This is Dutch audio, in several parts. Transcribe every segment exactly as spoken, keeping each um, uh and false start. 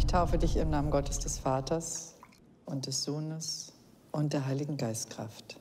taufe dich im Namen Gottes des Vaters und des Sohnes und der Heiligen Geistkraft.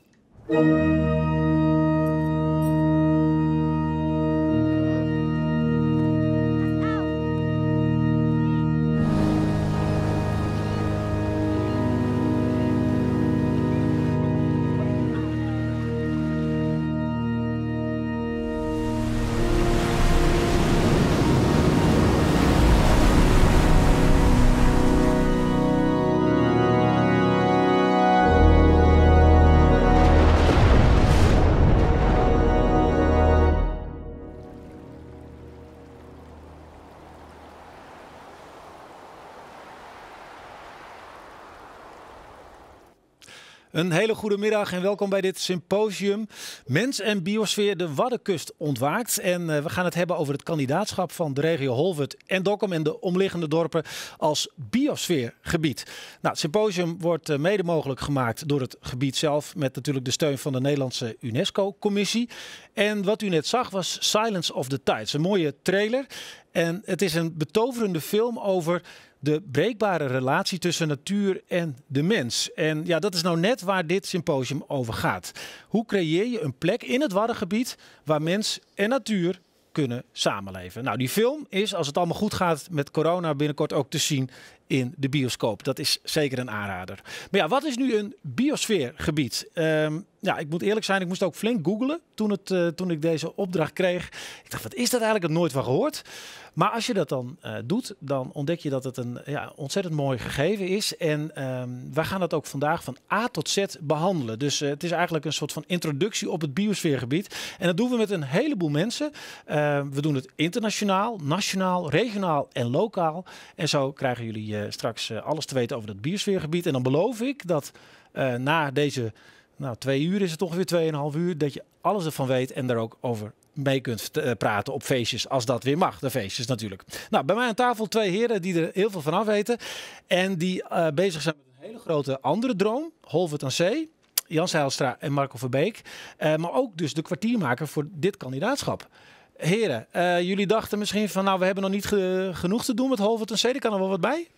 Een hele goede middag en welkom bij dit symposium Mens en Biosfeer de Waddenkust ontwaakt. En uh, we gaan het hebben over het kandidaatschap van de regio Holwert en Dokkum en de omliggende dorpen als biosfeergebied. Nou, het symposium wordt uh, mede mogelijk gemaakt door het gebied zelf met natuurlijk de steun van de Nederlandse UNESCO-commissie. En wat u net zag was Silence of the Tides, een mooie trailer. En het is een betoverende film over de breekbare relatie tussen natuur en de mens. En ja, dat is nou net waar dit symposium over gaat. Hoe creëer je een plek in het Waddengebied waar mens en natuur kunnen samenleven? Nou, die film is, als het allemaal goed gaat met corona, binnenkort ook te zien in de bioscoop. Dat is zeker een aanrader. Maar ja, wat is nu een biosfeergebied? Um, ja, ik moet eerlijk zijn, ik moest ook flink googlen toen, het, uh, toen ik deze opdracht kreeg. Ik dacht, wat is dat eigenlijk? Ik heb nooit van gehoord. Maar als je dat dan uh, doet, dan ontdek je dat het een ja, ontzettend mooi gegeven is. En um, wij gaan dat ook vandaag van A tot Z behandelen. Dus uh, het is eigenlijk een soort van introductie op het biosfeergebied. En dat doen we met een heleboel mensen. Uh, we doen het internationaal, nationaal, regionaal en lokaal. En zo krijgen jullie uh, straks uh, alles te weten over het biosfeergebied. En dan beloof ik dat uh, na deze nou, twee uur is het toch weer tweeënhalf uur, dat je alles ervan weet en daar ook over mee kunt uh, praten op feestjes, als dat weer mag. De feestjes natuurlijk. Nou, bij mij aan tafel twee heren die er heel veel van af weten. En die uh, bezig zijn met een hele grote andere droom. Holwert aan Zee. Jan Zijlstra en Marco Verbeek. Uh, maar ook dus de kwartiermaker voor dit kandidaatschap. Heren, uh, jullie dachten misschien van, nou, we hebben nog niet ge genoeg te doen met Holwert aan Zee. Er kan er wel wat bij.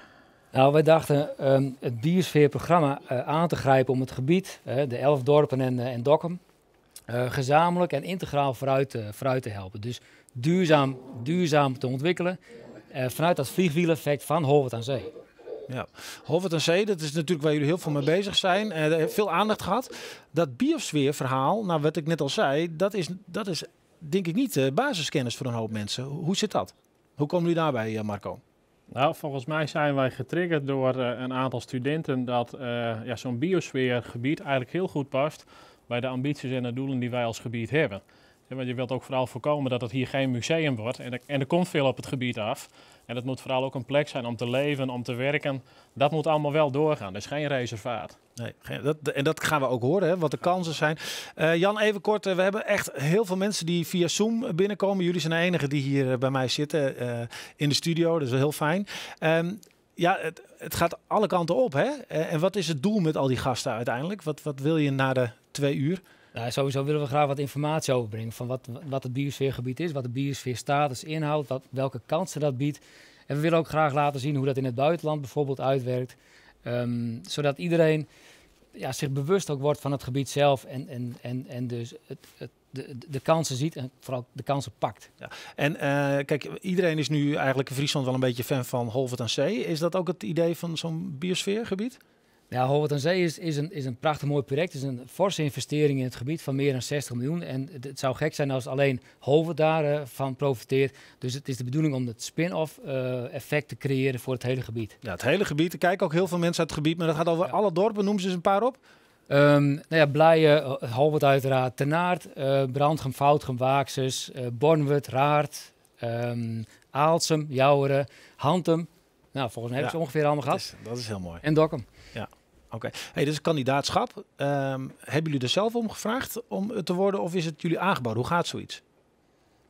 Nou, wij dachten um, het biosfeerprogramma uh, aan te grijpen om het gebied, uh, de elf dorpen en, uh, en Dokkum, Uh, gezamenlijk en integraal vooruit, uh, vooruit te helpen. Dus duurzaam, duurzaam te ontwikkelen uh, vanuit dat vliegwiel-effect van Holwert aan Zee. Ja, Holwert aan Zee, dat is natuurlijk waar jullie heel veel mee bezig zijn. Uh, er heeft veel aandacht gehad. Dat biosfeerverhaal, nou wat ik net al zei, dat is, dat is denk ik niet uh, basiskennis voor een hoop mensen. Hoe zit dat? Hoe komen jullie daarbij, uh, Marco? Nou, volgens mij zijn wij getriggerd door uh, een aantal studenten dat uh, ja, zo'n biosfeergebied eigenlijk heel goed past bij de ambities en de doelen die wij als gebied hebben. Ja, want je wilt ook vooral voorkomen dat het hier geen museum wordt. En er, en er komt veel op het gebied af. En het moet vooral ook een plek zijn om te leven, om te werken. Dat moet allemaal wel doorgaan. Dat is geen reservaat. Nee, dat, en dat gaan we ook horen, hè, wat de kansen zijn. Uh, Jan, even kort. Uh, we hebben echt heel veel mensen die via Zoom binnenkomen. Jullie zijn de enigen die hier uh, bij mij zitten uh, in de studio. Dat is wel heel fijn. Um, Ja, het, het gaat alle kanten op, hè? En wat is het doel met al die gasten uiteindelijk? Wat, wat wil je na de twee uur? Nou, sowieso willen we graag wat informatie overbrengen van wat, wat het biosfeergebied is, wat de biosfeerstatus inhoudt, wat, welke kansen dat biedt. En we willen ook graag laten zien hoe dat in het buitenland bijvoorbeeld uitwerkt. Um, zodat iedereen ja, zich bewust ook wordt van het gebied zelf en, en, en, en dus het, het De, de kansen ziet en vooral de kansen pakt. Ja. En uh, kijk, iedereen is nu eigenlijk in Friesland wel een beetje fan van Holwert aan Zee. Is dat ook het idee van zo'n biosfeergebied? Ja, Holwert aan Zee is, is, een, is een prachtig mooi project. Het is een forse investering in het gebied van meer dan zestig miljoen. En het, het zou gek zijn als alleen Holwert daarvan uh, profiteert. Dus het is de bedoeling om het spin-off uh, effect te creëren voor het hele gebied. Ja, het hele gebied. Er kijken ook heel veel mensen uit het gebied, maar dat gaat over ja. alle dorpen. Noem ze eens een paar op. Um, nou ja, Blijen, uh, Holwert uiteraard, Tenaard, uh, Brandgem, Foutgem, Waaksum, uh, Bornwerd, Raart, um, Aalsum, Jouweren, Hantem. Nou, volgens mij hebben ze ja, ongeveer allemaal gehad. Dat is, dat is heel mooi. En Dokkum. Ja, oké. Okay. Hey, dit is kandidaatschap. Um, hebben jullie er zelf om gevraagd om het te worden of is het jullie aangeboden? Hoe gaat zoiets?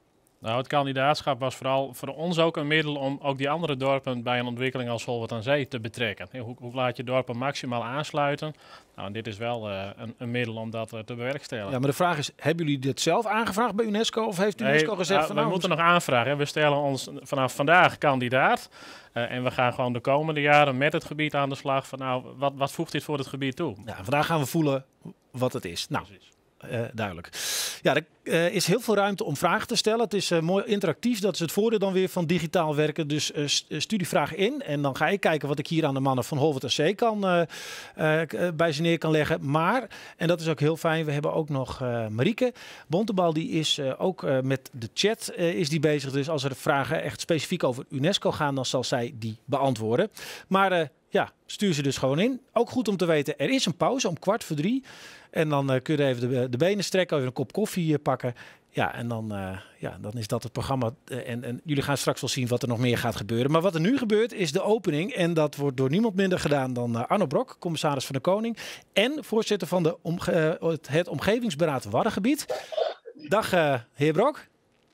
Nou, het kandidaatschap was vooral voor ons ook een middel om ook die andere dorpen bij een ontwikkeling als Holwert aan Zee te betrekken. Hoe, hoe laat je dorpen maximaal aansluiten? Nou, en dit is wel uh, een, een middel om dat uh, te bewerkstelligen. Ja, maar de vraag is, hebben jullie dit zelf aangevraagd bij UNESCO? Of heeft UNESCO nee, gezegd uh, van we nou... moeten nog aanvragen. We stellen ons vanaf vandaag kandidaat. Uh, en we gaan gewoon de komende jaren met het gebied aan de slag. Van, nou, wat, wat voegt dit voor het gebied toe? Ja, vandaag gaan we voelen wat het is. Nou, Precies. Uh, duidelijk. Ja, er uh, is heel veel ruimte om vragen te stellen. Het is uh, mooi interactief. Dat is het voordeel dan weer van digitaal werken. Dus uh, stuur die vragen in. En dan ga ik kijken wat ik hier aan de mannen van Holwert aan Zee kan, uh, uh, bij ze neer kan leggen. Maar, en dat is ook heel fijn, we hebben ook nog uh, Marieke Bontebal. Die is uh, ook uh, met de chat uh, is die bezig. Dus als er vragen echt specifiek over UNESCO gaan, dan zal zij die beantwoorden. Maar... Uh, Ja, stuur ze dus gewoon in. Ook goed om te weten, er is een pauze om kwart voor drie. En dan uh, kun je even de, de benen strekken, even een kop koffie uh, pakken. Ja, en dan, uh, ja, dan is dat het programma. Uh, en, en jullie gaan straks wel zien wat er nog meer gaat gebeuren. Maar wat er nu gebeurt is de opening. En dat wordt door niemand minder gedaan dan uh, Arno Brok, commissaris van de Koning. En voorzitter van de omge- uh, het Omgevingsberaad Waddengebied. Dag uh, heer Brok.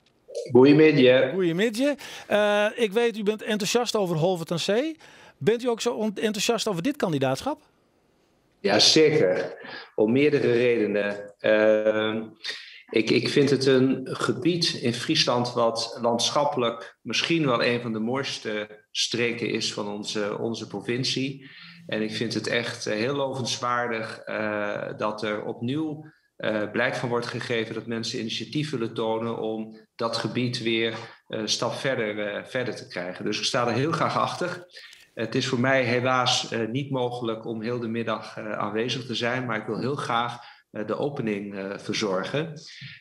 Goedemiddag. Goedemiddag. Uh, ik weet, u bent enthousiast over Holwert aan Zee. Bent u ook zo enthousiast over dit kandidaatschap? Ja, zeker. Om meerdere redenen. Uh, ik, ik vind het een gebied in Friesland wat landschappelijk misschien wel een van de mooiste streken is van onze, onze provincie. En ik vind het echt heel lovenswaardig uh, dat er opnieuw uh, blijk van wordt gegeven dat mensen initiatief willen tonen om dat gebied weer een uh, stap verder, uh, verder te krijgen. Dus ik sta er heel graag achter. Het is voor mij helaas uh, niet mogelijk om heel de middag uh, aanwezig te zijn, maar ik wil heel graag uh, de opening uh, verzorgen.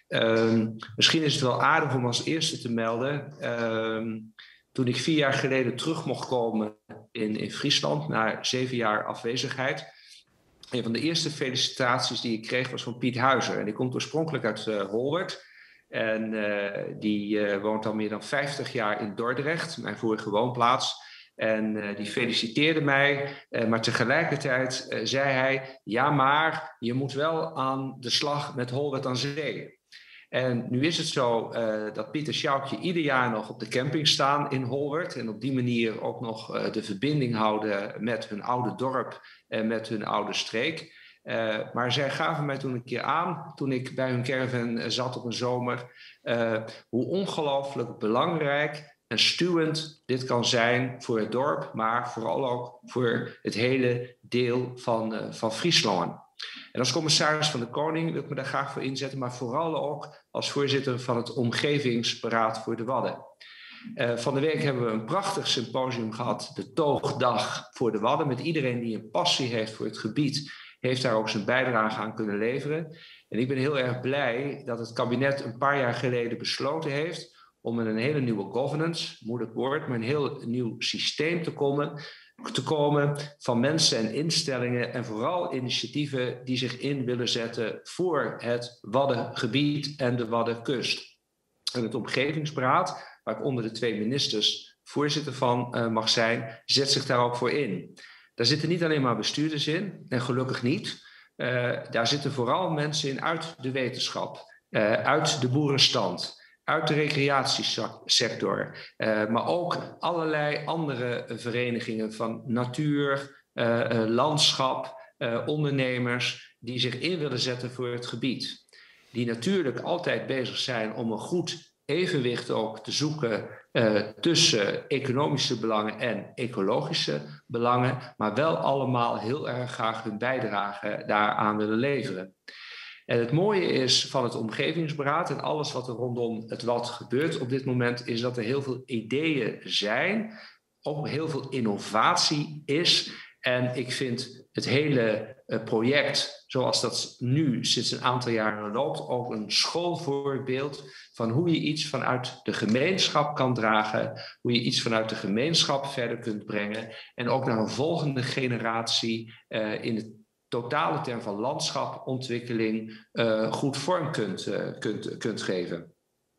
Um, misschien is het wel aardig om als eerste te melden. Um, toen ik vier jaar geleden terug mocht komen in, in Friesland, na zeven jaar afwezigheid. Een van de eerste felicitaties die ik kreeg was van Piet Huizer. En die komt oorspronkelijk uit uh, Holwert. En uh, die uh, woont al meer dan vijftig jaar in Dordrecht, mijn vorige woonplaats. En uh, die feliciteerde mij, uh, maar tegelijkertijd uh, zei hij... ja, maar je moet wel aan de slag met Holwert aan Zee. En nu is het zo uh, dat Piet en Sjoukje ieder jaar nog op de camping staan in Holwert... en op die manier ook nog uh, de verbinding houden met hun oude dorp en met hun oude streek. Uh, maar zij gaven mij toen een keer aan, toen ik bij hun caravan uh, zat op een zomer... Uh, hoe ongelooflijk belangrijk... en stuwend dit kan zijn voor het dorp, maar vooral ook voor het hele deel van, uh, van Friesland. En als commissaris van de Koning wil ik me daar graag voor inzetten, maar vooral ook als voorzitter van het Omgevingsberaad voor de Wadden. Uh, van de week hebben we een prachtig symposium gehad, de Toogdag voor de Wadden, met iedereen die een passie heeft voor het gebied, heeft daar ook zijn bijdrage aan kunnen leveren. En ik ben heel erg blij dat het kabinet een paar jaar geleden besloten heeft om met een hele nieuwe governance, moeilijk woord, maar een heel nieuw systeem te komen, te komen van mensen en instellingen en vooral initiatieven die zich in willen zetten voor het Waddengebied en de Waddenkust. En het Omgevingsberaad, waar ik onder de twee ministers voorzitter van uh, mag zijn, zet zich daar ook voor in. Daar zitten niet alleen maar bestuurders in, en gelukkig niet. Uh, daar zitten vooral mensen in uit de wetenschap, uh, uit de boerenstand, uit de recreatiesector, uh, maar ook allerlei andere verenigingen van natuur, uh, uh, landschap, uh, ondernemers die zich in willen zetten voor het gebied. Die natuurlijk altijd bezig zijn om een goed evenwicht ook te zoeken uh, tussen economische belangen en ecologische belangen, maar wel allemaal heel erg graag hun bijdrage daaraan willen leveren. En het mooie is van het Omgevingsberaad en alles wat er rondom het Wad gebeurt op dit moment, is dat er heel veel ideeën zijn, ook heel veel innovatie is. En ik vind het hele uh, project, zoals dat nu sinds een aantal jaren loopt, ook een schoolvoorbeeld van hoe je iets vanuit de gemeenschap kan dragen, hoe je iets vanuit de gemeenschap verder kunt brengen en ook naar een volgende generatie uh, in het totale term van landschapontwikkeling uh, goed vorm kunt, uh, kunt, kunt geven.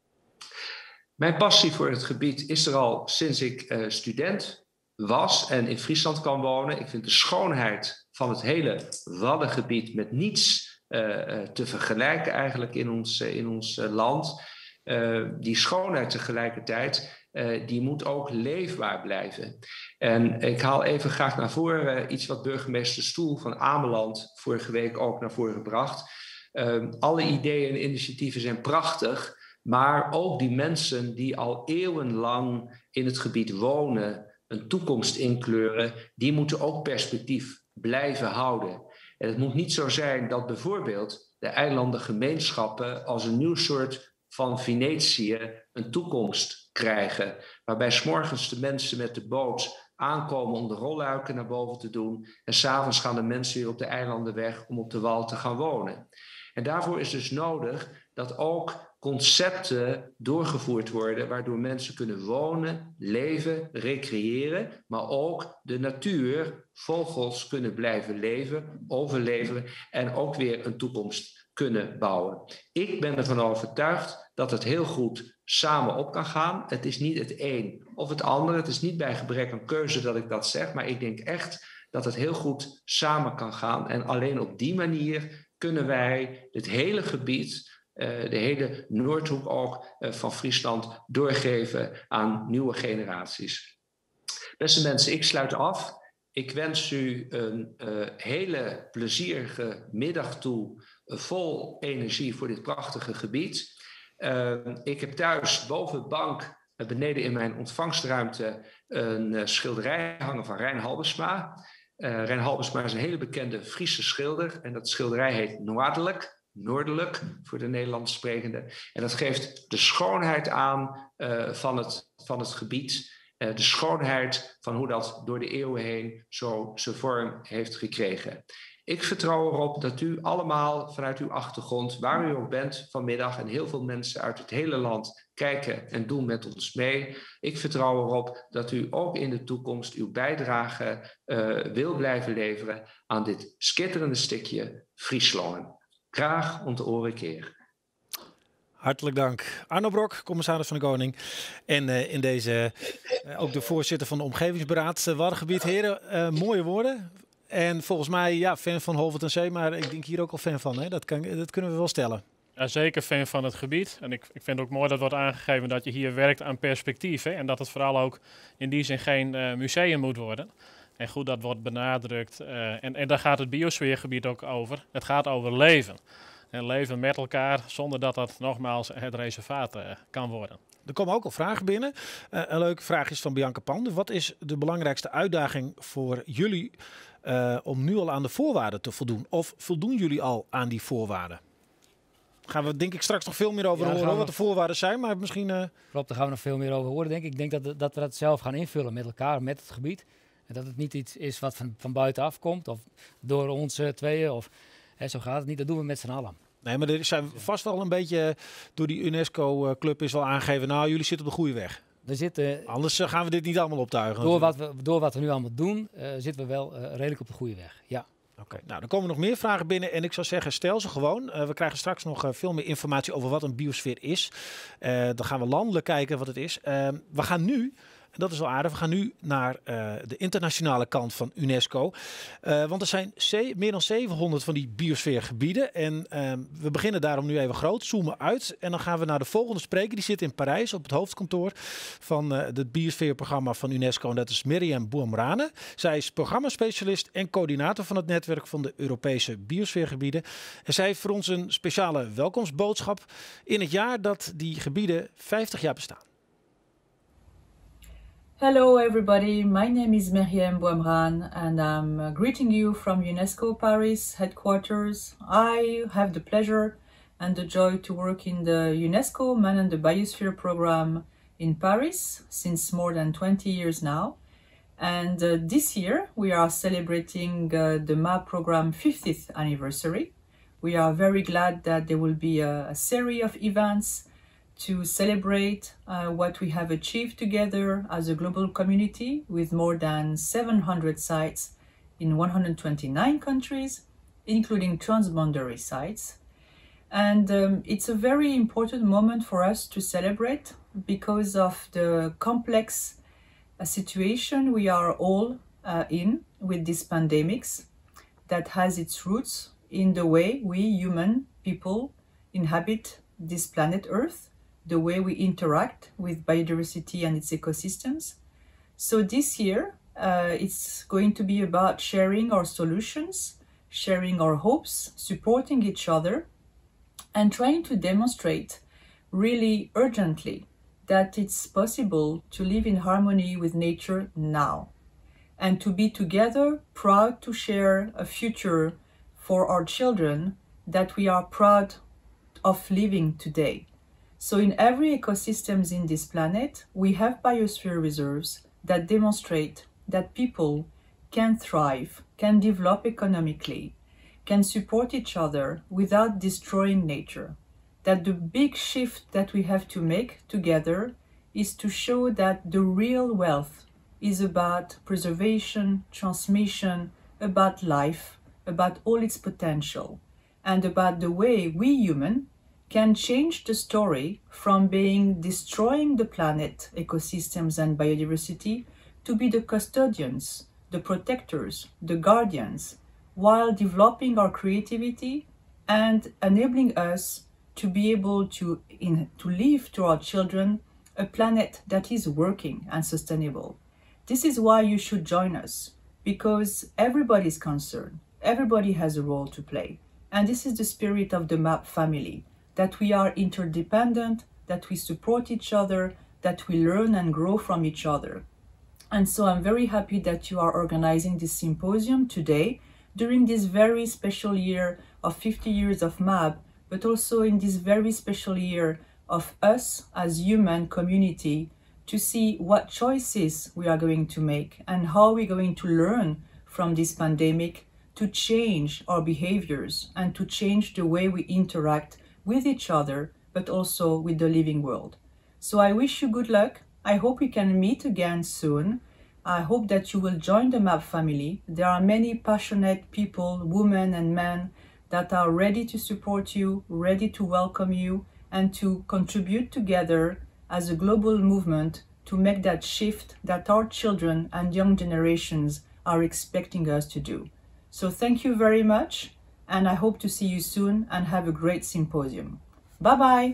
Mijn passie voor het gebied is er al sinds ik uh, student was en in Friesland kan wonen. Ik vind de schoonheid van het hele Waddengebied met niets uh, uh, te vergelijken eigenlijk in ons, uh, in ons uh, land. uh, die schoonheid tegelijkertijd, uh, die moet ook leefbaar blijven. En ik haal even graag naar voren uh, iets wat burgemeester Stoel van Ameland vorige week ook naar voren bracht. Uh, alle ideeën en initiatieven zijn prachtig, maar ook die mensen die al eeuwenlang in het gebied wonen, een toekomst inkleuren, die moeten ook perspectief blijven houden. En het moet niet zo zijn dat bijvoorbeeld de eilandengemeenschappen als een nieuw soort van Venetië een toekomst krijgen, waarbij 's morgens de mensen met de boot aankomen om de rolluiken naar boven te doen en 's avonds gaan de mensen weer op de eilanden weg om op de wal te gaan wonen. En daarvoor is dus nodig dat ook concepten doorgevoerd worden waardoor mensen kunnen wonen, leven, recreëren, maar ook de natuur, vogels kunnen blijven leven, overleven en ook weer een toekomst kunnen bouwen. Ik ben ervan overtuigd dat het heel goed samen op kan gaan. Het is niet het een of het ander. Het is niet bij gebrek aan keuze dat ik dat zeg, maar ik denk echt dat het heel goed samen kan gaan. En alleen op die manier kunnen wij het hele gebied, Uh, de hele Noordhoek ook uh, van Friesland doorgeven aan nieuwe generaties. Beste mensen, ik sluit af. Ik wens u een uh, hele plezierige middag toe, uh, vol energie voor dit prachtige gebied. Uh, ik heb thuis boven de bank, uh, beneden in mijn ontvangstruimte, een uh, schilderij hangen van Rijn Halbesma. Uh, Rijn Halbesma is een hele bekende Friese schilder en dat schilderij heet Noordelijk. Noordelijk voor de Nederlands sprekende. En dat geeft de schoonheid aan uh, van, het, van het gebied. Uh, de schoonheid van hoe dat door de eeuwen heen zo zijn vorm heeft gekregen. Ik vertrouw erop dat u allemaal vanuit uw achtergrond, waar u ook bent vanmiddag, en heel veel mensen uit het hele land kijken en doen met ons mee. Ik vertrouw erop dat u ook in de toekomst uw bijdrage uh, wil blijven leveren aan dit schitterende stukje Friesland. Graag om te oren keer. Hartelijk dank. Arno Brok, commissaris van de Koning. En uh, in deze uh, ook de voorzitter van de Omgevingsberaad uh, Waddengebied. Heren, uh, mooie woorden. En volgens mij, ja, fan van Holwert en Zee, maar ik denk hier ook al fan van. Hè? Dat, kan, dat kunnen we wel stellen. Ja, zeker fan van het gebied. En ik, ik vind het ook mooi dat wordt aangegeven dat je hier werkt aan perspectief. Hè? En dat het vooral ook in die zin geen uh, museum moet worden. En goed, dat wordt benadrukt. Uh, en, en daar gaat het biosfeergebied ook over. Het gaat over leven. En leven met elkaar, zonder dat dat nogmaals het reservaat uh, kan worden. Er komen ook al vragen binnen. Uh, een leuke vraag is van Bianca Pande. Wat is de belangrijkste uitdaging voor jullie uh, om nu al aan de voorwaarden te voldoen? Of voldoen jullie al aan die voorwaarden? Gaan we denk ik straks nog veel meer over ja, horen wat de voorwaarden zijn. Maar misschien... Uh... Klopt, daar gaan we nog veel meer over horen denk ik. Ik denk dat, dat we dat zelf gaan invullen met elkaar, met het gebied. En dat het niet iets is wat van, van buitenaf komt of door ons uh, tweeën. Of, hè, zo gaat het niet, dat doen we met z'n allen. Nee, maar er zijn vast wel een beetje door die UNESCO-club is wel aangegeven. Nou, jullie zitten op de goede weg. We zitten, Anders uh, gaan we dit niet allemaal optuigen. Door wat we, door wat we nu allemaal doen, uh, zitten we wel uh, redelijk op de goede weg. Ja. Oké, okay, nou dan komen nog meer vragen binnen en ik zou zeggen stel ze gewoon. Uh, we krijgen straks nog uh, veel meer informatie over wat een biosfeer is. Uh, dan gaan we landelijk kijken wat het is. Uh, we gaan nu... En dat is wel aardig. We gaan nu naar uh, de internationale kant van UNESCO. Uh, want er zijn meer dan zevenhonderd van die biosfeergebieden. En uh, we beginnen daarom nu even groot. Zoomen uit. En dan gaan we naar de volgende spreker. Die zit in Parijs op het hoofdkantoor van uh, het biosfeerprogramma van UNESCO. En dat is Miriam Bouamrane. Zij is programmaspecialist en coördinator van het netwerk van de Europese biosfeergebieden. En zij heeft voor ons een speciale welkomstboodschap in het jaar dat die gebieden vijftig jaar bestaan. Hello everybody, my name is Miriam Bouamrane and I'm uh, greeting you from UNESCO Paris headquarters. I have the pleasure and the joy to work in the UNESCO Man and the Biosphere program in Paris since more than twenty years now. And uh, this year we are celebrating uh, the M A program fiftieth anniversary. We are very glad that there will be a, a series of events to celebrate uh, what we have achieved together as a global community with more than seven hundred sites in one hundred twenty-nine countries, including transboundary sites. And um, it's a very important moment for us to celebrate because of the complex uh, situation we are all uh, in with this pandemics that has its roots in the way we human people inhabit this planet Earth, the way we interact with biodiversity and its ecosystems. So this year, uh, it's going to be about sharing our solutions, sharing our hopes, supporting each other, and trying to demonstrate really urgently that it's possible to live in harmony with nature now, and to be together proud to share a future for our children that we are proud of living today. So in every ecosystems in this planet, we have biosphere reserves that demonstrate that people can thrive, can develop economically, can support each other without destroying nature. That the big shift that we have to make together is to show that the real wealth is about preservation, transmission, about life, about all its potential, and about the way we human can change the story from being destroying the planet, ecosystems and biodiversity, to be the custodians, the protectors, the guardians, while developing our creativity and enabling us to be able to, in, to leave to our children a planet that is working and sustainable. This is why you should join us, because everybody is concerned, everybody has a role to play. And this is the spirit of the MAP family, that we are interdependent, that we support each other, that we learn and grow from each other. And so I'm very happy that you are organizing this symposium today, during this very special year of fifty years of MAP, but also in this very special year of us as human community to see what choices we are going to make and how we're going to learn from this pandemic to change our behaviors and to change the way we interact with each other, but also with the living world. So I wish you good luck. I hope we can meet again soon. I hope that you will join the MAP family. There are many passionate people, women and men, that are ready to support you, ready to welcome you, and to contribute together as a global movement to make that shift that our children and young generations are expecting us to do. So thank you very much, and I hope to see you soon and have a great symposium. Bye-bye.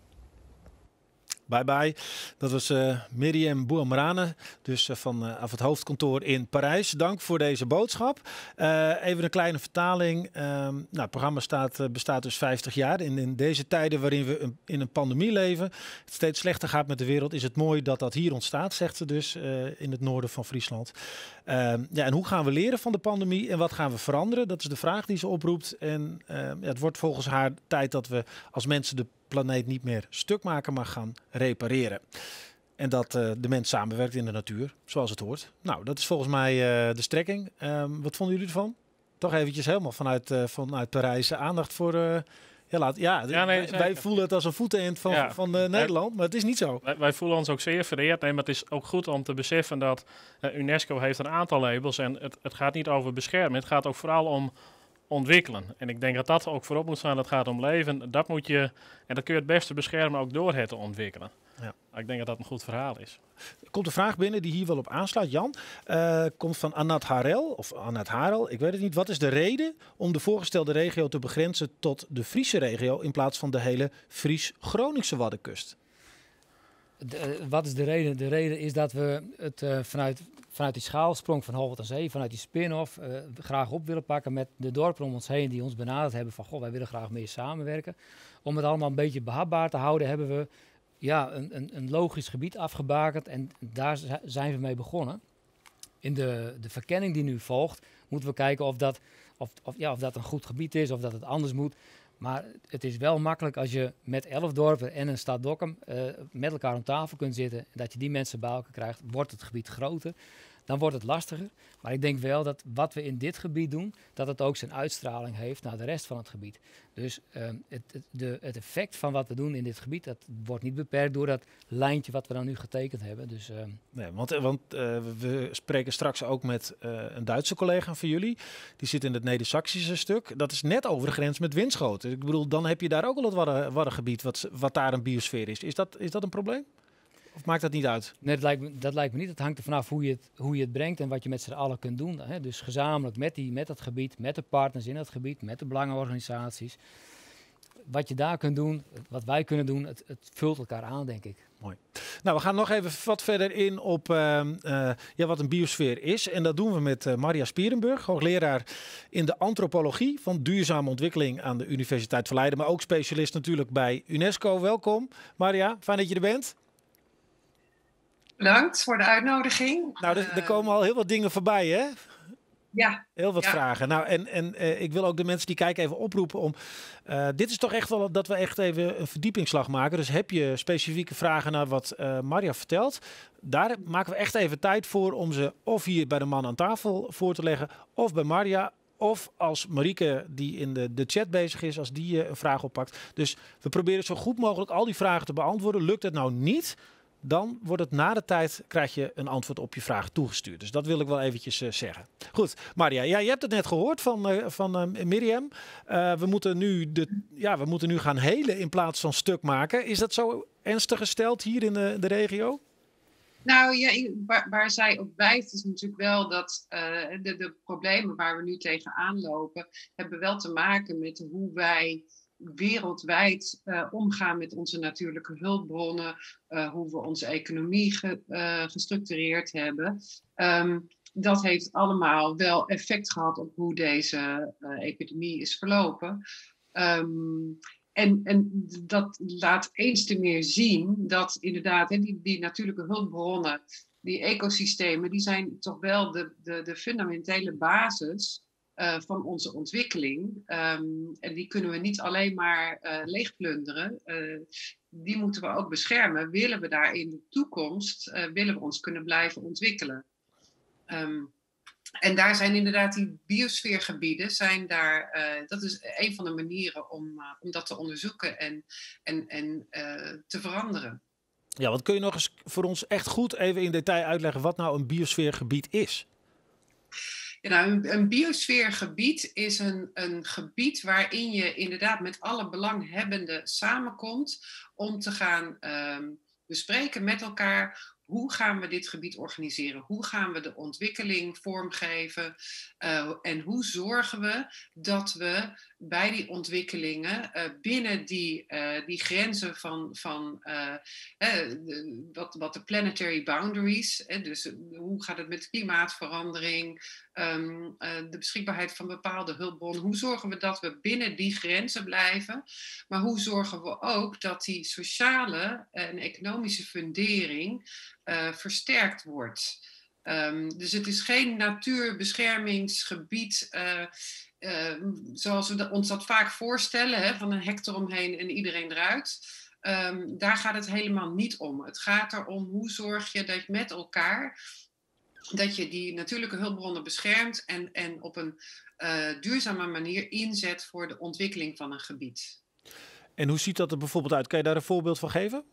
Bye bye. Dat was uh, Miriam Bouamrane, dus uh, van, uh, van het hoofdkantoor in Parijs. Dank voor deze boodschap. Uh, even een kleine vertaling. Uh, nou, het programma staat, uh, bestaat dus vijftig jaar. In, in deze tijden waarin we een, in een pandemie leven, het steeds slechter gaat met de wereld, is het mooi dat dat hier ontstaat, zegt ze dus uh, in het noorden van Friesland. Uh, ja, en hoe gaan we leren van de pandemie en wat gaan we veranderen? Dat is de vraag die ze oproept. En uh, ja, het wordt volgens haar tijd dat we als mensen de planeet niet meer stuk maken, maar gaan repareren. En dat uh, de mens samenwerkt in de natuur, zoals het hoort. Nou, dat is volgens mij uh, de strekking. Um, wat vonden jullie ervan? Toch eventjes helemaal vanuit, uh, vanuit Parijs aandacht voor... Uh, ja, laat, ja, ja nee, wij, wij voelen het als een voeteneind van, ja, van uh, Nederland, maar het is niet zo. Wij, wij voelen ons ook zeer vereerd. Nee, maar het is ook goed om te beseffen dat uh, UNESCO heeft een aantal labels en het, het gaat niet over beschermen. Het gaat ook vooral om ontwikkelen. En ik denk dat dat ook voorop moet staan. Dat gaat om leven. Dat moet je, en dat kun je het beste beschermen ook door het te ontwikkelen. Ja. Ik denk dat dat een goed verhaal is. Er komt een vraag binnen die hier wel op aansluit. Jan, uh, komt van Anat Harel, of Anat Harel, ik weet het niet. Wat is de reden om de voorgestelde regio te begrenzen tot de Friese regio in plaats van de hele Fries-Groningse Waddenkust? De, uh, wat is de reden? De reden is dat we het uh, vanuit, vanuit die schaalsprong van Holwert aan Zee, vanuit die spin-off, uh, graag op willen pakken met de dorpen om ons heen die ons benaderd hebben van, goh, wij willen graag meer samenwerken. Om het allemaal een beetje behapbaar te houden, hebben we ja, een, een, een logisch gebied afgebakend en daar zijn we mee begonnen. In de, de verkenning die nu volgt, moeten we kijken of dat, of, of, ja, of dat een goed gebied is, of dat het anders moet. Maar het is wel makkelijk als je met elf dorpen en een stad Dokkum uh, met elkaar om tafel kunt zitten en dat je die mensen bij elkaar krijgt, wordt het gebied groter. Dan wordt het lastiger. Maar ik denk wel dat wat we in dit gebied doen, dat het ook zijn uitstraling heeft naar de rest van het gebied. Dus uh, het, het, de, het effect van wat we doen in dit gebied, dat wordt niet beperkt door dat lijntje wat we dan nu getekend hebben. Dus, uh... nee, want want uh, we spreken straks ook met uh, een Duitse collega van jullie. Die zit in het Neder-Saxische stuk. Dat is net over de grens met Winschoten. Ik bedoel, dan heb je daar ook al het wadden, waddengebied wat, wat daar een biosfeer is. Is dat, is dat een probleem? Of maakt dat niet uit? Nee, dat lijkt me, dat lijkt me niet. Het hangt er vanaf hoe je het, hoe je het brengt en wat je met z'n allen kunt doen. Hè? Dus gezamenlijk met, die, met dat gebied, met de partners in dat gebied, met de belangenorganisaties. wat je daar kunt doen, wat wij kunnen doen, het, het vult elkaar aan, denk ik. Mooi. Nou, we gaan nog even wat verder in op uh, uh, ja, wat een biosfeer is. En dat doen we met uh, Maria Spierenburg, hoogleraar in de antropologie van duurzame ontwikkeling aan de Universiteit van Leiden. Maar ook specialist natuurlijk bij UNESCO. Welkom, Maria. Fijn dat je er bent. Bedankt voor de uitnodiging. Nou, er, er komen al heel wat dingen voorbij, hè? Ja. Heel wat ja. vragen. Nou, en, en uh, ik wil ook de mensen die kijken even oproepen om... Uh, dit is toch echt wel dat we echt even een verdiepingsslag maken. Dus heb je specifieke vragen naar wat uh, Maria vertelt... daar maken we echt even tijd voor om ze of hier bij de man aan tafel voor te leggen... of bij Maria, of als Marieke die in de, de chat bezig is, als die uh, een vraag oppakt. Dus we proberen zo goed mogelijk al die vragen te beantwoorden. Lukt het nou niet... dan wordt het na de tijd, krijg je een antwoord op je vraag toegestuurd. Dus dat wil ik wel eventjes uh, zeggen. Goed, Maria, ja, je hebt het net gehoord van, uh, van uh, Mirjam. Uh, we, moeten nu de, ja, we moeten nu gaan helen in plaats van stuk maken. Is dat zo ernstig gesteld hier in de, de regio? Nou ja, waar, waar zij op wijst is natuurlijk wel dat uh, de, de problemen waar we nu tegenaan lopen... hebben wel te maken met hoe wij... wereldwijd uh, omgaan met onze natuurlijke hulpbronnen, uh, hoe we onze economie ge, uh, gestructureerd hebben. Um, dat heeft allemaal wel effect gehad op hoe deze uh, epidemie is verlopen. Um, en, en dat laat eens te meer zien dat inderdaad hè, die, die natuurlijke hulpbronnen, die ecosystemen, die zijn toch wel de, de, de fundamentele basis Uh, van onze ontwikkeling. Um, en die kunnen we niet alleen maar uh, leegplunderen. Uh, die moeten we ook beschermen. Willen we daar in de toekomst, uh, willen we ons kunnen blijven ontwikkelen. Um, en daar zijn inderdaad die biosfeergebieden, zijn daar, uh, dat is een van de manieren om, uh, om dat te onderzoeken en, en, en uh, te veranderen. Ja, wat kun je nog eens voor ons echt goed even in detail uitleggen wat nou een biosfeergebied is? Ja, nou, een, een biosfeergebied is een, een gebied waarin je inderdaad met alle belanghebbenden samenkomt om te gaan um, bespreken met elkaar hoe gaan we dit gebied organiseren, hoe gaan we de ontwikkeling vormgeven uh, en hoe zorgen we dat we bij die ontwikkelingen uh, binnen die, uh, die grenzen van, van uh, uh, de, wat, wat de planetary boundaries, uh, dus uh, hoe gaat het met klimaatverandering, um, uh, de beschikbaarheid van bepaalde hulpbronnen, hoe zorgen we dat we binnen die grenzen blijven, maar hoe zorgen we ook dat die sociale en economische fundering uh, versterkt wordt. Um, dus het is geen natuurbeschermingsgebied uh, uh, zoals we ons dat vaak voorstellen, hè, van een hek eromheen en iedereen eruit. Um, daar gaat het helemaal niet om. Het gaat erom hoe zorg je dat je met elkaar dat je die natuurlijke hulpbronnen beschermt en, en op een uh, duurzame manier inzet voor de ontwikkeling van een gebied. En hoe ziet dat er bijvoorbeeld uit? Kan je daar een voorbeeld van geven?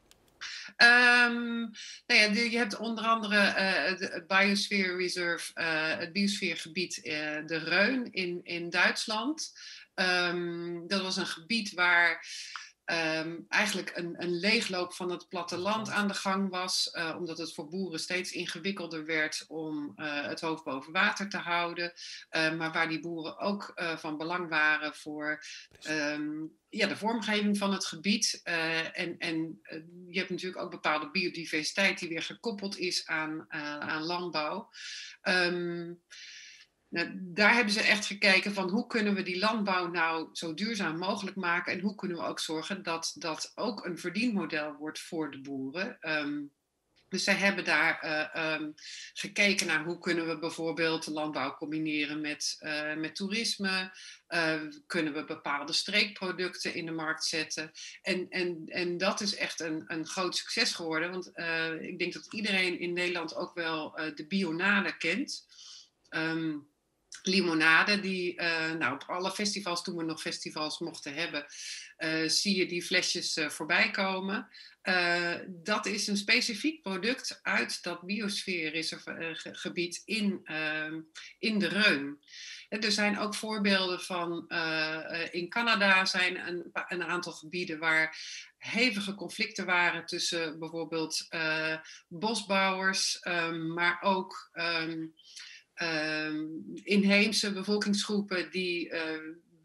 Um, nou ja, de, je hebt onder andere uh, het Biosphere Reserve, uh, het biosfeergebied uh, de Rheun in, in Duitsland. Um, dat was een gebied waar um, eigenlijk een, een leegloop van het platteland aan de gang was, uh, omdat het voor boeren steeds ingewikkelder werd om uh, het hoofd boven water te houden, uh, maar waar die boeren ook uh, van belang waren voor um, ja, de vormgeving van het gebied. Uh, en en uh, je hebt natuurlijk ook bepaalde biodiversiteit die weer gekoppeld is aan, uh, aan landbouw. Um, nou, daar hebben ze echt gekeken van hoe kunnen we die landbouw nou zo duurzaam mogelijk maken en hoe kunnen we ook zorgen dat dat ook een verdienmodel wordt voor de boeren. Um, Dus zij hebben daar uh, um, gekeken naar hoe kunnen we bijvoorbeeld landbouw combineren met, uh, met toerisme. Uh, kunnen we bepaalde streekproducten in de markt zetten. En, en, en dat is echt een, een groot succes geworden. Want uh, ik denk dat iedereen in Nederland ook wel uh, de bionade kent. Um, limonade, die uh, nou, op alle festivals, toen we nog festivals mochten hebben, uh, zie je die flesjes uh, voorbij komen. Uh, dat is een specifiek product uit dat biosfeergebied in, uh, in de Rheun. Er zijn ook voorbeelden van, uh, in Canada zijn een, een aantal gebieden waar hevige conflicten waren tussen bijvoorbeeld uh, bosbouwers, um, maar ook um, um, inheemse bevolkingsgroepen die uh,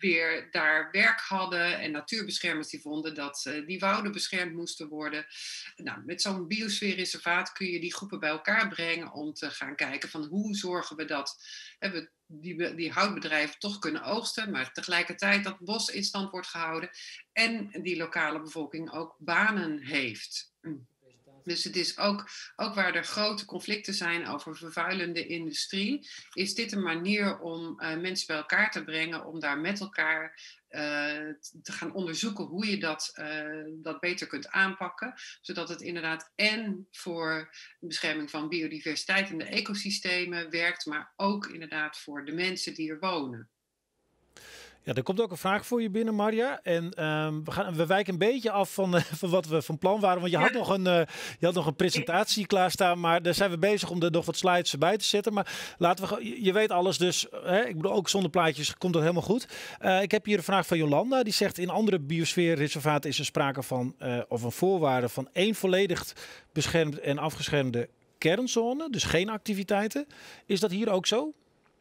weer daar werk hadden en natuurbeschermers die vonden dat uh, die wouden beschermd moesten worden. Nou, met zo'n biosfeerreservaat kun je die groepen bij elkaar brengen om te gaan kijken van hoe zorgen we dat hè, we die, die houtbedrijven toch kunnen oogsten, maar tegelijkertijd dat bos in stand wordt gehouden en die lokale bevolking ook banen heeft. Dus het is ook, ook waar er grote conflicten zijn over vervuilende industrie, is dit een manier om uh, mensen bij elkaar te brengen, om daar met elkaar uh, te gaan onderzoeken hoe je dat, uh, dat beter kunt aanpakken. Zodat het inderdaad en voor de bescherming van biodiversiteit en de ecosystemen werkt, maar ook inderdaad voor de mensen die er wonen. Ja, er komt ook een vraag voor je binnen, Marja. En um, we, gaan, we wijken een beetje af van, uh, van wat we van plan waren. Want je, ja. had nog een, uh, je had nog een presentatie klaarstaan. Maar daar zijn we bezig om er nog wat slides bij te zetten. Maar laten we, je, je weet alles dus. Hè, ik bedoel, ook zonder plaatjes komt dat helemaal goed. Uh, ik heb hier een vraag van Jolanda. Die zegt, in andere biosfeerreservaten is er sprake van, uh, of een voorwaarde van één volledig beschermd en afgeschermde kernzone. Dus geen activiteiten. Is dat hier ook zo?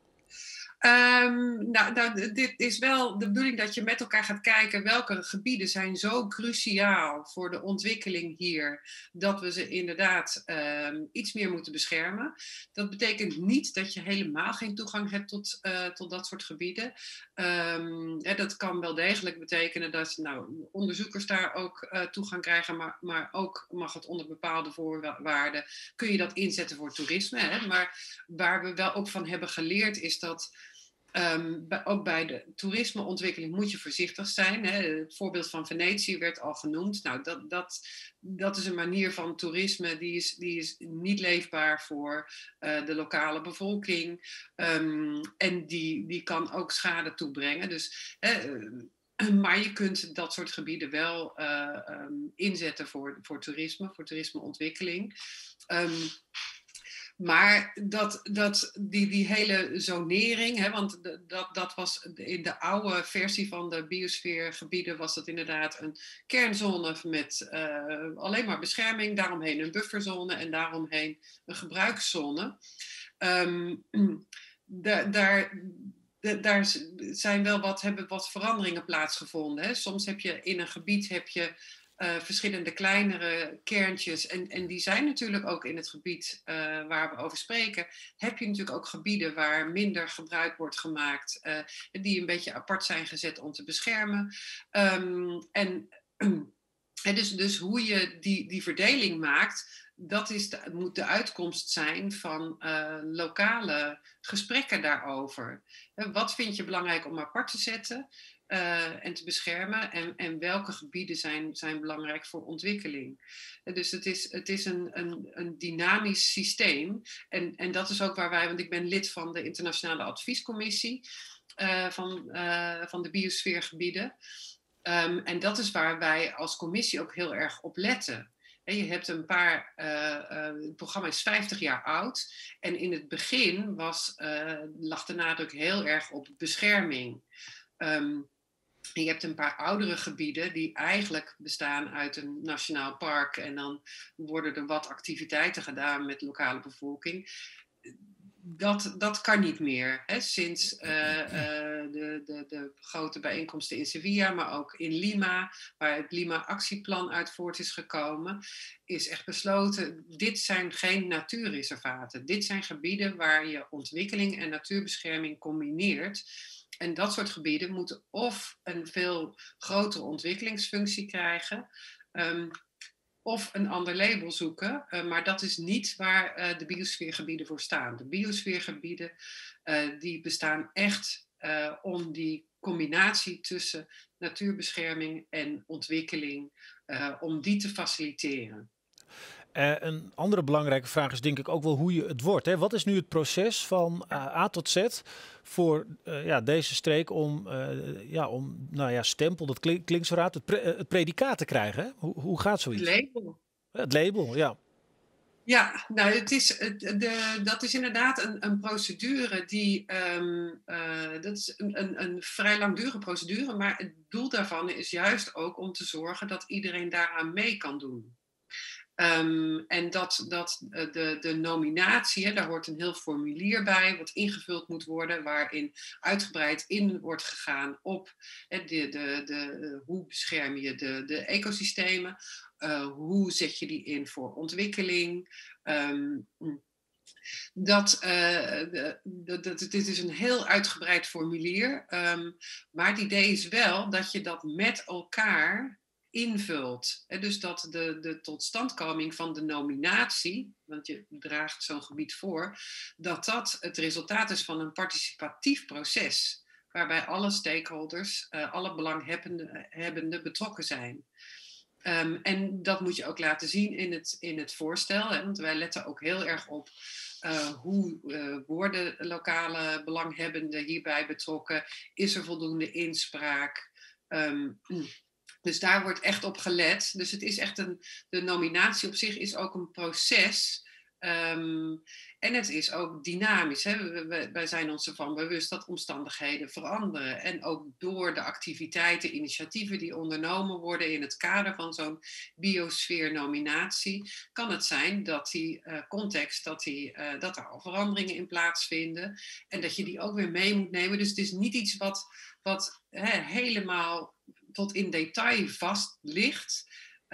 Um, nou, nou, dit is wel de bedoeling dat je met elkaar gaat kijken welke gebieden zijn zo cruciaal voor de ontwikkeling hier, dat we ze inderdaad um, iets meer moeten beschermen. Dat betekent niet dat je helemaal geen toegang hebt tot, uh, tot dat soort gebieden. Um, ja, dat kan wel degelijk betekenen dat nou, onderzoekers daar ook uh, toegang krijgen, maar, maar ook mag het onder bepaalde voorwaarden, kun je dat inzetten voor toerisme. Hè? Maar waar we wel ook van hebben geleerd is dat Um, bij, ook bij de toerismeontwikkeling moet je voorzichtig zijn. Hè. Het voorbeeld van Venetië werd al genoemd. Nou, dat, dat, dat is een manier van toerisme die is, die is niet leefbaar voor uh, de lokale bevolking. Um, en die, die kan ook schade toebrengen. Dus, hè, uh, maar je kunt dat soort gebieden wel uh, um, inzetten voor, voor toerisme, voor toerismeontwikkeling. Um, Maar dat, dat, die, die hele zonering, hè, want de, dat, dat was in de oude versie van de biosfeergebieden was dat inderdaad een kernzone met uh, alleen maar bescherming, daaromheen een bufferzone en daaromheen een gebruikszone. Um, da, daar, da, daar zijn wel wat, hebben wat veranderingen plaatsgevonden. Hè. Soms heb je in een gebied heb je Uh, verschillende kleinere kerntjes. En, en die zijn natuurlijk ook in het gebied uh, waar we over spreken. Heb je natuurlijk ook gebieden waar minder gebruik wordt gemaakt. Uh, die een beetje apart zijn gezet om te beschermen. Um, en en dus, dus hoe je die, die verdeling maakt, dat is de, moet de uitkomst zijn van uh, lokale gesprekken daarover. Uh, wat vind je belangrijk om apart te zetten? Uh, en te beschermen en, en welke gebieden zijn, zijn belangrijk voor ontwikkeling. Uh, dus het is, het is een, een, een dynamisch systeem en, en dat is ook waar wij, want ik ben lid van de Internationale Adviescommissie uh, van, uh, van de biosfeergebieden um, en dat is waar wij als commissie ook heel erg op letten. En je hebt een paar, uh, uh, het programma is vijftig jaar oud en in het begin was, uh, lag de nadruk heel erg op bescherming. Um, En je hebt een paar oudere gebieden die eigenlijk bestaan uit een nationaal park. En dan worden er wat activiteiten gedaan met de lokale bevolking. Dat, dat kan niet meer. Hè? Sinds uh, uh, de, de, de grote bijeenkomsten in Sevilla, maar ook in Lima, waar het Lima-actieplan uit voort is gekomen, is echt besloten, dit zijn geen natuurreservaten. Dit zijn gebieden waar je ontwikkeling en natuurbescherming combineert. En dat soort gebieden moeten of een veel grotere ontwikkelingsfunctie krijgen, um, of een ander label zoeken. Uh, maar dat is niet waar uh, de biosfeergebieden voor staan. De biosfeergebieden uh, die bestaan echt uh, om die combinatie tussen natuurbescherming en ontwikkeling, uh, om die te faciliteren. Uh, een andere belangrijke vraag is denk ik ook wel hoe je het wordt. Hè? Wat is nu het proces van uh, A tot Z voor uh, ja, deze streek om, uh, ja, om nou ja, stempel, dat klink, klinkt zo raar, het, pre, het predicaat te krijgen? Hè? Hoe, hoe gaat zoiets? Het label. Het label, ja. Ja, nou, het is, de, dat is inderdaad een, een procedure die, um, uh, dat is een, een, een vrij langdurige procedure, maar het doel daarvan is juist ook om te zorgen dat iedereen daaraan mee kan doen. Um, en dat, dat uh, de, de nominatie, hè, daar hoort een heel formulier bij, wat ingevuld moet worden, waarin uitgebreid in wordt gegaan op hè, de, de, de, uh, hoe bescherm je de, de ecosystemen, uh, hoe zet je die in voor ontwikkeling. Um, Dat, uh, de, de, de, dit is een heel uitgebreid formulier. Um, maar het idee is wel dat je dat met elkaar invult. He, dus dat de, de totstandkoming van de nominatie, want je draagt zo'n gebied voor, dat dat het resultaat is van een participatief proces. Waarbij alle stakeholders, uh, alle belanghebbenden betrokken zijn. Um, en dat moet je ook laten zien in het, in het voorstel. Hè, want wij letten ook heel erg op uh, hoe uh, worden lokale belanghebbenden hierbij betrokken. Is er voldoende inspraak? Um, dus daar wordt echt op gelet. Dus het is echt een, de nominatie op zich is ook een proces. Um, en het is ook dynamisch. Hè? Wij zijn ons ervan bewust dat omstandigheden veranderen. En ook door de activiteiten, initiatieven die ondernomen worden in het kader van zo'n biosfeernominatie, kan het zijn dat die uh, context, dat, die, uh, dat er al veranderingen in plaatsvinden. En dat je die ook weer mee moet nemen. Dus het is niet iets wat, wat hè, helemaal tot in detail vast ligt.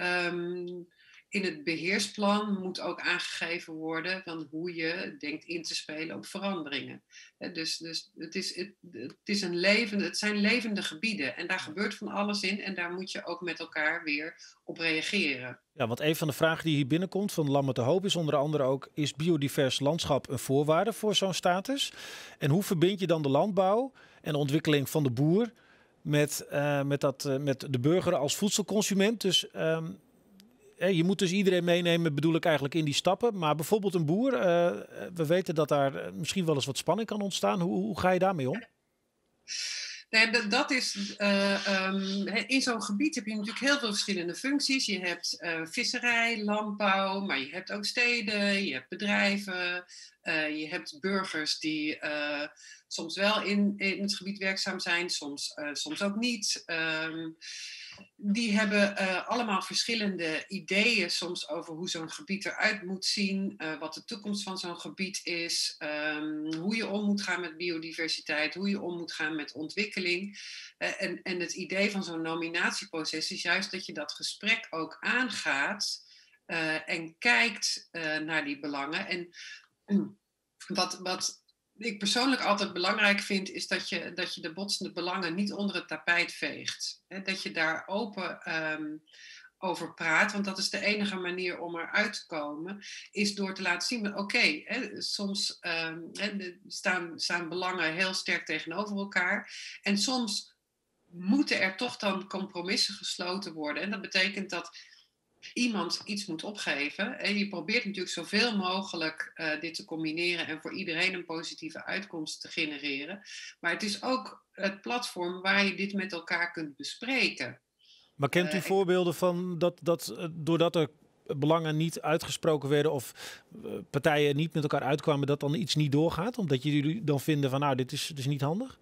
Um, In het beheersplan moet ook aangegeven worden van hoe je denkt in te spelen op veranderingen. Dus, dus het, is, het, het, is een levende, het zijn levende gebieden en daar gebeurt van alles in en daar moet je ook met elkaar weer op reageren. Ja, want een van de vragen die hier binnenkomt van Lammert de Hoop is onder andere ook: is biodivers landschap een voorwaarde voor zo'n status? En hoe verbind je dan de landbouw en de ontwikkeling van de boer met, uh, met, dat, uh, met de burger als voedselconsument? Dus um, je moet dus iedereen meenemen, bedoel ik eigenlijk, in die stappen. Maar bijvoorbeeld een boer, uh, we weten dat daar misschien wel eens wat spanning kan ontstaan. Hoe, hoe ga je daarmee om? Nee, dat, dat is, uh, um, in zo'n gebied heb je natuurlijk heel veel verschillende functies. Je hebt uh, visserij, landbouw, maar je hebt ook steden, je hebt bedrijven. Uh, je hebt burgers die uh, soms wel in, in het gebied werkzaam zijn, soms, uh, soms ook niet. Um, Die hebben uh, allemaal verschillende ideeën soms over hoe zo'n gebied eruit moet zien, uh, wat de toekomst van zo'n gebied is, um, hoe je om moet gaan met biodiversiteit, hoe je om moet gaan met ontwikkeling. Uh, en, en het idee van zo'n nominatieproces is juist dat je dat gesprek ook aangaat uh, en kijkt uh, naar die belangen. En uh, wat... wat ik persoonlijk altijd belangrijk vind, is dat je, dat je de botsende belangen niet onder het tapijt veegt. He, dat je daar open um, over praat, want dat is de enige manier om eruit te komen, is door te laten zien, oké, okay, soms um, he, staan, staan belangen heel sterk tegenover elkaar en soms moeten er toch dan compromissen gesloten worden. En dat betekent dat iemand iets moet opgeven. En je probeert natuurlijk zoveel mogelijk uh, dit te combineren en voor iedereen een positieve uitkomst te genereren. Maar het is ook het platform waar je dit met elkaar kunt bespreken. Maar kent u uh, voorbeelden van dat, dat uh, doordat er belangen niet uitgesproken werden of uh, partijen niet met elkaar uitkwamen, dat dan iets niet doorgaat? Omdat jullie dan vinden van nou, dit is, dit is niet handig?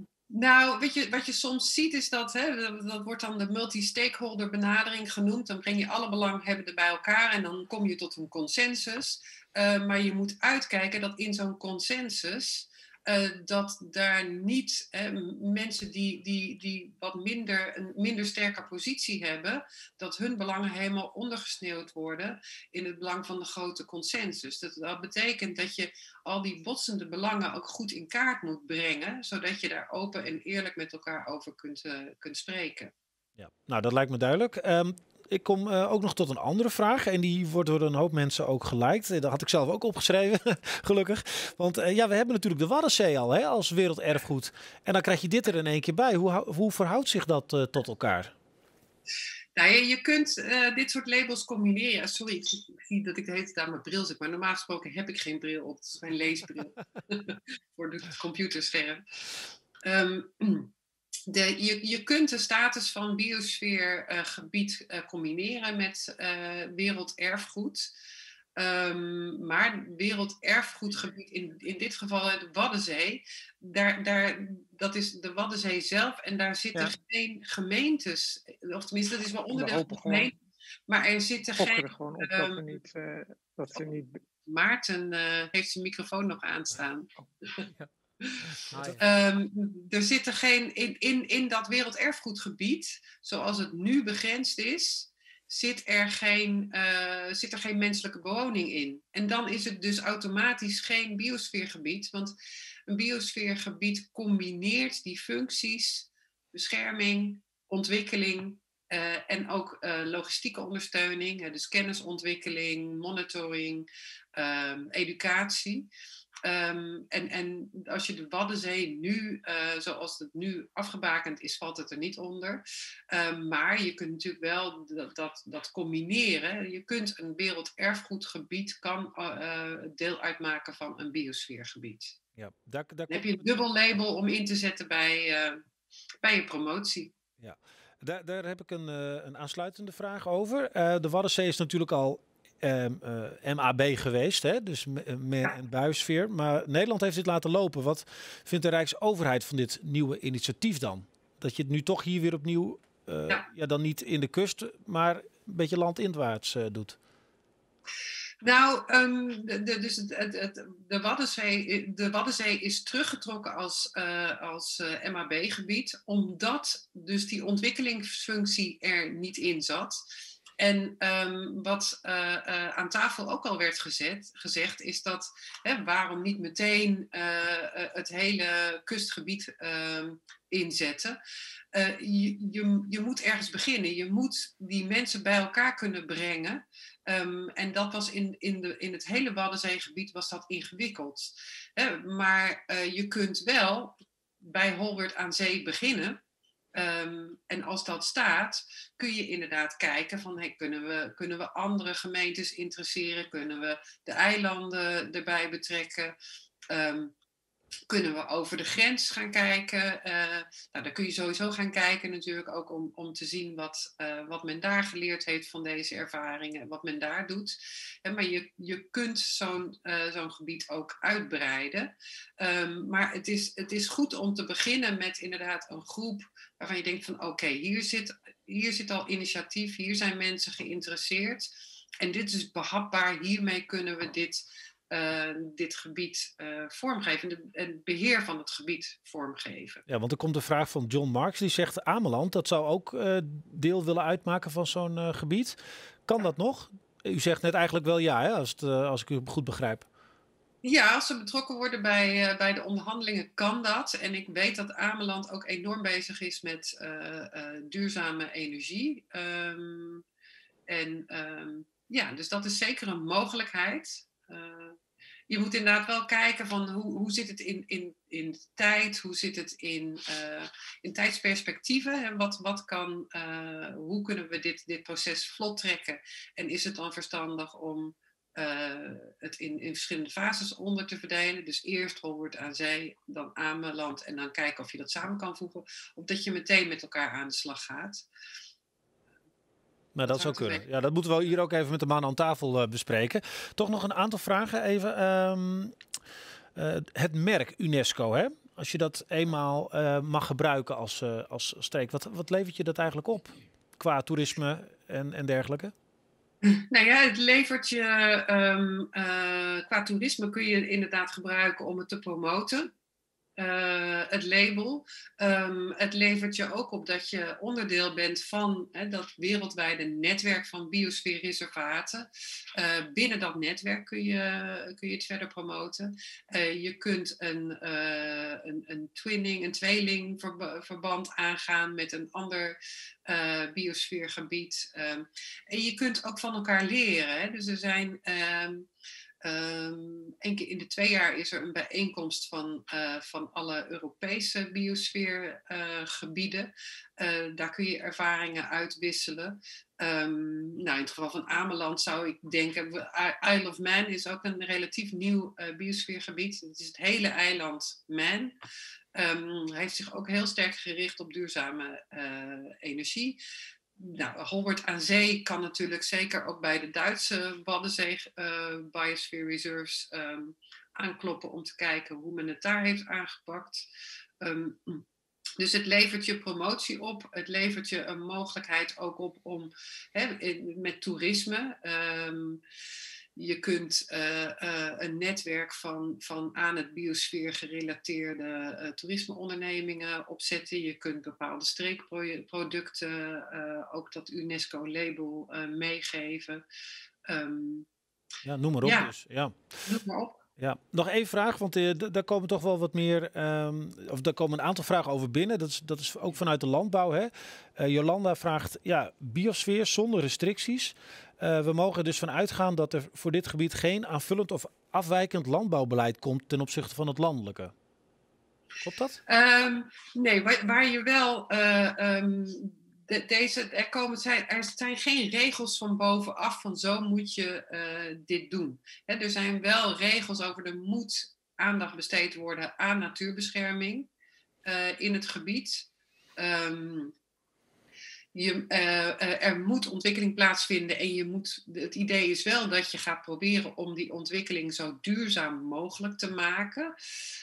Nou, weet je, wat je soms ziet is dat, hè, dat wordt dan de multi-stakeholder benadering genoemd. Dan breng je alle belanghebbenden bij elkaar en dan kom je tot een consensus. Uh, maar je moet uitkijken dat in zo'n consensus, uh, dat daar niet uh, mensen die, die, die wat minder, een minder sterke positie hebben, dat hun belangen helemaal ondergesneeuwd worden in het belang van de grote consensus. Dat, dat betekent dat je al die botsende belangen ook goed in kaart moet brengen, zodat je daar open en eerlijk met elkaar over kunt, uh, kunt spreken. Ja, nou, dat lijkt me duidelijk. Um, ik kom uh, ook nog tot een andere vraag en die wordt door een hoop mensen ook geliked. Dat had ik zelf ook opgeschreven, gelukkig. Want uh, ja, we hebben natuurlijk de Waddenzee al hè, als werelderfgoed. En dan krijg je dit er in één keer bij. Hoe, hoe verhoudt zich dat uh, tot elkaar? Nou, je, je kunt uh, dit soort labels combineren. Sorry, ik zie dat ik de hele tijd aan mijn bril zit, maar normaal gesproken heb ik geen bril op. Het is mijn leesbril voor het computerscherm. Um, de, je, je kunt de status van biosfeergebied uh, uh, combineren met uh, werelderfgoed. Um, maar werelderfgoedgebied, in, in dit geval de Waddenzee, daar, daar, dat is de Waddenzee zelf en daar zitten ja. geen gemeentes, of tenminste dat is wel onderdeel van de gemeente, Maar er zitten Fokken geen... er gewoon op um, dat, we niet, uh, dat ze niet... Maarten uh, heeft zijn microfoon nog aanstaan. Ja. Ah, ja. um, er zitten geen... In, in, in dat werelderfgoedgebied, zoals het nu begrensd is... Zit er, geen, uh, zit er geen menselijke bewoning in. En dan is het dus automatisch geen biosfeergebied. Want een biosfeergebied combineert die functies, bescherming, ontwikkeling uh, en ook uh, logistieke ondersteuning. Uh, dus kennisontwikkeling, monitoring, uh, educatie. Um, en, en als je de Waddenzee nu, uh, zoals het nu afgebakend is, valt het er niet onder. Um, maar je kunt natuurlijk wel dat, dat, dat combineren. Je kunt een werelderfgoedgebied kan uh, deel uitmaken van een biosfeergebied. Ja, daar, daar Dan heb je een dubbel label om in te zetten bij, uh, bij je promotie. Ja, daar, daar heb ik een, uh, een aansluitende vraag over. Uh, de Waddenzee is natuurlijk al Um, uh, M A B geweest, hè? Dus meer een buiensfeer. Maar Nederland heeft dit laten lopen. Wat vindt de Rijksoverheid van dit nieuwe initiatief dan? Dat je het nu toch hier weer opnieuw, uh, ja. ja, dan niet in de kust, maar een beetje landinwaarts uh, doet? Nou, um, de, de, dus het, het, het, de, Waddenzee, de Waddenzee is teruggetrokken als, uh, als uh, M A B-gebied, omdat dus die ontwikkelingsfunctie er niet in zat. En um, wat uh, uh, aan tafel ook al werd gezet, gezegd, is dat hè, waarom niet meteen uh, uh, het hele kustgebied uh, inzetten. Uh, je, je, je moet ergens beginnen. Je moet die mensen bij elkaar kunnen brengen. Um, en dat was in, in, de, in het hele Waddenzeegebied was dat ingewikkeld. Hè, maar uh, je kunt wel bij Holwert aan Zee beginnen. Um, en als dat staat, kun je inderdaad kijken van hey, kunnen we, kunnen we andere gemeentes interesseren? Kunnen we de eilanden erbij betrekken? Um, kunnen we over de grens gaan kijken? Uh, nou, daar kun je sowieso gaan kijken natuurlijk ook om, om te zien wat, uh, wat men daar geleerd heeft van deze ervaringen. Wat men daar doet. En maar je, je kunt zo'n, uh, zo'n gebied ook uitbreiden. Um, maar het is, het is goed om te beginnen met inderdaad een groep waarvan je denkt van oké, okay, hier zit, hier zit al initiatief. Hier zijn mensen geïnteresseerd. En dit is behapbaar. Hiermee kunnen we dit... Uh, dit gebied uh, vormgeven en het beheer van het gebied vormgeven. Ja, want er komt de vraag van John Marks, die zegt Ameland, dat zou ook uh, deel willen uitmaken van zo'n uh, gebied. Kan dat nog? U zegt net eigenlijk wel ja, hè, als, het, uh, als ik u goed begrijp. Ja, als ze betrokken worden bij, uh, bij de onderhandelingen kan dat. En ik weet dat Ameland ook enorm bezig is met uh, uh, duurzame energie. Um, en um, ja, dus dat is zeker een mogelijkheid. Uh, je moet inderdaad wel kijken van hoe, hoe zit het in, in, in tijd, hoe zit het in, uh, in tijdsperspectieven en wat, wat kan, uh, hoe kunnen we dit, dit proces vlot trekken en is het dan verstandig om uh, het in, in verschillende fases onder te verdelen, dus eerst Holwert aan Zee, dan Ameland en dan kijken of je dat samen kan voegen of dat je meteen met elkaar aan de slag gaat. Nou, dat zou kunnen. Ja, dat moeten we hier ook even met de man aan tafel uh, bespreken. Toch nog een aantal vragen even. Um, uh, het merk UNESCO, hè? Als je dat eenmaal uh, mag gebruiken als, uh, als streek, wat, wat levert je dat eigenlijk op? Qua toerisme en, en dergelijke? Nou ja, het levert je... Um, uh, qua toerisme kun je het inderdaad gebruiken om het te promoten. Uh, het label. Um, het levert je ook op dat je onderdeel bent van hè, dat wereldwijde netwerk van biosfeerreservaten. Uh, binnen dat netwerk kun je, kun je het verder promoten. Uh, je kunt een, uh, een, een twinning, een tweelingverband aangaan met een ander uh, biosfeergebied. Um, en je kunt ook van elkaar leren. Hè. Dus er zijn... Um, Um, Eén keer in de twee jaar is er een bijeenkomst van, uh, van alle Europese biosfeergebieden. Uh, uh, daar kun je ervaringen uitwisselen. Um, nou, in het geval van Ameland zou ik denken... Isle of Man is ook een relatief nieuw uh, biosfeergebied. Het is het hele eiland Man. Um, hij heeft zich ook heel sterk gericht op duurzame uh, energie. Nou, Holwert aan Zee kan natuurlijk zeker ook bij de Duitse Waddenzee uh, Biosphere Reserves um, aankloppen om te kijken hoe men het daar heeft aangepakt. Um, Dus het levert je promotie op. Het levert je een mogelijkheid ook op om hè, in, met toerisme. Um, je kunt uh, uh, een netwerk van, van aan het biosfeer gerelateerde uh, toerismeondernemingen opzetten. Je kunt bepaalde streekproducten, uh, ook dat UNESCO-label uh, meegeven. Um, ja, noem maar op ja, dus. Ja. Noem maar op. Ja, nog één vraag, want uh, d- daar komen toch wel wat meer, um, of daar komen een aantal vragen over binnen. Dat is, dat is ook vanuit de landbouw. Hè? Uh, Jolanda vraagt, ja, biosfeer zonder restricties. Uh, we mogen dus van uitgaan dat er voor dit gebied geen aanvullend of afwijkend landbouwbeleid komt ten opzichte van het landelijke. Klopt dat? Um, nee, waar, waar je wel... Uh, um, De, deze, er, komen, er zijn geen regels van bovenaf van zo moet je uh, dit doen. He, er zijn wel regels over er moet aandacht besteed worden aan natuurbescherming uh, in het gebied. Um, je, uh, uh, er moet ontwikkeling plaatsvinden en je moet, het idee is wel dat je gaat proberen om die ontwikkeling zo duurzaam mogelijk te maken.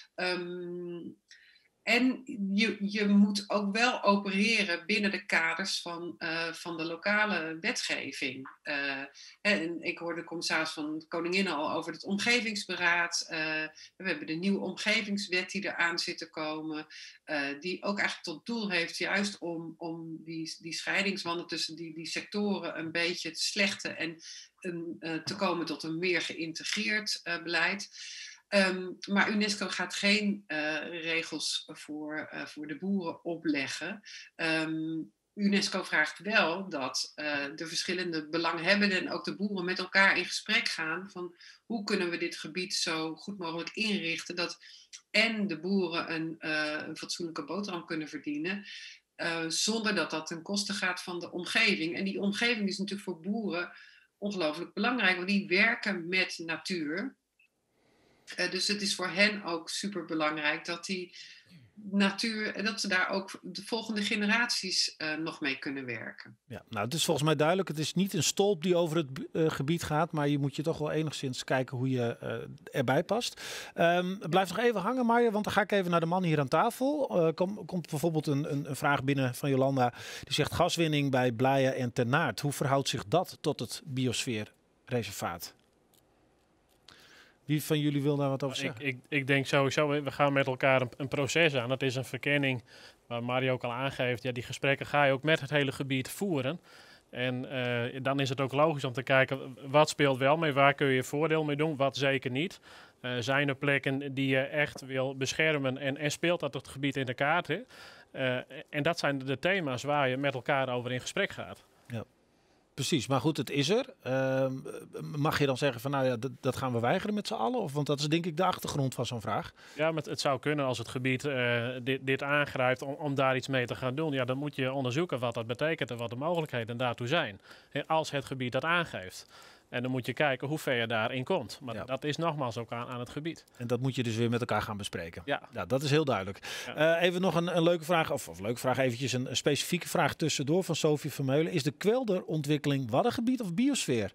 Um, En je, je moet ook wel opereren binnen de kaders van, uh, van de lokale wetgeving. Uh, en ik hoorde de commissaris van de Koningin al over het omgevingsberaad. Uh, we hebben de nieuwe omgevingswet die eraan zit te komen. Uh, die ook eigenlijk tot doel heeft juist om, om die, die scheidingswanden tussen die, die sectoren een beetje te slechten. En um, uh, te komen tot een meer geïntegreerd uh, beleid. Um, maar UNESCO gaat geen uh, regels voor, uh, voor de boeren opleggen. Um, UNESCO vraagt wel dat uh, de verschillende belanghebbenden en ook de boeren met elkaar in gesprek gaan van hoe kunnen we dit gebied zo goed mogelijk inrichten dat en de boeren een, uh, een fatsoenlijke boterham kunnen verdienen, uh, zonder dat dat ten koste gaat van de omgeving. En die omgeving is natuurlijk voor boeren ongelooflijk belangrijk, want die werken met natuur. Uh, dus het is voor hen ook super belangrijk dat die natuur en dat ze daar ook de volgende generaties uh, nog mee kunnen werken. Ja, nou, het is volgens mij duidelijk. Het is niet een stolp die over het uh, gebied gaat, maar je moet je toch wel enigszins kijken hoe je uh, erbij past. Um, blijf nog even hangen, Marja, want dan ga ik even naar de man hier aan tafel. Uh, kom, komt bijvoorbeeld een, een, een vraag binnen van Jolanda. Die zegt gaswinning bij Blijen en Ter Naert. Hoe verhoudt zich dat tot het biosfeerreservaat? Wie van jullie wil daar wat over zeggen? Ik, ik, ik denk sowieso, we gaan met elkaar een, een proces aan. Dat is een verkenning waar Mario ook al aangeeft. Ja, die gesprekken ga je ook met het hele gebied voeren. En uh, dan is het ook logisch om te kijken, wat speelt wel mee? Waar kun je voordeel mee doen? Wat zeker niet? Uh, zijn er plekken die je echt wil beschermen? En, en speelt dat het gebied in de kaart? Hè? Uh, en dat zijn de thema's waar je met elkaar over in gesprek gaat. Ja. Precies, maar goed, het is er. Uh, mag je dan zeggen van nou ja, dat, dat gaan we weigeren met z'n allen? Of, want dat is denk ik de achtergrond van zo'n vraag. Ja, maar het zou kunnen als het gebied uh, dit, dit aangrijpt om, om daar iets mee te gaan doen. Ja, dan moet je onderzoeken wat dat betekent en wat de mogelijkheden daartoe zijn. En als het gebied dat aangeeft. En dan moet je kijken hoe ver je daarin komt. Maar ja. dat is nogmaals ook aan, aan het gebied. En dat moet je dus weer met elkaar gaan bespreken. Ja, ja dat is heel duidelijk. Ja. Uh, even nog een, een leuke vraag, of, of leuke vraag, eventjes een, een specifieke vraag tussendoor van Sophie Vermeulen. Is de kwelderontwikkeling waddengebied of biosfeer?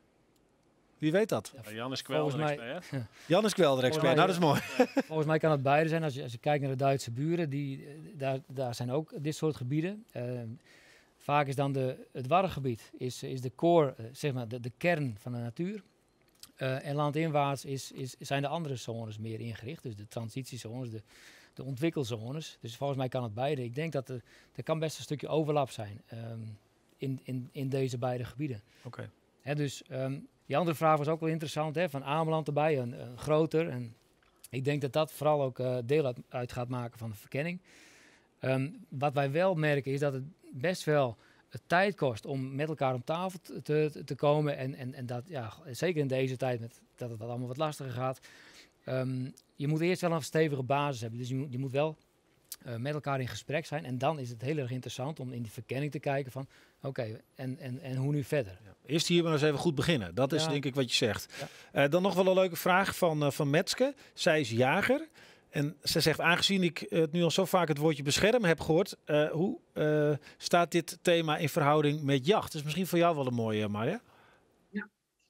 Wie weet dat? Ja, Jan is kwelderexpert. Mij... Jan is kwelderexpert, nou dat is mooi. Ja, volgens mij kan het beide zijn. Als je, als je kijkt naar de Duitse buren, die, daar, daar zijn ook dit soort gebieden. Uh, Vaak is dan de, het waddengebied is, is de core, zeg maar de, de kern van de natuur. Uh, en landinwaarts is, is, zijn de andere zones meer ingericht. Dus de transitiezones, de, de ontwikkelzones. Dus volgens mij kan het beide. Ik denk dat er, er kan best een stukje overlap zijn um, in, in, in deze beide gebieden. Oké. Okay. Dus um, die andere vraag was ook wel interessant. Hè, van Ameland erbij, een, een groter. En ik denk dat dat vooral ook uh, deel uit, uit gaat maken van de verkenning. Um, wat wij wel merken is dat het best wel het tijd kost om met elkaar om tafel te, te, te komen. En, en, en dat, ja, zeker in deze tijd met, dat het wat allemaal wat lastiger gaat. Um, je moet eerst wel een stevige basis hebben. Dus je moet, je moet wel uh, met elkaar in gesprek zijn. En dan is het heel erg interessant om in die verkenning te kijken van oké, okay, en, en, en hoe nu verder? Ja. Eerst hier maar eens even goed beginnen. Dat is ja. denk ik wat je zegt. Ja. Uh, dan nog wel een leuke vraag van, uh, van Metske. Zij is jager. En ze zegt, aangezien ik uh, nu al zo vaak het woordje beschermen heb gehoord, uh, hoe uh, staat dit thema in verhouding met jacht? Dat is misschien voor jou wel een mooie, Marja. Ja,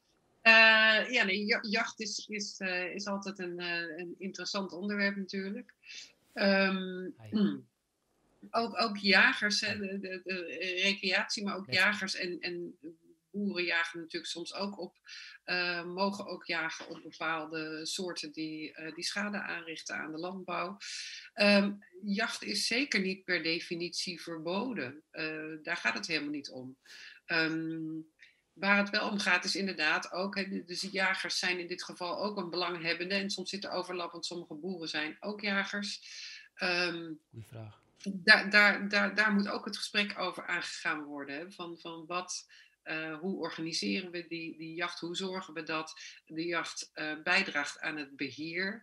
uh, ja nee, jacht is, is, uh, is altijd een, uh, een interessant onderwerp natuurlijk. Um, ook, ook jagers, hè, de, de, de recreatie, maar ook Ja. jagers en, en boeren jagen natuurlijk soms ook op, uh, mogen ook jagen op bepaalde soorten die, uh, die schade aanrichten aan de landbouw. Um, jacht is zeker niet per definitie verboden. Uh, daar gaat het helemaal niet om. Um, Waar het wel om gaat is inderdaad ook, hè, dus jagers zijn in dit geval ook een belanghebbende en soms zit er overlap, want sommige boeren zijn ook jagers. Um, Goeie vraag. Daar, daar, daar, daar moet ook het gesprek over aangegaan worden. Hè, van, van wat, uh, hoe organiseren we die, die jacht? Hoe zorgen we dat de jacht uh, bijdraagt aan het beheer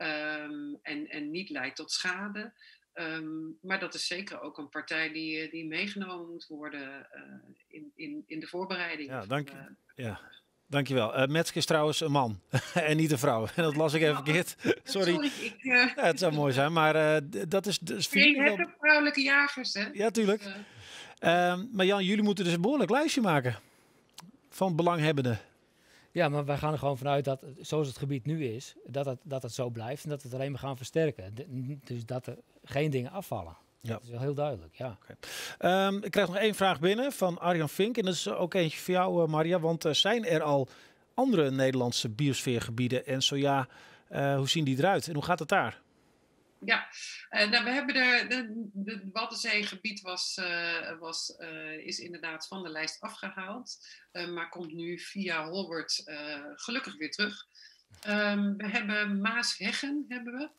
um, en, en niet leidt tot schade? Um, maar dat is zeker ook een partij die, die meegenomen moet worden uh, in, in, in de voorbereiding. Ja, dank, uh, ja. Dankjewel. Uh, Metske is trouwens een man en niet een vrouw. En dat las ik even verkeerd. Sorry. Sorry ik, uh, ja, het zou mooi zijn, maar uh, dat is... Dus je hebt wel... vrouwelijke jagers, hè? Ja, tuurlijk. Uh, uh, maar Jan, jullie moeten dus een behoorlijk lijstje maken van belanghebbenden. Ja, maar wij gaan er gewoon vanuit dat, zoals het gebied nu is, dat het, dat het zo blijft en dat we het alleen maar gaan versterken. De, dus dat er geen dingen afvallen. Ja. Dat is wel heel duidelijk, ja. Okay. Um, ik krijg nog één vraag binnen van Arjan Vink. En dat is ook eentje voor jou, uh, Maria. Want uh, zijn er al andere Nederlandse biosfeergebieden? En zo ja, uh, hoe zien die eruit? En hoe gaat het daar? Ja, uh, nou, we hebben de, de, de Waddenzeegebied was, uh, was, uh, is inderdaad van de lijst afgehaald. Uh, maar komt nu via Holwert uh, gelukkig weer terug. Um, we hebben Maasheggen, hebben we.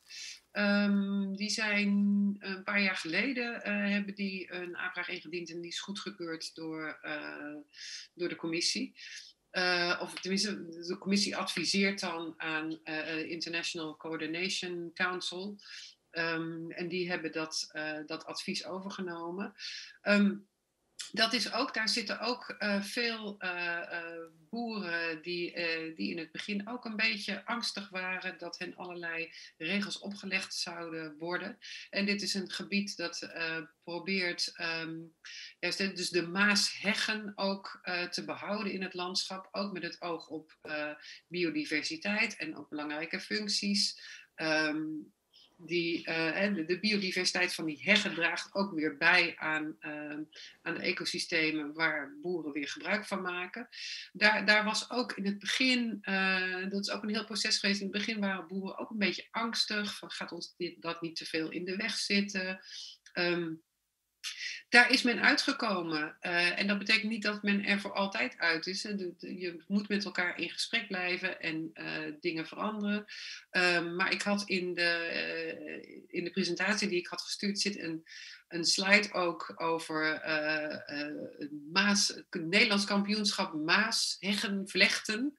Um, die zijn een paar jaar geleden uh, hebben die een aanvraag ingediend en die is goedgekeurd door, uh, door de commissie. Uh, of tenminste, de commissie adviseert dan aan uh, International Coordination Council. Um, en die hebben dat, uh, dat advies overgenomen. Um, Dat is ook, daar zitten ook uh, veel uh, uh, boeren die, uh, die in het begin ook een beetje angstig waren dat hen allerlei regels opgelegd zouden worden. En dit is een gebied dat uh, probeert um, juist, dus de Maasheggen ook uh, te behouden in het landschap. Ook met het oog op uh, biodiversiteit en op belangrijke functies. Um, Die, uh, de, de biodiversiteit van die heggen draagt ook weer bij aan, uh, aan de ecosystemen waar boeren weer gebruik van maken. Daar, daar was ook in het begin, uh, dat is ook een heel proces geweest, in het begin waren boeren ook een beetje angstig, van gaat ons dit, dat niet te veel in de weg zitten. Um, Daar is men uitgekomen. Uh, en dat betekent niet dat men er voor altijd uit is. Hè. De, de, je moet met elkaar in gesprek blijven en uh, dingen veranderen. Um, maar ik had in de, uh, in de presentatie die ik had gestuurd zit een, een slide ook over uh, uh, Maas, het Nederlands kampioenschap Maas, heggen, vlechten.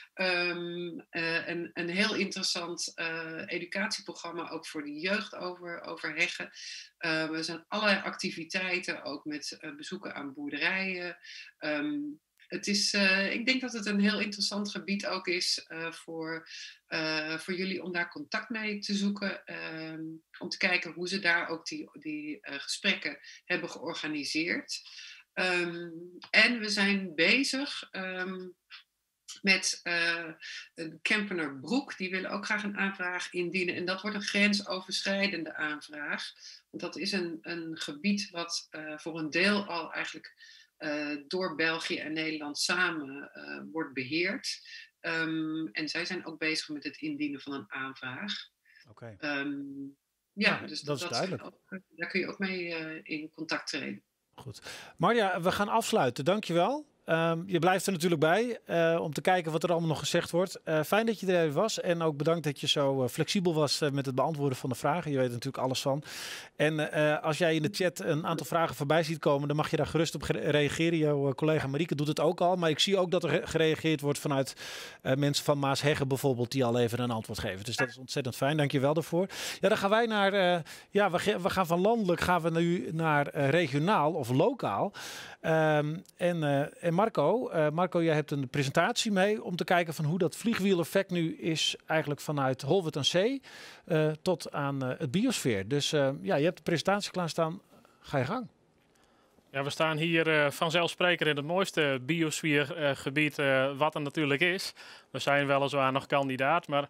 Um, uh, een, een heel interessant uh, educatieprogramma ook voor de jeugd over, over heggen. Uh, er zijn allerlei activiteiten, ook met uh, bezoeken aan boerderijen. Um, het is, uh, ik denk dat het een heel interessant gebied ook is uh, voor, uh, voor jullie om daar contact mee te zoeken. Um, om te kijken hoe ze daar ook die, die uh, gesprekken hebben georganiseerd. Um, en we zijn bezig... Um, met uh, Kempener Broek, die willen ook graag een aanvraag indienen. En dat wordt een grensoverschrijdende aanvraag. Want dat is een, een gebied wat uh, voor een deel al eigenlijk uh, door België en Nederland samen uh, wordt beheerd. Um, en zij zijn ook bezig met het indienen van een aanvraag. Oké. Okay. Um, ja, ja, dus dat, dat is duidelijk. Ook, daar kun je ook mee uh, in contact treden. Goed. Marja, we gaan afsluiten. Dankjewel. Um, je blijft er natuurlijk bij uh, om te kijken wat er allemaal nog gezegd wordt. Uh, fijn dat je er even was en ook bedankt dat je zo uh, flexibel was uh, met het beantwoorden van de vragen. Je weet er natuurlijk alles van. En uh, als jij in de chat een aantal vragen voorbij ziet komen, dan mag je daar gerust op reageren. Jouw uh, collega Marieke doet het ook al. Maar ik zie ook dat er gereageerd wordt vanuit uh, mensen van Maasheggen bijvoorbeeld, die al even een antwoord geven. Dus dat is ontzettend fijn. Dank je wel daarvoor. Ja, dan gaan wij naar, uh, ja, we, we gaan van landelijk gaan we nu naar uh, regionaal of lokaal. Um, en, uh, en Marco, uh, Marco, jij hebt een presentatie mee om te kijken van hoe dat vliegwiel-effect nu is eigenlijk vanuit Holwert aan Zee uh, tot aan uh, het biosfeer. Dus uh, ja, je hebt de presentatie klaarstaan. Ga je gang. Ja, we staan hier uh, vanzelfsprekend in het mooiste biosfeergebied uh, uh, wat er natuurlijk is. We zijn weliswaar nog kandidaat, maar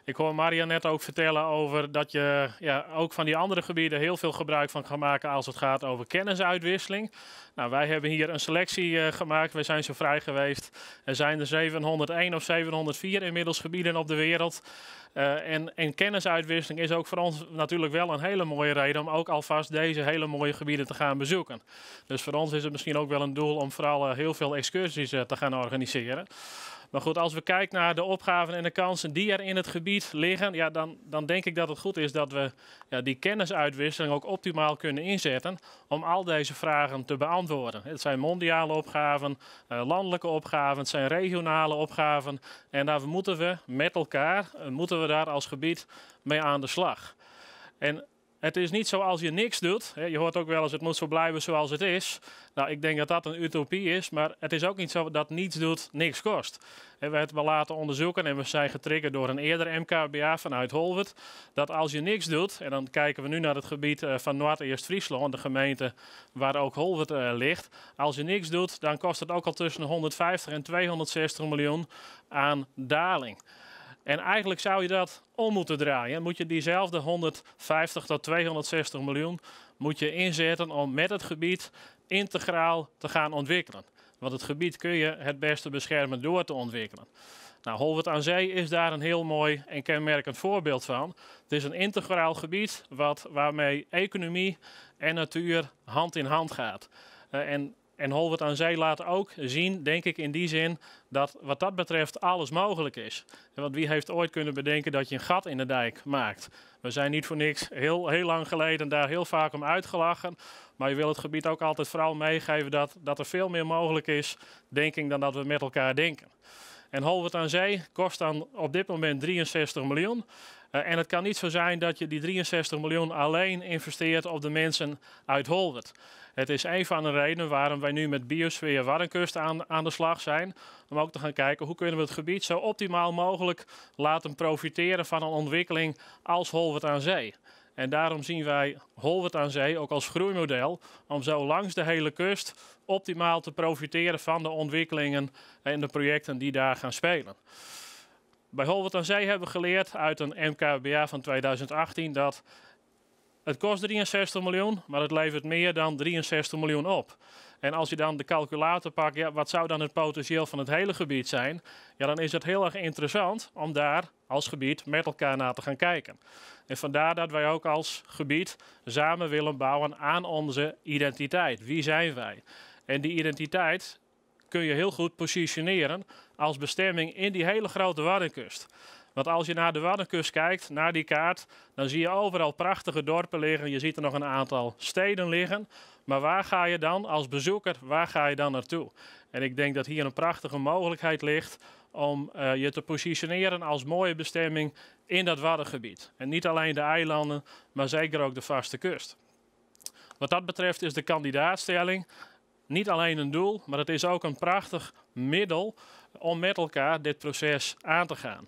Ik hoor Maria net ook vertellen over dat je ja, ook van die andere gebieden heel veel gebruik van kan maken als het gaat over kennisuitwisseling. Nou, wij hebben hier een selectie uh, gemaakt. We zijn zo vrij geweest. Er zijn er zevenhonderdéén of zevenhonderdvier inmiddels gebieden op de wereld. Uh, en, en kennisuitwisseling is ook voor ons natuurlijk wel een hele mooie reden om ook alvast deze hele mooie gebieden te gaan bezoeken. Dus voor ons is het misschien ook wel een doel om vooral uh, heel veel excursies uh, te gaan organiseren. Maar goed, als we kijken naar de opgaven en de kansen die er in het gebied liggen, ja, dan, dan denk ik dat het goed is dat we ja, die kennisuitwisseling ook optimaal kunnen inzetten om al deze vragen te beantwoorden. Het zijn mondiale opgaven, uh, landelijke opgaven, het zijn regionale opgaven. En daar moeten we met elkaar, uh, moeten we daar als gebied mee aan de slag. En het is niet zo als je niks doet. Je hoort ook wel eens het moet zo blijven zoals het is. Nou, ik denk dat dat een utopie is. Maar het is ook niet zo dat niets doet niks kost. We hebben het wel laten onderzoeken en we zijn getriggerd door een eerder M K B A vanuit Holwert. Dat als je niks doet, en dan kijken we nu naar het gebied van Noord-Eerst-Friesland, de gemeente waar ook Holwert uh, ligt. Als je niks doet, dan kost het ook al tussen de honderdvijftig en tweehonderdzestig miljoen aan daling. En eigenlijk zou je dat om moeten draaien. Moet je diezelfde honderdvijftig tot tweehonderdzestig miljoen moet je inzetten om met het gebied integraal te gaan ontwikkelen. Want het gebied kun je het beste beschermen door te ontwikkelen. Nou, Holwert aan Zee is daar een heel mooi en kenmerkend voorbeeld van. Het is een integraal gebied wat, waarmee economie en natuur hand in hand gaat. Uh, en En Holwert aan Zee laat ook zien, denk ik in die zin, dat wat dat betreft alles mogelijk is. Want wie heeft ooit kunnen bedenken dat je een gat in de dijk maakt? We zijn niet voor niks heel, heel lang geleden daar heel vaak om uitgelachen. Maar je wil het gebied ook altijd vooral meegeven dat, dat er veel meer mogelijk is, denk ik, dan dat we met elkaar denken. En Holwert aan Zee kost dan op dit moment drieënzestig miljoen. Uh, en het kan niet zo zijn dat je die drieënzestig miljoen alleen investeert op de mensen uit Holwert. Het is een van de redenen waarom wij nu met Biosfeer Waddenkust aan, aan de slag zijn. Om ook te gaan kijken hoe kunnen we het gebied zo optimaal mogelijk laten profiteren van een ontwikkeling als Holwert aan Zee. En daarom zien wij Holwert aan Zee ook als groeimodel om zo langs de hele kust optimaal te profiteren van de ontwikkelingen en de projecten die daar gaan spelen. Bij Holwert aan Zee hebben we geleerd uit een M K B A van tweeduizend achttien dat het kost drieënzestig miljoen, maar het levert meer dan drieënzestig miljoen op. En als je dan de calculator pakt, ja, wat zou dan het potentieel van het hele gebied zijn? Ja, dan is het heel erg interessant om daar als gebied met elkaar naar te gaan kijken. En vandaar dat wij ook als gebied samen willen bouwen aan onze identiteit. Wie zijn wij? En die identiteit kun je heel goed positioneren als bestemming in die hele grote Waddenkust. Want als je naar de Waddenkust kijkt, naar die kaart, dan zie je overal prachtige dorpen liggen. Je ziet er nog een aantal steden liggen. Maar waar ga je dan als bezoeker, waar ga je dan naartoe? En ik denk dat hier een prachtige mogelijkheid ligt om uh, je te positioneren als mooie bestemming in dat Waddengebied. En niet alleen de eilanden, maar zeker ook de vaste kust. Wat dat betreft is de kandidaatstelling niet alleen een doel, maar het is ook een prachtig middel om met elkaar dit proces aan te gaan.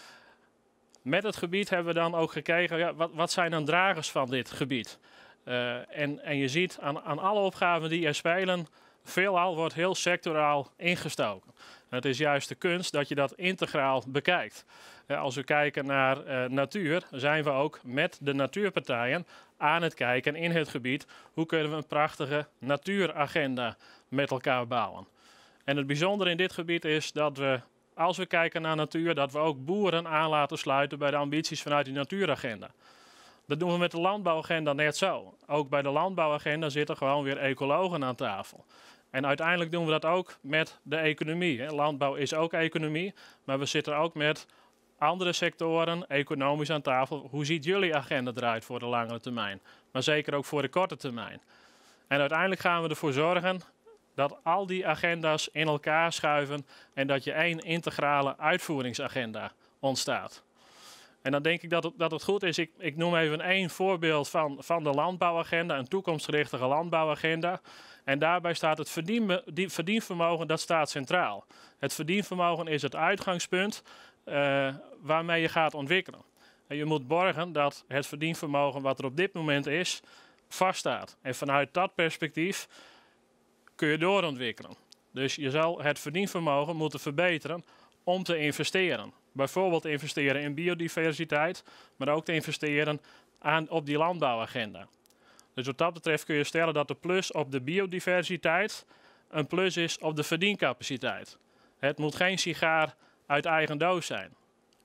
Met het gebied hebben we dan ook gekeken, ja, wat, wat zijn dan dragers van dit gebied? Uh, en, en je ziet aan, aan alle opgaven die er spelen, veelal wordt heel sectoraal ingestoken. En het is juist de kunst dat je dat integraal bekijkt. Uh, als we kijken naar uh, natuur, zijn we ook met de natuurpartijen aan het kijken in het gebied. Hoe kunnen we een prachtige natuuragenda met elkaar bouwen? En het bijzondere in dit gebied is dat we, als we kijken naar natuur, dat we ook boeren aan laten sluiten bij de ambities vanuit die natuuragenda. Dat doen we met de landbouwagenda net zo. Ook bij de landbouwagenda zitten gewoon weer ecologen aan tafel. En uiteindelijk doen we dat ook met de economie. Landbouw is ook economie, maar we zitten ook met andere sectoren economisch aan tafel. Hoe ziet jullie agenda eruit voor de langere termijn? Maar zeker ook voor de korte termijn. En uiteindelijk gaan we ervoor zorgen dat al die agenda's in elkaar schuiven en dat je één integrale uitvoeringsagenda ontstaat. En dan denk ik dat het, dat het goed is, ik, ik noem even één voorbeeld van, van de landbouwagenda, een toekomstgerichte landbouwagenda. En daarbij staat het verdien, die, verdienvermogen, dat staat centraal. Het verdienvermogen is het uitgangspunt uh, waarmee je gaat ontwikkelen. En je moet borgen dat het verdienvermogen wat er op dit moment is, vaststaat. En vanuit dat perspectief kun je doorontwikkelen. Dus je zal het verdienvermogen moeten verbeteren om te investeren. Bijvoorbeeld investeren in biodiversiteit, maar ook te investeren aan, op die landbouwagenda. Dus wat dat betreft kun je stellen dat de plus op de biodiversiteit een plus is op de verdiencapaciteit. Het moet geen sigaar uit eigen doos zijn.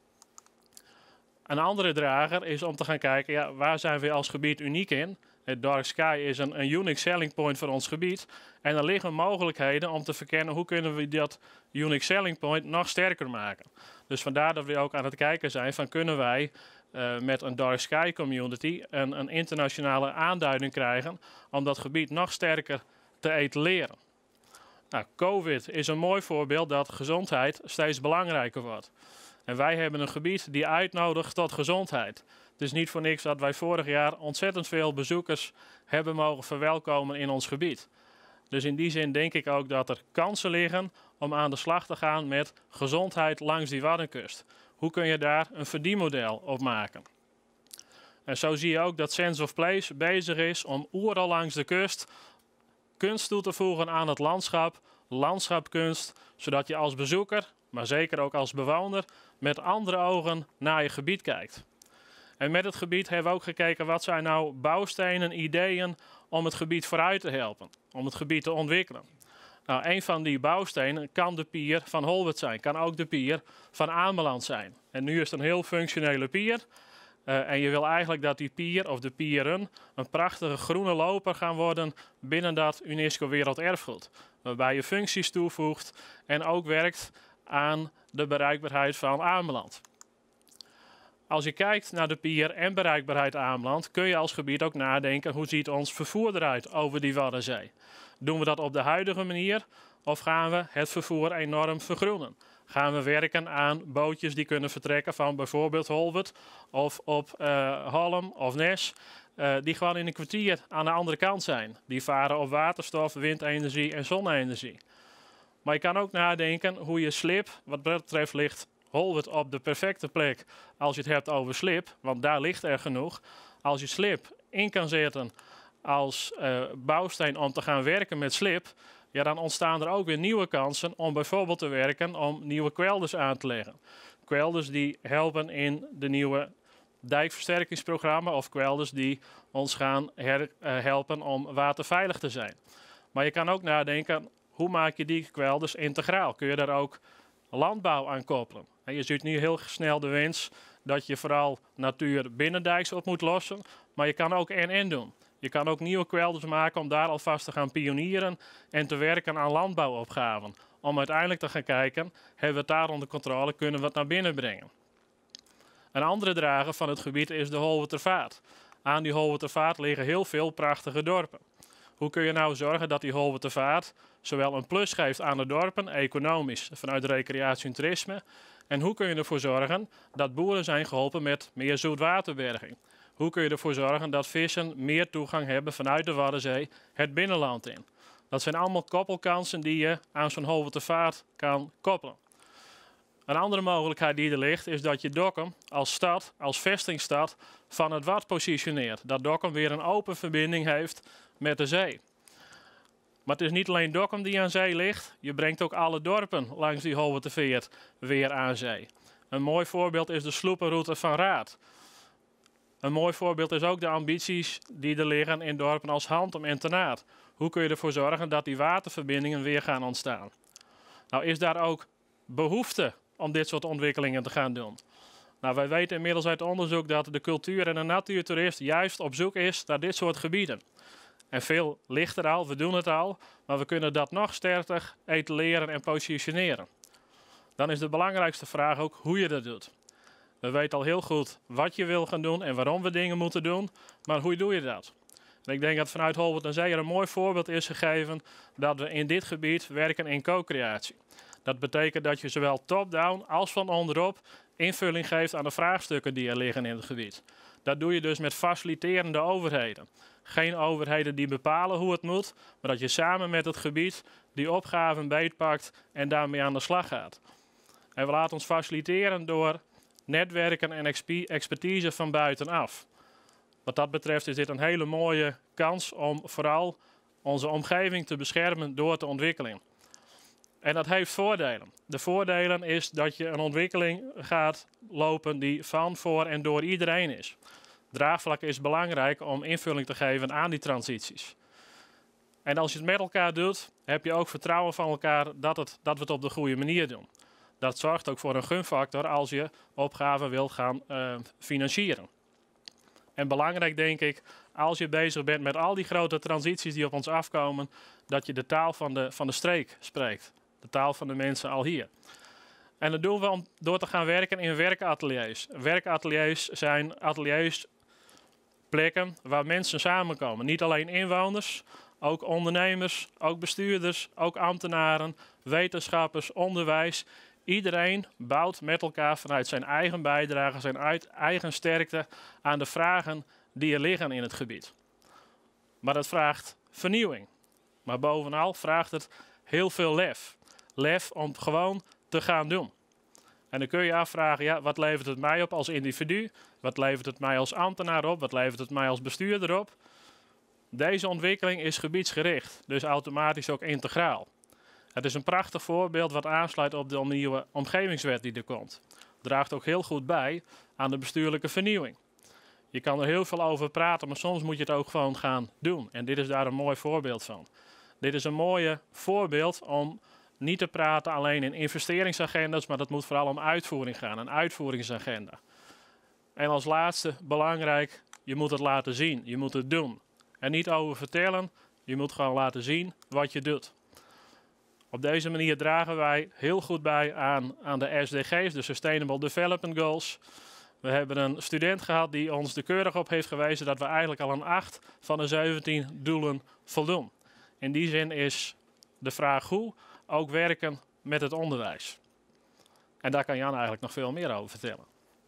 Een andere drager is om te gaan kijken, ja, waar zijn we als gebied uniek in? Het Dark Sky is een, een unique selling point voor ons gebied. En er liggen mogelijkheden om te verkennen hoe kunnen we dat unique selling point nog sterker maken. Dus vandaar dat we ook aan het kijken zijn van kunnen wij uh, met een Dark Sky community een, een internationale aanduiding krijgen om dat gebied nog sterker te etaleren. Nou, COVID is een mooi voorbeeld dat gezondheid steeds belangrijker wordt. En wij hebben een gebied die uitnodigt tot gezondheid. Het is niet voor niks dat wij vorig jaar ontzettend veel bezoekers hebben mogen verwelkomen in ons gebied. Dus in die zin denk ik ook dat er kansen liggen om aan de slag te gaan met gezondheid langs die Waddenkust. Hoe kun je daar een verdienmodel op maken? En zo zie je ook dat Sense of Place bezig is om overal langs de kust kunst toe te voegen aan het landschap, landschapkunst, zodat je als bezoeker, maar zeker ook als bewoner, met andere ogen naar je gebied kijkt. En met het gebied hebben we ook gekeken wat zijn nou bouwstenen, ideeën om het gebied vooruit te helpen, om het gebied te ontwikkelen. Nou, een van die bouwstenen kan de pier van Holwert zijn, kan ook de pier van Ameland zijn. En nu is het een heel functionele pier. Uh, en je wil eigenlijk dat die pier of de pieren een prachtige groene loper gaan worden binnen dat UNESCO Werelderfgoed. Waarbij je functies toevoegt en ook werkt aan de bereikbaarheid van Ameland. Als je kijkt naar de pier en bereikbaarheid Ameland, kun je als gebied ook nadenken hoe ziet ons vervoer eruit over die Waddenzee. Doen we dat op de huidige manier of gaan we het vervoer enorm vergroenen? Gaan we werken aan bootjes die kunnen vertrekken van bijvoorbeeld Holwert of op uh, Holm of Nes, uh, die gewoon in een kwartier aan de andere kant zijn. Die varen op waterstof, windenergie en zonne-energie. Maar je kan ook nadenken hoe je slip, wat betreft ligt Holwert op de perfecte plek als je het hebt over slip, want daar ligt er genoeg. Als je slip in kan zetten als uh, bouwsteen om te gaan werken met slip, ja, dan ontstaan er ook weer nieuwe kansen om bijvoorbeeld te werken om nieuwe kwelders aan te leggen. Kwelders die helpen in de nieuwe dijkversterkingsprogramma of kwelders die ons gaan her, uh, helpen om waterveilig te zijn. Maar je kan ook nadenken, hoe maak je die kwelders integraal? Kun je daar ook landbouw aan koppelen? En je ziet nu heel snel de wens dat je vooral natuur binnendijks op moet lossen, maar je kan ook en-en doen. Je kan ook nieuwe kwelders maken om daar alvast te gaan pionieren en te werken aan landbouwopgaven. Om uiteindelijk te gaan kijken, hebben we het daar onder controle, kunnen we het naar binnen brengen. Een andere drager van het gebied is de Holwertervaart. Aan die Holwertervaart liggen heel veel prachtige dorpen. Hoe kun je nou zorgen dat die Holwertervaart zowel een plus geeft aan de dorpen, economisch, vanuit recreatie en toerisme. En hoe kun je ervoor zorgen dat boeren zijn geholpen met meer zoetwaterberging? Hoe kun je ervoor zorgen dat vissen meer toegang hebben vanuit de Waddenzee het binnenland in? Dat zijn allemaal koppelkansen die je aan zo'n Holwertervaart kan koppelen. Een andere mogelijkheid die er ligt is dat je Dokkum als stad, als vestingstad van het Wad positioneert. Dat Dokkum weer een open verbinding heeft met de zee. Maar het is niet alleen Dokkum die aan zee ligt. Je brengt ook alle dorpen langs die Holwerterveer weer aan zee. Een mooi voorbeeld is de sloepenroute van Raad. Een mooi voorbeeld is ook de ambities die er liggen in dorpen als Hantum en Ternaat. Hoe kun je ervoor zorgen dat die waterverbindingen weer gaan ontstaan? Nou, is daar ook behoefte om dit soort ontwikkelingen te gaan doen? Nou, wij weten inmiddels uit onderzoek dat de cultuur- en de natuurtoerist juist op zoek is naar dit soort gebieden. En veel ligt er al, we doen het al, maar we kunnen dat nog sterker etaleren en positioneren. Dan is de belangrijkste vraag ook hoe je dat doet. We weten al heel goed wat je wil gaan doen en waarom we dingen moeten doen, maar hoe doe je dat? En ik denk dat vanuit Holwert en Zee er een mooi voorbeeld is gegeven dat we in dit gebied werken in co-creatie. Dat betekent dat je zowel top-down als van onderop invulling geeft aan de vraagstukken die er liggen in het gebied. Dat doe je dus met faciliterende overheden. Geen overheden die bepalen hoe het moet, maar dat je samen met het gebied die opgaven beetpakt en daarmee aan de slag gaat. En we laten ons faciliteren door netwerken en expertise van buitenaf. Wat dat betreft is dit een hele mooie kans om vooral onze omgeving te beschermen door te ontwikkelen. En dat heeft voordelen. De voordelen is dat je een ontwikkeling gaat lopen die van, voor en door iedereen is. Draagvlak is belangrijk om invulling te geven aan die transities. En als je het met elkaar doet, heb je ook vertrouwen van elkaar dat, het, dat we het op de goede manier doen. Dat zorgt ook voor een gunfactor als je opgaven wilt gaan uh, financieren. En belangrijk denk ik, als je bezig bent met al die grote transities die op ons afkomen, dat je de taal van de, van de streek spreekt. De taal van de mensen al hier. En dat doen we om door te gaan werken in werkateliers. Werkateliers zijn ateliers, plekken waar mensen samenkomen. Niet alleen inwoners, ook ondernemers, ook bestuurders, ook ambtenaren, wetenschappers, onderwijs. Iedereen bouwt met elkaar vanuit zijn eigen bijdrage, zijn eigen sterkte aan de vragen die er liggen in het gebied. Maar dat vraagt vernieuwing. Maar bovenal vraagt het heel veel lef. Lef om het gewoon te gaan doen. En dan kun je afvragen, ja, wat levert het mij op als individu? Wat levert het mij als ambtenaar op? Wat levert het mij als bestuurder op? Deze ontwikkeling is gebiedsgericht, dus automatisch ook integraal. Het is een prachtig voorbeeld wat aansluit op de nieuwe omgevingswet die er komt. Draagt ook heel goed bij aan de bestuurlijke vernieuwing. Je kan er heel veel over praten, maar soms moet je het ook gewoon gaan doen. En dit is daar een mooi voorbeeld van. Dit is een mooie voorbeeld om niet te praten alleen in investeringsagendas, maar dat moet vooral om uitvoering gaan, een uitvoeringsagenda. En als laatste, belangrijk, je moet het laten zien, je moet het doen. En niet over vertellen, je moet gewoon laten zien wat je doet. Op deze manier dragen wij heel goed bij aan, aan de S D G's, de Sustainable Development Goals. We hebben een student gehad die ons er keurig op heeft gewezen dat we eigenlijk al aan acht van de zeventien doelen voldoen. In die zin is de vraag hoe ook werken met het onderwijs. En daar kan Jan eigenlijk nog veel meer over vertellen.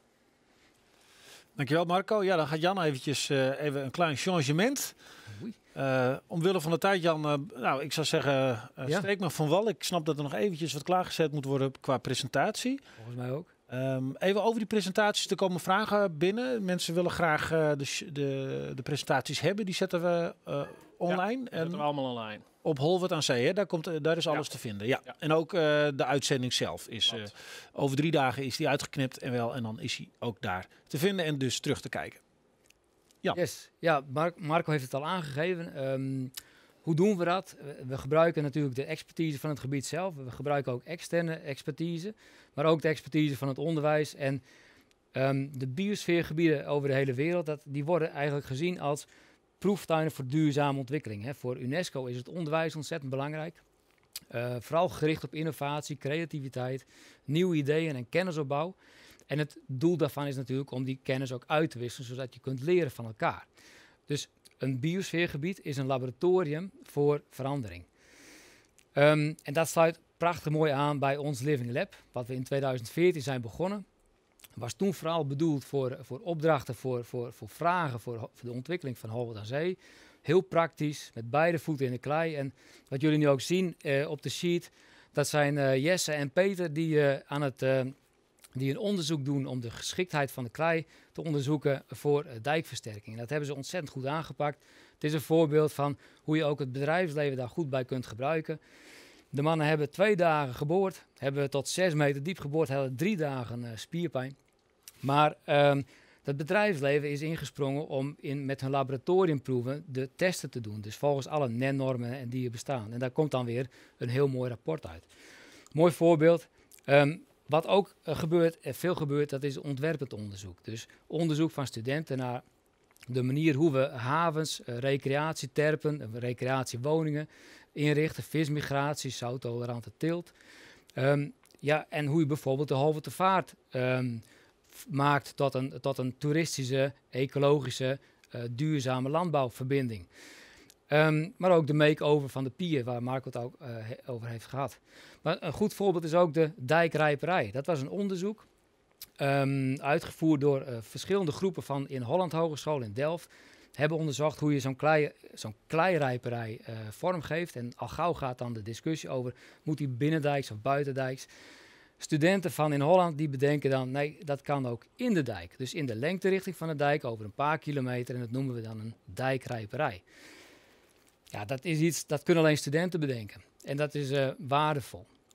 Dankjewel Marco. Ja, dan gaat Jan eventjes uh, even een klein changement. Uh, omwille van de tijd, Jan, uh, nou, ik zou zeggen, uh, ja. steek me van wal. Ik snap dat er nog eventjes wat klaargezet moet worden qua presentatie. Volgens mij ook. Um, even over die presentaties, er komen vragen binnen. Mensen willen graag uh, de, de, de presentaties hebben. Die zetten we uh, online. Ja, zetten we allemaal online. Op Holwert aan Zee, hè? Daar, komt, uh, daar is alles ja. te vinden. Ja. Ja. En ook uh, de uitzending zelf. is uh, Over drie dagen is die uitgeknipt en wel. En dan is hij ook daar te vinden en dus terug te kijken. Ja, yes. ja Mar Marco heeft het al aangegeven. Um, hoe doen we dat? We gebruiken natuurlijk de expertise van het gebied zelf. We gebruiken ook externe expertise, maar ook de expertise van het onderwijs. En um, de biosfeergebieden over de hele wereld, dat, die worden eigenlijk gezien als proeftuinen voor duurzame ontwikkeling. Hè. Voor UNESCO is het onderwijs ontzettend belangrijk. Uh, vooral gericht op innovatie, creativiteit, nieuwe ideeën en kennisopbouw. En het doel daarvan is natuurlijk om die kennis ook uit te wisselen, zodat je kunt leren van elkaar. Dus een biosfeergebied is een laboratorium voor verandering. Um, en dat sluit prachtig mooi aan bij ons Living Lab, wat we in tweeduizend veertien zijn begonnen. Was toen vooral bedoeld voor, voor opdrachten, voor, voor, voor vragen, voor, voor de ontwikkeling van Holwert aan Zee. Heel praktisch, met beide voeten in de klei. En wat jullie nu ook zien uh, op de sheet, dat zijn uh, Jesse en Peter die uh, aan het... Uh, die een onderzoek doen om de geschiktheid van de klei te onderzoeken voor uh, dijkversterking. Dat hebben ze ontzettend goed aangepakt. Het is een voorbeeld van hoe je ook het bedrijfsleven daar goed bij kunt gebruiken. De mannen hebben twee dagen geboord, hebben tot zes meter diep geboord, hadden drie dagen uh, spierpijn. Maar um, het bedrijfsleven is ingesprongen om in, met hun laboratoriumproeven de testen te doen. Dus volgens alle N E N-normen en die er bestaan. En daar komt dan weer een heel mooi rapport uit. Mooi voorbeeld. Um, Wat ook uh, gebeurt, uh, veel gebeurt, dat is ontwerpend onderzoek. Dus onderzoek van studenten naar de manier hoe we havens, uh, recreatieterpen, uh, recreatiewoningen inrichten, vismigratie, zouttolerante teelt. Um, ja, en hoe je bijvoorbeeld de Holwertervaart um, maakt tot een, tot een toeristische, ecologische, uh, duurzame landbouwverbinding. Um, maar ook de make-over van de pier, waar Marco het ook uh, he over heeft gehad. Maar een goed voorbeeld is ook de dijkrijperij. Dat was een onderzoek, um, uitgevoerd door uh, verschillende groepen van in Holland Hogeschool in Delft. Hebben onderzocht hoe je zo'n klei, zo'n kleirijperij uh, vormgeeft. En al gauw gaat dan de discussie over, moet die binnendijks of buitendijks? Studenten van in Holland die bedenken dan, nee, dat kan ook in de dijk. Dus in de lengterichting van de dijk over een paar kilometer. En dat noemen we dan een dijkrijperij. Ja, dat is iets, dat kunnen alleen studenten bedenken. En dat is uh, waardevol.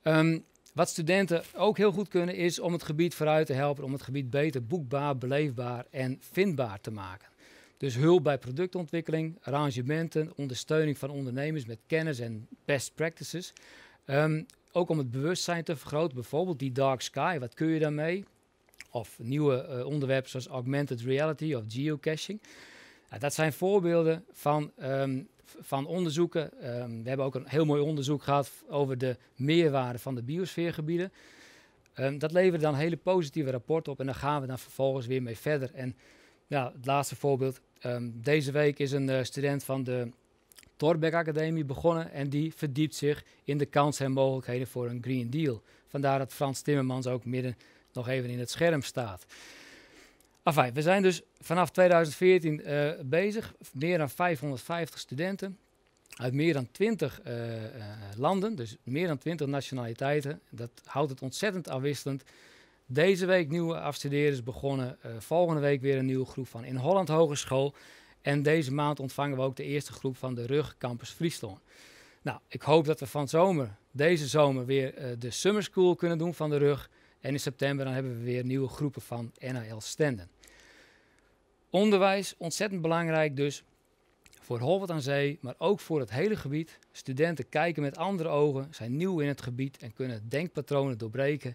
Um, wat studenten ook heel goed kunnen is om het gebied vooruit te helpen, om het gebied beter boekbaar, beleefbaar en vindbaar te maken. Dus hulp bij productontwikkeling, arrangementen, ondersteuning van ondernemers met kennis en best practices. Um, ook om het bewustzijn te vergroten, bijvoorbeeld die dark sky, wat kun je daarmee? Of nieuwe uh, onderwerpen zoals augmented reality of geocaching. Nou, dat zijn voorbeelden van, um, van onderzoeken. Um, we hebben ook een heel mooi onderzoek gehad over de meerwaarde van de biosfeergebieden. Um, dat levert dan hele positieve rapporten op en daar gaan we dan vervolgens weer mee verder. En ja, het laatste voorbeeld. Um, deze week is een uh, student van de Thorbecke Academie begonnen en die verdiept zich in de kansen en mogelijkheden voor een Green Deal. Vandaar dat Frans Timmermans ook midden nog even in het scherm staat. Enfin, we zijn dus vanaf tweeduizend veertien uh, bezig. Meer dan vijfhonderdvijftig studenten uit meer dan twintig uh, uh, landen, dus meer dan twintig nationaliteiten. Dat houdt het ontzettend afwisselend. Deze week nieuwe afstudeerders begonnen. Uh, volgende week weer een nieuwe groep van In Holland Hogeschool. En deze maand ontvangen we ook de eerste groep van de R U G Campus Friesland. Nou, ik hoop dat we van zomer, deze zomer weer uh, de Summer School kunnen doen van de R U G. En in september dan hebben we weer nieuwe groepen van N H L Stenden. Onderwijs, ontzettend belangrijk dus voor Holwert aan Zee, maar ook voor het hele gebied. Studenten kijken met andere ogen, zijn nieuw in het gebied en kunnen denkpatronen doorbreken.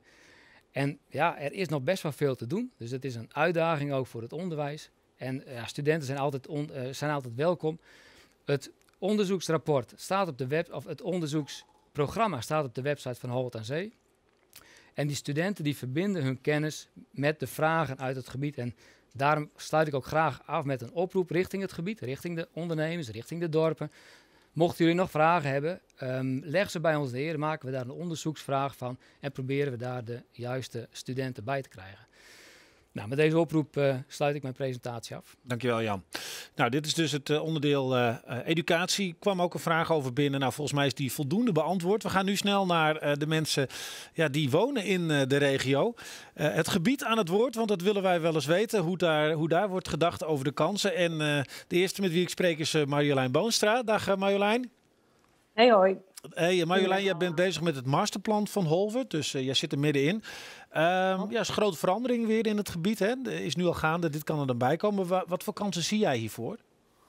En ja, er is nog best wel veel te doen, dus het is een uitdaging ook voor het onderwijs. En ja, studenten zijn altijd, on, uh, zijn altijd welkom. Het onderzoeksrapport staat op de web, of het onderzoeksprogramma staat op de website van Holwert aan Zee. En die studenten die verbinden hun kennis met de vragen uit het gebied. En daarom sluit ik ook graag af met een oproep richting het gebied, richting de ondernemers, richting de dorpen. Mochten jullie nog vragen hebben, um, leg ze bij ons neer, maken we daar een onderzoeksvraag van en proberen we daar de juiste studenten bij te krijgen. Nou, met deze oproep uh, sluit ik mijn presentatie af. Dankjewel, Jan. Nou, dit is dus het uh, onderdeel uh, uh, educatie. Kwam ook een vraag over binnen. Nou, volgens mij is die voldoende beantwoord. We gaan nu snel naar uh, de mensen ja, die wonen in uh, de regio. Uh, het gebied aan het woord, want dat willen wij wel eens weten. Hoe daar, hoe daar wordt gedacht over de kansen. En uh, de eerste met wie ik spreek is uh, Marjolein Boonstra. Dag uh, Marjolein. Hey, hoi. Hey Marjolein, jij bent bezig met het masterplan van Holwert, dus uh, jij zit er middenin. Um, ja, is een grote verandering weer in het gebied, hè? Is nu al gaande, dit kan er dan bij komen. Wat, wat voor kansen zie jij hiervoor?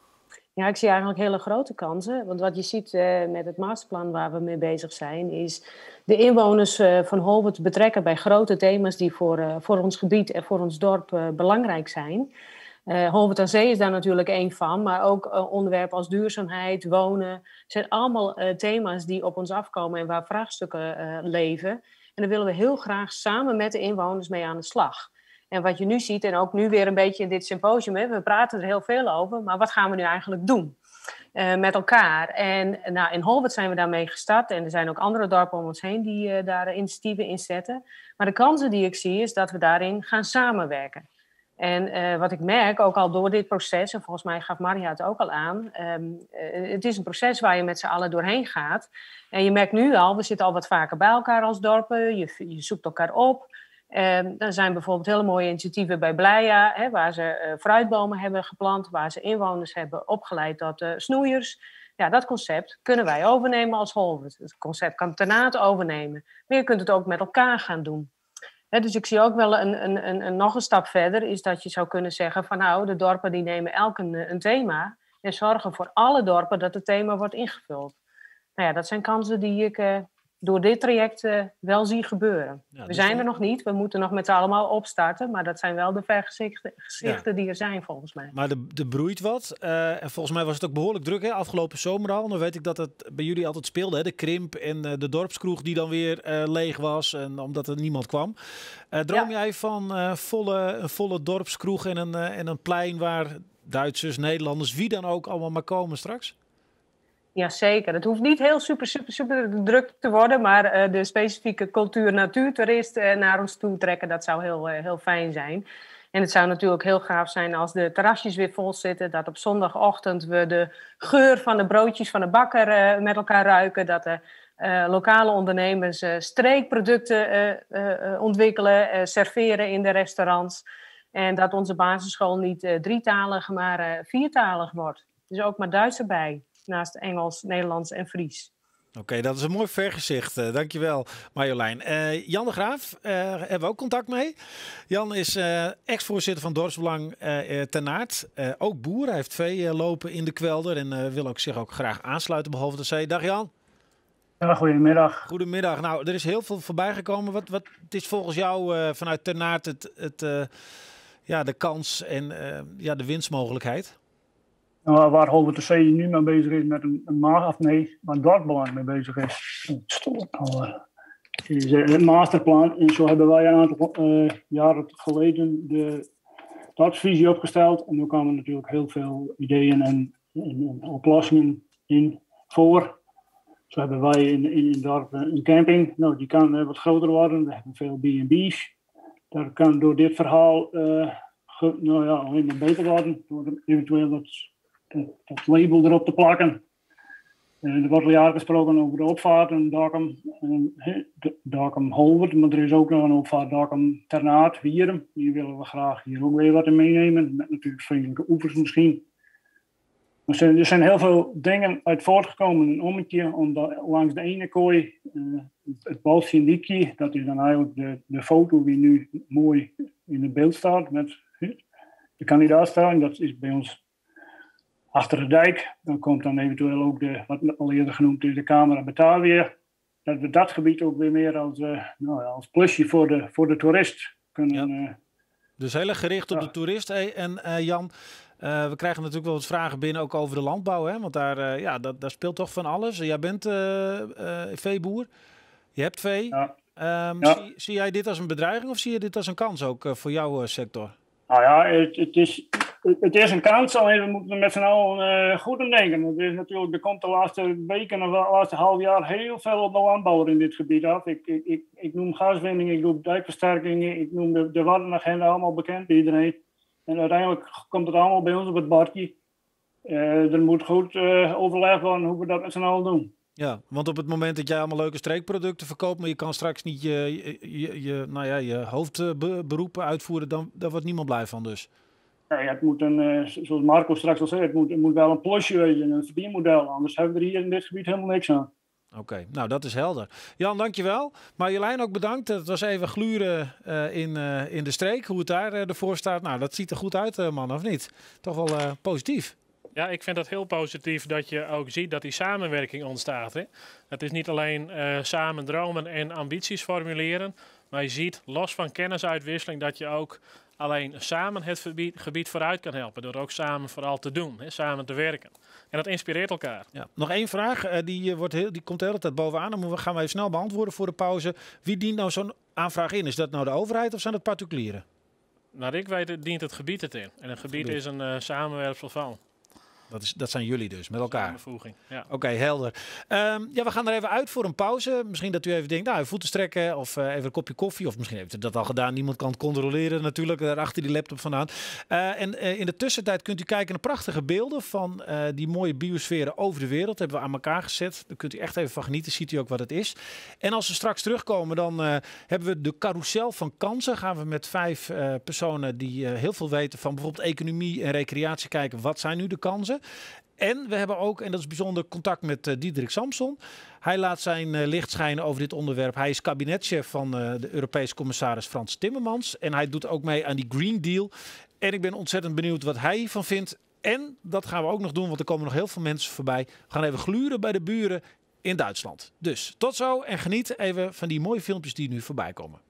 Ja, ik zie eigenlijk hele grote kansen. Want wat je ziet uh, met het masterplan waar we mee bezig zijn, is de inwoners uh, van Holwert betrekken bij grote thema's die voor, uh, voor ons gebied en voor ons dorp uh, belangrijk zijn. Uh, Holwert aan Zee is daar natuurlijk één van, maar ook uh, onderwerpen als duurzaamheid, wonen, zijn allemaal uh, thema's die op ons afkomen en waar vraagstukken uh, leven. En daar willen we heel graag samen met de inwoners mee aan de slag. En wat je nu ziet, en ook nu weer een beetje in dit symposium, hè, we praten er heel veel over, maar wat gaan we nu eigenlijk doen uh, met elkaar? En nou, in Holwert zijn we daarmee gestart en er zijn ook andere dorpen om ons heen die uh, daar initiatieven in zetten. Maar de kansen die ik zie is dat we daarin gaan samenwerken. En uh, wat ik merk, ook al door dit proces, en volgens mij gaf Maria het ook al aan, um, uh, het is een proces waar je met z'n allen doorheen gaat. En je merkt nu al, we zitten al wat vaker bij elkaar als dorpen, je, je zoekt elkaar op. Um, er zijn bijvoorbeeld hele mooie initiatieven bij Bleia, hè, waar ze uh, fruitbomen hebben geplant, waar ze inwoners hebben opgeleid tot uh, snoeiers. Ja, dat concept kunnen wij overnemen als Holwert. Het concept kan Ternate overnemen, maar je kunt het ook met elkaar gaan doen. He, dus ik zie ook wel een, een, een, een, nog een stap verder, is dat je zou kunnen zeggen van nou, de dorpen die nemen elk een, een thema en zorgen voor alle dorpen dat het thema wordt ingevuld. Nou ja, dat zijn kansen die ik uh, door dit traject uh, wel zie gebeuren. Ja, we zijn er nog niet, we moeten nog met z'n allemaal opstarten, maar dat zijn wel de vergezichten gezichten ja. die er zijn volgens mij. Maar er, er broeit wat uh, en volgens mij was het ook behoorlijk druk hè, afgelopen zomer al. Dan weet ik dat het bij jullie altijd speelde, hè, de krimp en uh, de dorpskroeg die dan weer uh, leeg was en omdat er niemand kwam. Uh, droom ja. jij van uh, volle, een volle dorpskroeg en een, uh, en een plein waar Duitsers, Nederlanders, wie dan ook allemaal maar komen straks? Jazeker, het hoeft niet heel super, super, super druk te worden, maar uh, de specifieke cultuur-natuurtoerist uh, naar ons toe trekken, dat zou heel, uh, heel fijn zijn. En het zou natuurlijk heel gaaf zijn als de terrasjes weer vol zitten, dat op zondagochtend we de geur van de broodjes van de bakker uh, met elkaar ruiken, dat de uh, lokale ondernemers uh, streekproducten uh, uh, ontwikkelen, uh, serveren in de restaurants. En dat onze basisschool niet uh, drietalig, maar uh, viertalig wordt. Dus ook maar Duits erbij. Naast Engels, Nederlands en Fries. Oké, okay, dat is een mooi vergezicht. Uh, dankjewel, Marjolein. Uh, Jan de Graaf, uh, hebben we ook contact mee. Jan is uh, ex-voorzitter van Dorpsbelang uh, uh, Ternaert. Uh, ook boer, hij heeft vee uh, lopen in de kwelder en uh, wil ook zich ook graag aansluiten behalve de zee. Dag Jan. Ja, goedemiddag. Goedemiddag. Nou, er is heel veel voorbij gekomen. Wat, wat het is volgens jou uh, vanuit Ternaert het, het, uh, ja, de kans en uh, ja, de winstmogelijkheid? Nou, waar Holwert de Zee nu mee bezig is met een, een maag, of nee, waar Dorpsbelang mee bezig is. is een masterplan. En zo hebben wij een aantal uh, jaren geleden de dorpsvisie opgesteld. En nu kwamen natuurlijk heel veel ideeën en, en, en oplossingen in voor. Zo hebben wij in, in het dorp een camping. Nou, die kan uh, wat groter worden. We hebben veel B en B's. Dat kan door dit verhaal uh, ge, nou ja, alleen maar beter worden. Door eventueel dat, dat, dat label erop te plakken. Uh, er wordt al jaren gesproken over de opvaart en Dokkum, uh, Dokkum Holwert. Maar er is ook nog een opvaart Dokkum Ternaert, Wierum. Die willen we graag hier ook weer wat in meenemen. Met natuurlijk vriendelijke oevers misschien. Er zijn, er zijn heel veel dingen uit voortgekomen. Een ommetje om de, langs de ene kooi, uh, het Balsjendiekje, dat is dan eigenlijk de, de foto die nu mooi in het beeld staat met de kandidaatstelling. Dat is bij ons achter de dijk. Dan komt dan eventueel ook de, wat al eerder genoemd is, de Camera Batavia. Dat we dat gebied ook weer meer als, uh, nou ja, als plusje voor de, voor de toerist kunnen. Ja. Uh, dus heel erg gericht op ja. de toerist. Hey, en uh, Jan, uh, we krijgen natuurlijk wel wat vragen binnen ook over de landbouw. Hè? Want daar, uh, ja, dat, daar speelt toch van alles. Jij bent uh, uh, veeboer. Je hebt vee. Ja. Um, ja. zie, zie jij dit als een bedreiging of zie je dit als een kans ook uh, voor jouw uh, sector? Nou ja, het, het, is, het is een kans, alleen we moeten er met z'n allen uh, goed aan denken. Het is natuurlijk, er komt de laatste weken of de laatste half jaar heel veel op de landbouwer in dit gebied af. Ik, ik, ik, ik noem gaswinning, ik noem dijkversterkingen, ik noem de, de Waddenagenda, allemaal bekend bij iedereen. En uiteindelijk komt het allemaal bij ons op het bordje. Uh, er moet goed uh, overlegd worden hoe we dat met z'n allen doen. Ja, want op het moment dat jij allemaal leuke streekproducten verkoopt, maar je kan straks niet je, je, je, nou ja, je hoofdberoepen uitvoeren, dan daar wordt niemand blij van dus. Nee, het moet een, uh, zoals Marco straks al zei, het moet, het moet wel een plusje wezen, een verdienmodel. Anders hebben we er hier in dit gebied helemaal niks aan. Oké, okay, nou dat is helder. Jan, dankjewel. Marjolein ook bedankt. Het was even gluren uh, in, uh, in de streek, hoe het daar uh, ervoor staat. Nou, dat ziet er goed uit, uh, man, of niet? Toch wel uh, positief. Ja, ik vind het heel positief dat je ook ziet dat die samenwerking ontstaat. Hè? Het is niet alleen uh, samen dromen en ambities formuleren, maar je ziet los van kennisuitwisseling dat je ook alleen samen het gebied, gebied vooruit kan helpen. Door ook samen vooral te doen, hè? Samen te werken. En dat inspireert elkaar. Ja. Nog één vraag, uh, die, uh, wordt heel, die komt de hele tijd bovenaan. Dan gaan we even snel beantwoorden voor de pauze. Wie dient nou zo'n aanvraag in? Is dat nou de overheid of zijn dat particulieren? Nou, ik weet, dient het gebied het in. En een gebied, gebied. is een uh, samenwerpsel van. Dat, is, dat zijn jullie dus, met elkaar. Samenvoeging, ja. Oké, okay, helder. Um, ja, we gaan er even uit voor een pauze. Misschien dat u even denkt, nou, voeten strekken of uh, even een kopje koffie. Of misschien heeft u dat al gedaan. Niemand kan het controleren natuurlijk, daar achter die laptop vandaan. Uh, en uh, in de tussentijd kunt u kijken naar prachtige beelden van uh, die mooie biosferen over de wereld. Dat hebben we aan elkaar gezet. Daar kunt u echt even van genieten. Ziet u ook wat het is. En als we straks terugkomen, dan uh, hebben we de carousel van kansen. Gaan we met vijf uh, personen die uh, heel veel weten van bijvoorbeeld economie en recreatie kijken. Wat zijn nu de kansen? En we hebben ook, en dat is bijzonder, contact met uh, Diederik Samson. Hij laat zijn uh, licht schijnen over dit onderwerp. Hij is kabinetchef van uh, de Europese commissaris Frans Timmermans. En hij doet ook mee aan die Green Deal. En ik ben ontzettend benieuwd wat hij hiervan vindt. En dat gaan we ook nog doen, want er komen nog heel veel mensen voorbij. We gaan even gluren bij de buren in Duitsland. Dus tot zo en geniet even van die mooie filmpjes die nu voorbij komen.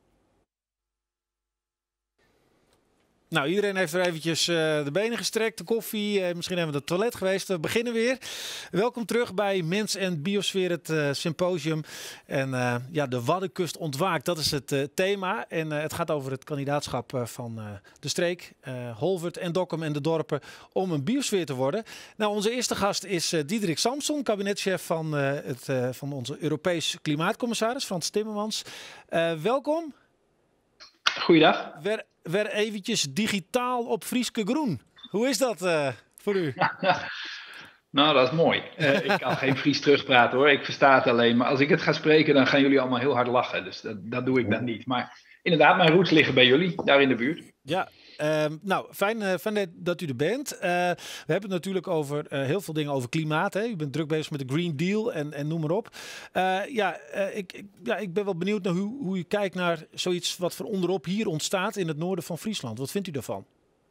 Nou, iedereen heeft er eventjes uh, de benen gestrekt, de koffie, uh, misschien even naar het toilet geweest. We beginnen weer. Welkom terug bij Mens en Biosfeer, het uh, symposium. En uh, ja, de Waddenkust ontwaakt, dat is het uh, thema. En uh, het gaat over het kandidaatschap uh, van uh, de streek, uh, Holwert en Dokkum en de dorpen, om een biosfeer te worden. Nou, onze eerste gast is uh, Diederik Samson, kabinetchef van, uh, het, uh, van onze Europese klimaatcommissaris, Frans Timmermans. Uh, welkom. Goeiedag. Weer, weer eventjes digitaal op Frieske Groen. Hoe is dat uh, voor u? Ja, ja. Nou, dat is mooi. Uh, ik kan geen Fries terugpraten hoor, ik versta het alleen. Maar als ik het ga spreken, dan gaan jullie allemaal heel hard lachen. Dus dat, dat doe ik dan niet. Maar inderdaad, mijn roots liggen bij jullie, daar in de buurt. Ja, Uh, nou, fijn, uh, fijn dat u er bent. Uh, we hebben het natuurlijk over uh, heel veel dingen over klimaat. Hè? U bent druk bezig met de Green Deal en, en noem maar op. Uh, ja, uh, ik, ik, ja, ik ben wel benieuwd naar hoe, hoe u kijkt naar zoiets wat van onderop hier ontstaat in het noorden van Friesland. Wat vindt u daarvan?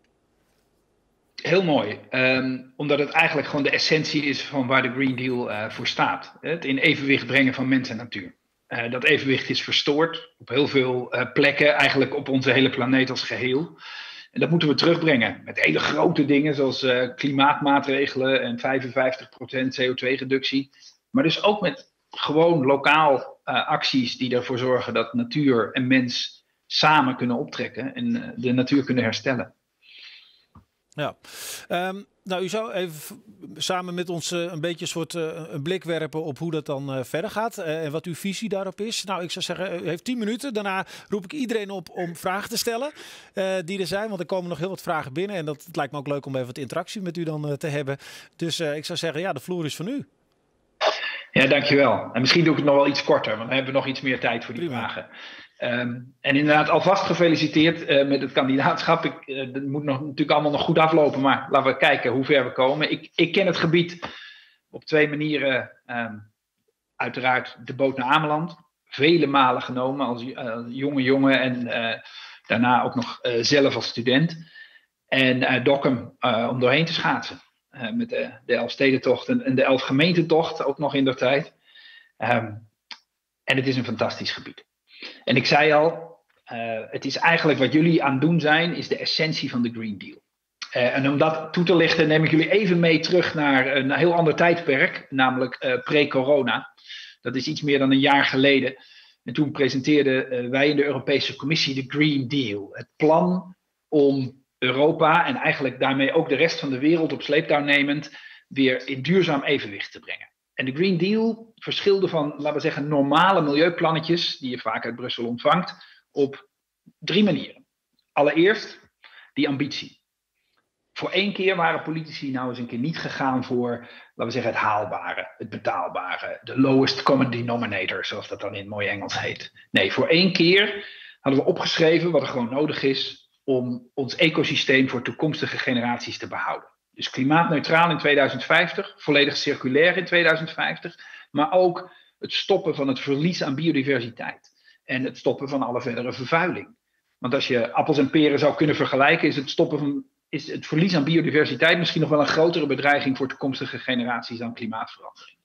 Heel mooi, um, omdat het eigenlijk gewoon de essentie is van waar de Green Deal uh, voor staat. Het in evenwicht brengen van mens en natuur. Uh, dat evenwicht is verstoord op heel veel uh, plekken, eigenlijk op onze hele planeet als geheel. En dat moeten we terugbrengen met hele grote dingen zoals uh, klimaatmaatregelen en vijfenvijftig procent C O twee reductie. Maar dus ook met gewoon lokaal uh, acties die ervoor zorgen dat natuur en mens samen kunnen optrekken en uh, de natuur kunnen herstellen. Ja, um, nou u zou even samen met ons uh, een beetje een soort uh, een blik werpen op hoe dat dan uh, verder gaat uh, en wat uw visie daarop is. Nou, ik zou zeggen, u heeft tien minuten. Daarna roep ik iedereen op om vragen te stellen uh, die er zijn, want er komen nog heel wat vragen binnen en dat het lijkt me ook leuk om even wat interactie met u dan uh, te hebben. Dus uh, ik zou zeggen, ja, de vloer is van u. Ja, dankjewel. En misschien doe ik het nog wel iets korter, want dan hebben we nog iets meer tijd voor die Prima. vragen. Um, en inderdaad, alvast gefeliciteerd uh, met het kandidaatschap. Ik, uh, dat moet nog, natuurlijk allemaal nog goed aflopen, maar laten we kijken hoe ver we komen. Ik, ik ken het gebied op twee manieren. Um, uiteraard de boot naar Ameland. Vele malen genomen als uh, jonge jongen en uh, daarna ook nog uh, zelf als student. En uh, Dokkum uh, om doorheen te schaatsen. Uh, met de, de Elfstedentocht en, en de Elfgemeententocht ook nog in der tijd. Um, en het is een fantastisch gebied. En ik zei al, uh, het is eigenlijk wat jullie aan het doen zijn, is de essentie van de Green Deal. Uh, en om dat toe te lichten neem ik jullie even mee terug naar een heel ander tijdperk, namelijk uh, pre-corona. Dat is iets meer dan een jaar geleden. En toen presenteerden uh, wij in de Europese Commissie de Green Deal. Het plan om Europa en eigenlijk daarmee ook de rest van de wereld op sleeptouw nemend weer in duurzaam evenwicht te brengen. En de Green Deal verschilde van, laten we zeggen, normale milieuplannetjes die je vaak uit Brussel ontvangt, op drie manieren. Allereerst die ambitie. Voor één keer waren politici nou eens een keer niet gegaan voor, laten we zeggen, het haalbare, het betaalbare, de lowest common denominator, zoals dat dan in mooi Engels heet. Nee, voor één keer hadden we opgeschreven wat er gewoon nodig is om ons ecosysteem voor toekomstige generaties te behouden. Dus klimaatneutraal in tweeduizend vijftig, volledig circulair in tweeduizend vijftig, maar ook het stoppen van het verlies aan biodiversiteit en het stoppen van alle verdere vervuiling. Want als je appels en peren zou kunnen vergelijken, is het, stoppen van, is het verlies aan biodiversiteit misschien nog wel een grotere bedreiging voor toekomstige generaties dan klimaatverandering.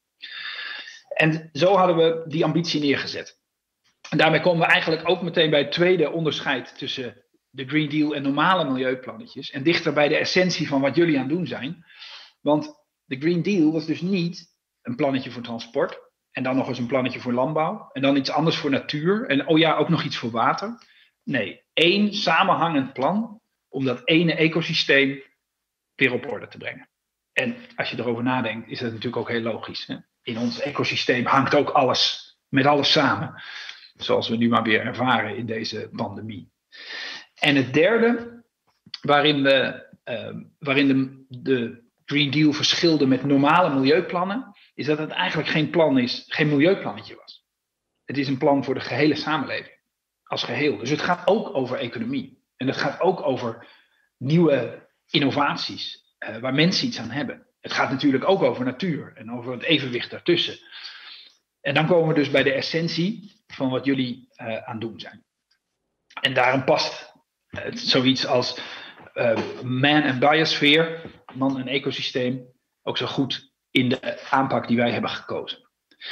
En zo hadden we die ambitie neergezet. En daarmee komen we eigenlijk ook meteen bij het tweede onderscheid tussen de Green Deal en normale milieuplannetjes. En dichter bij de essentie van wat jullie aan het doen zijn. Want de Green Deal was dus niet een plannetje voor transport. En dan nog eens een plannetje voor landbouw. En dan iets anders voor natuur. En oh ja, ook nog iets voor water. Nee, één samenhangend plan om dat ene ecosysteem weer op orde te brengen. En als je erover nadenkt, is dat natuurlijk ook heel logisch. Hè? In ons ecosysteem hangt ook alles met alles samen. Zoals we nu maar weer ervaren in deze pandemie. En het derde, waarin, we, uh, waarin de, de Green Deal verschilde met normale milieuplannen, is dat het eigenlijk geen plan is, geen milieuplannetje was. Het is een plan voor de gehele samenleving, als geheel. Dus het gaat ook over economie. En het gaat ook over nieuwe innovaties, uh, waar mensen iets aan hebben. Het gaat natuurlijk ook over natuur en over het evenwicht daartussen. En dan komen we dus bij de essentie van wat jullie uh, aan het doen zijn. En daarom past uh, zoiets als uh, man en biosfeer, man en ecosysteem, ook zo goed in de aanpak die wij hebben gekozen.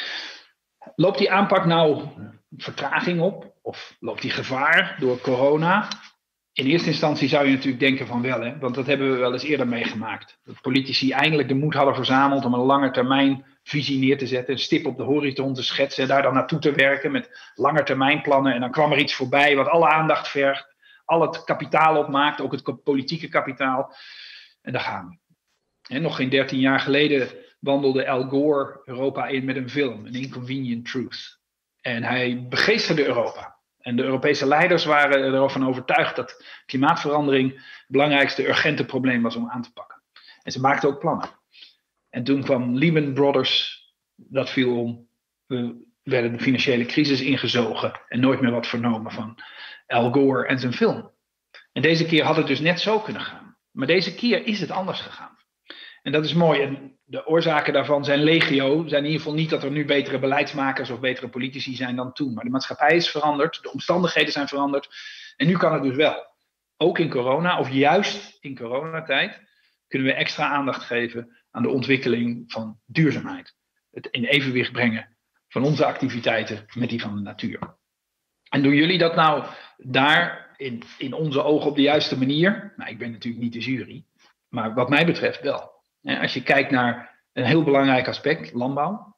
Loopt die aanpak nou vertraging op? Of loopt die gevaar door corona? In eerste instantie zou je natuurlijk denken van wel, hè? Want dat hebben we wel eens eerder meegemaakt. Dat politici eindelijk de moed hadden verzameld om een lange termijn visie neer te zetten, een stip op de horizon te schetsen, daar dan naartoe te werken met langetermijnplannen. En dan kwam er iets voorbij wat alle aandacht vergt, al het kapitaal opmaakt, ook het politieke kapitaal. En daar gaan we. En nog geen dertien jaar geleden wandelde Al Gore Europa in met een film, An Inconvenient Truth. En hij begeesterde Europa. En de Europese leiders waren ervan overtuigd dat klimaatverandering het belangrijkste urgente probleem was om aan te pakken. En ze maakten ook plannen. En toen kwam Lehman Brothers, dat viel om. We werden de financiële crisis ingezogen en nooit meer wat vernomen van Al Gore en zijn film. En deze keer had het dus net zo kunnen gaan. Maar deze keer is het anders gegaan. En dat is mooi. En de oorzaken daarvan zijn legio. Zijn in ieder geval niet dat er nu betere beleidsmakers of betere politici zijn dan toen. Maar de maatschappij is veranderd. De omstandigheden zijn veranderd. En nu kan het dus wel. Ook in corona, of juist in coronatijd, kunnen we extra aandacht geven aan de ontwikkeling van duurzaamheid. Het in evenwicht brengen van onze activiteiten met die van de natuur. En doen jullie dat nou daar in, in onze ogen op de juiste manier? Nou, ik ben natuurlijk niet de jury, maar wat mij betreft wel. Als je kijkt naar een heel belangrijk aspect, landbouw,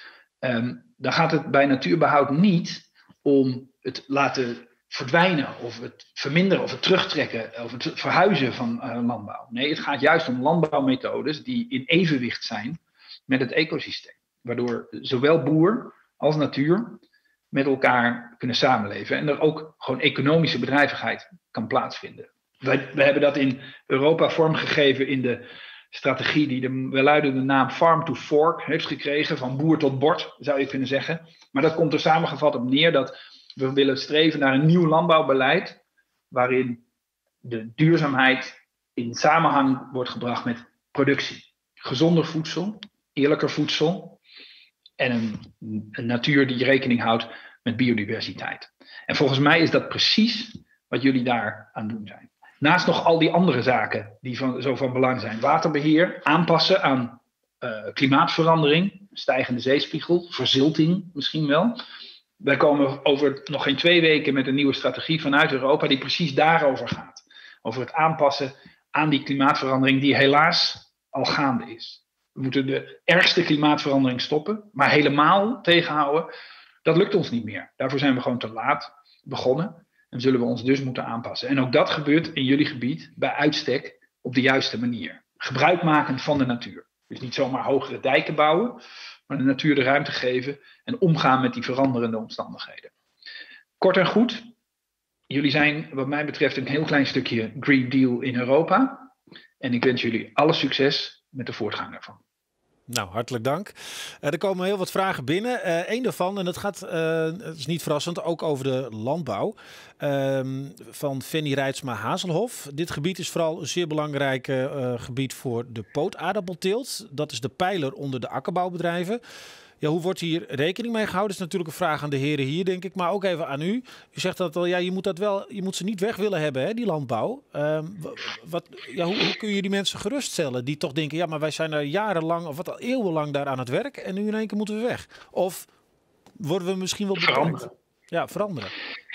um, dan gaat het bij natuurbehoud niet om het laten verdwijnen of het verminderen of het terugtrekken of het verhuizen van uh, landbouw. Nee, het gaat juist om landbouwmethodes die in evenwicht zijn met het ecosysteem. Waardoor zowel boer als natuur met elkaar kunnen samenleven en er ook gewoon economische bedrijvigheid kan plaatsvinden. Wij, wij hebben dat in Europa vormgegeven in de strategie die de welluidende naam Farm to Fork heeft gekregen, van boer tot bord zou je kunnen zeggen. Maar dat komt er samengevat op neer dat we willen streven naar een nieuw landbouwbeleid waarin de duurzaamheid in samenhang wordt gebracht met productie. Gezonder voedsel, eerlijker voedsel en een, een natuur die rekening houdt met biodiversiteit. En volgens mij is dat precies wat jullie daar aan doen zijn. Naast nog al die andere zaken die van, zo van belang zijn. Waterbeheer, aanpassen aan uh, klimaatverandering, stijgende zeespiegel, verzilting misschien wel. Wij komen over nog geen twee weken met een nieuwe strategie vanuit Europa die precies daarover gaat. Over het aanpassen aan die klimaatverandering die helaas al gaande is. We moeten de ergste klimaatverandering stoppen, maar helemaal tegenhouden, dat lukt ons niet meer. Daarvoor zijn we gewoon te laat begonnen en zullen we ons dus moeten aanpassen. En ook dat gebeurt in jullie gebied bij uitstek op de juiste manier. Gebruikmakend van de natuur. Dus niet zomaar hogere dijken bouwen, maar de natuur de ruimte geven en omgaan met die veranderende omstandigheden. Kort en goed, jullie zijn wat mij betreft een heel klein stukje Green Deal in Europa. En ik wens jullie alle succes met de voortgang daarvan. Nou, hartelijk dank. Uh, er komen heel wat vragen binnen. Uh, Eén daarvan, en dat gaat, uh, het is niet verrassend, ook over de landbouw. Uh, van Fanny Rijtsma-Hazelhof. Dit gebied is vooral een zeer belangrijk uh, gebied voor de pootaardappelteelt. Dat is de pijler onder de akkerbouwbedrijven. Ja, hoe wordt hier rekening mee gehouden? Dat is natuurlijk een vraag aan de heren hier, denk ik. Maar ook even aan u. U zegt dat wel, ja, je moet dat wel, je moet ze niet weg willen hebben, hè, die landbouw. Uh, wat, ja, hoe, hoe kun je die mensen geruststellen die toch denken, ja, maar wij zijn er jarenlang of wat al eeuwenlang daar aan het werk en nu in één keer moeten we weg? Of worden we misschien wel beperkt? Veranderen. Ja, veranderen.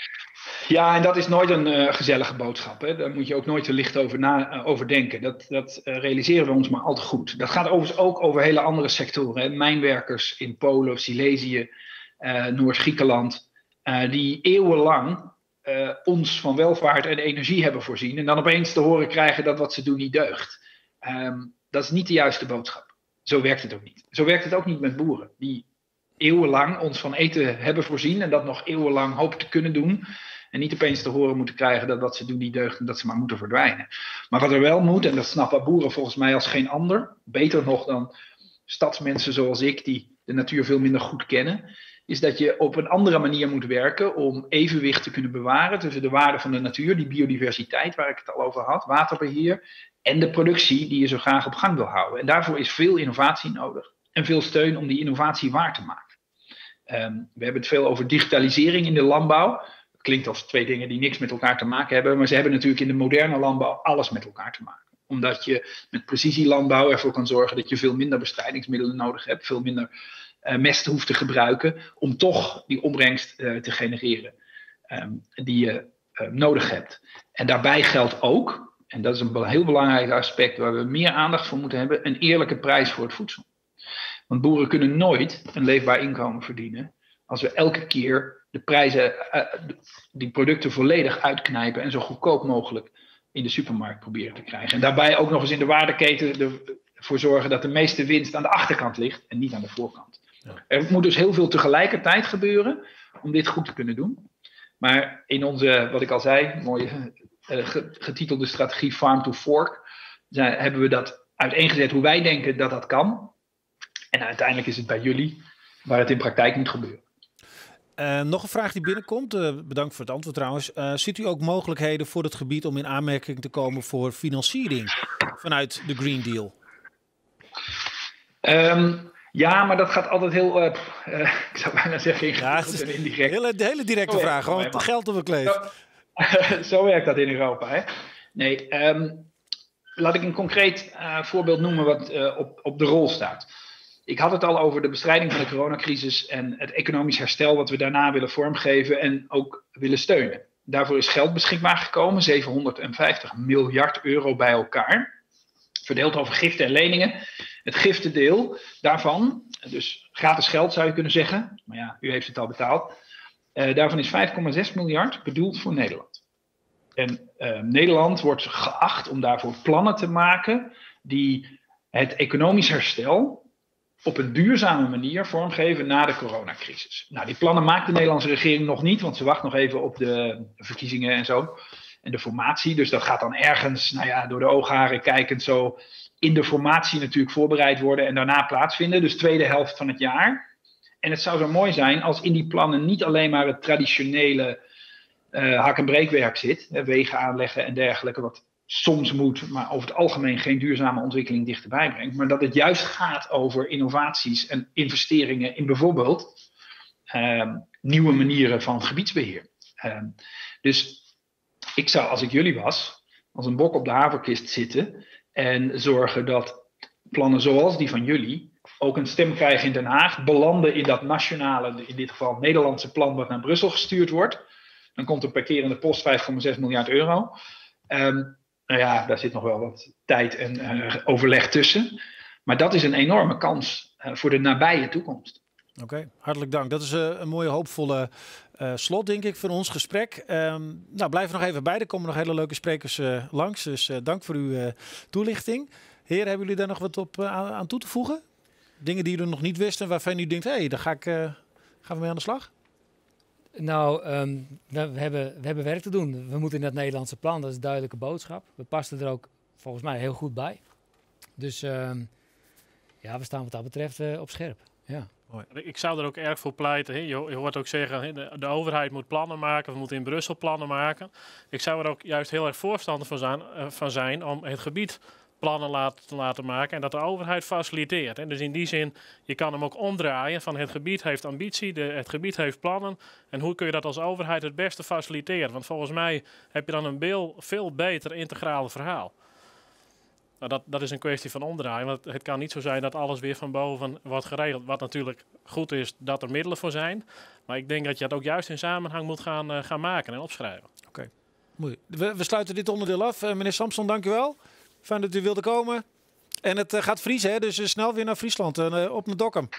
Ja, en dat is nooit een uh, gezellige boodschap. Hè? Daar moet je ook nooit te licht over, na, uh, over denken. Dat, dat uh, realiseren we ons maar al te goed. Dat gaat overigens ook over hele andere sectoren. Hè? Mijnwerkers in Polen, Silesië, uh, Noord-Griekenland. Uh, die eeuwenlang uh, ons van welvaart en energie hebben voorzien. En dan opeens te horen krijgen dat wat ze doen niet deugt. Um, dat is niet de juiste boodschap. Zo werkt het ook niet. Zo werkt het ook niet met boeren. Die eeuwenlang ons van eten hebben voorzien. En dat nog eeuwenlang hopen te kunnen doen. En niet opeens te horen moeten krijgen dat wat ze doen niet deugt en dat ze maar moeten verdwijnen. Maar wat er wel moet, en dat snappen boeren volgens mij als geen ander, beter nog dan stadsmensen zoals ik die de natuur veel minder goed kennen, is dat je op een andere manier moet werken om evenwicht te kunnen bewaren tussen de waarde van de natuur, die biodiversiteit waar ik het al over had, waterbeheer, en de productie die je zo graag op gang wil houden. En daarvoor is veel innovatie nodig en veel steun om die innovatie waar te maken. Um, we hebben het veel over digitalisering in de landbouw. Klinkt als twee dingen die niks met elkaar te maken hebben. Maar ze hebben natuurlijk in de moderne landbouw alles met elkaar te maken. Omdat je met precisielandbouw ervoor kan zorgen dat je veel minder bestrijdingsmiddelen nodig hebt. Veel minder uh, mest hoeft te gebruiken. Om toch die opbrengst uh, te genereren um, die je uh, nodig hebt. En daarbij geldt ook, en dat is een heel belangrijk aspect waar we meer aandacht voor moeten hebben. Een eerlijke prijs voor het voedsel. Want boeren kunnen nooit een leefbaar inkomen verdienen. Als we elke keer de prijzen, uh, die producten volledig uitknijpen en zo goedkoop mogelijk in de supermarkt proberen te krijgen. En daarbij ook nog eens in de waardeketen ervoor zorgen dat de meeste winst aan de achterkant ligt en niet aan de voorkant. Ja. Er moet dus heel veel tegelijkertijd gebeuren om dit goed te kunnen doen. Maar in onze, wat ik al zei, mooie uh, getitelde strategie Farm to Fork, zijn, hebben we dat uiteengezet hoe wij denken dat dat kan. En uiteindelijk is het bij jullie waar het in praktijk moet gebeuren. Uh, nog een vraag die binnenkomt. Uh, bedankt voor het antwoord trouwens. Uh, ziet u ook mogelijkheden voor het gebied om in aanmerking te komen voor financiering vanuit de Green Deal? Um, ja, maar dat gaat altijd heel, uh, uh, ik zou bijna zeggen, ingewikkeld ja, en indirect. Hele, de hele directe oh, vraag, gewoon het geld op een kleef. Zo, zo werkt dat in Europa, hè? Nee, um, laat ik een concreet uh, voorbeeld noemen wat uh, op, op de rol staat. Ik had het al over de bestrijding van de coronacrisis en het economisch herstel wat we daarna willen vormgeven en ook willen steunen. Daarvoor is geld beschikbaar gekomen, zevenhonderdvijftig miljard euro bij elkaar. Verdeeld over giften en leningen. Het giftendeel daarvan, dus gratis geld zou je kunnen zeggen, maar ja, u heeft het al betaald. Uh, daarvan is vijf komma zes miljard bedoeld voor Nederland. En uh, Nederland wordt geacht om daarvoor plannen te maken die het economisch herstel op een duurzame manier vormgeven na de coronacrisis. Nou, die plannen maakt de Nederlandse regering nog niet, want ze wacht nog even op de verkiezingen en zo. En de formatie, dus dat gaat dan ergens, nou ja, door de oogharen kijkend zo in de formatie natuurlijk voorbereid worden en daarna plaatsvinden. Dus tweede helft van het jaar. En het zou zo mooi zijn als in die plannen niet alleen maar het traditionele uh, hak- en breekwerk zit, hè, wegen aanleggen en dergelijke, wat soms moet, maar over het algemeen geen duurzame ontwikkeling dichterbij brengt. Maar dat het juist gaat over innovaties en investeringen in bijvoorbeeld uh, nieuwe manieren van gebiedsbeheer. Uh, dus ik zou, als ik jullie was, als een bok op de haverkist zitten en zorgen dat plannen zoals die van jullie ook een stem krijgen in Den Haag, belanden in dat nationale, in dit geval Nederlandse plan wat naar Brussel gestuurd wordt. Dan komt er per keer in de post vijf komma zes miljard euro. Um, nou ja, daar zit nog wel wat tijd en uh, overleg tussen. Maar dat is een enorme kans uh, voor de nabije toekomst. Oké, okay, hartelijk dank. Dat is uh, een mooie hoopvolle uh, slot, denk ik, van ons gesprek. Um, nou, blijf er nog even bij. Er komen nog hele leuke sprekers uh, langs. Dus uh, dank voor uw uh, toelichting. Heren, hebben jullie daar nog wat op uh, aan toe te voegen? Dingen die jullie nog niet wisten, waarvan u denkt, hé, hey, daar ga ik, uh, gaan we mee aan de slag? Nou, um, we, we, hebben, we hebben werk te doen. We moeten in dat Nederlandse plan, dat is een duidelijke boodschap. We passen er ook volgens mij heel goed bij. Dus um, ja, we staan wat dat betreft uh, op scherp. Ja. Ik zou er ook erg voor pleiten. Hè. Je, je hoort ook zeggen, hè, de, de overheid moet plannen maken. We moeten in Brussel plannen maken. Ik zou er ook juist heel erg voorstander van zijn, uh, van zijn om het gebied plannen laten, te laten maken en dat de overheid faciliteert. Hè. Dus in die zin, je kan hem ook omdraaien van het gebied heeft ambitie, de, het gebied heeft plannen en hoe kun je dat als overheid het beste faciliteren? Want volgens mij heb je dan een veel, veel beter integrale verhaal. Nou, dat, dat is een kwestie van omdraaien, want het kan niet zo zijn dat alles weer van boven wordt geregeld. Wat natuurlijk goed is dat er middelen voor zijn, maar ik denk dat je dat ook juist in samenhang moet gaan, uh, gaan maken en opschrijven. Oké, okay. Mooi. We, we sluiten dit onderdeel af. Uh, meneer Samson, dank u wel. Fijn dat u wilde komen. En het uh, gaat vriezen, hè? Dus uh, snel weer naar Friesland en uh, op naar Dokkum.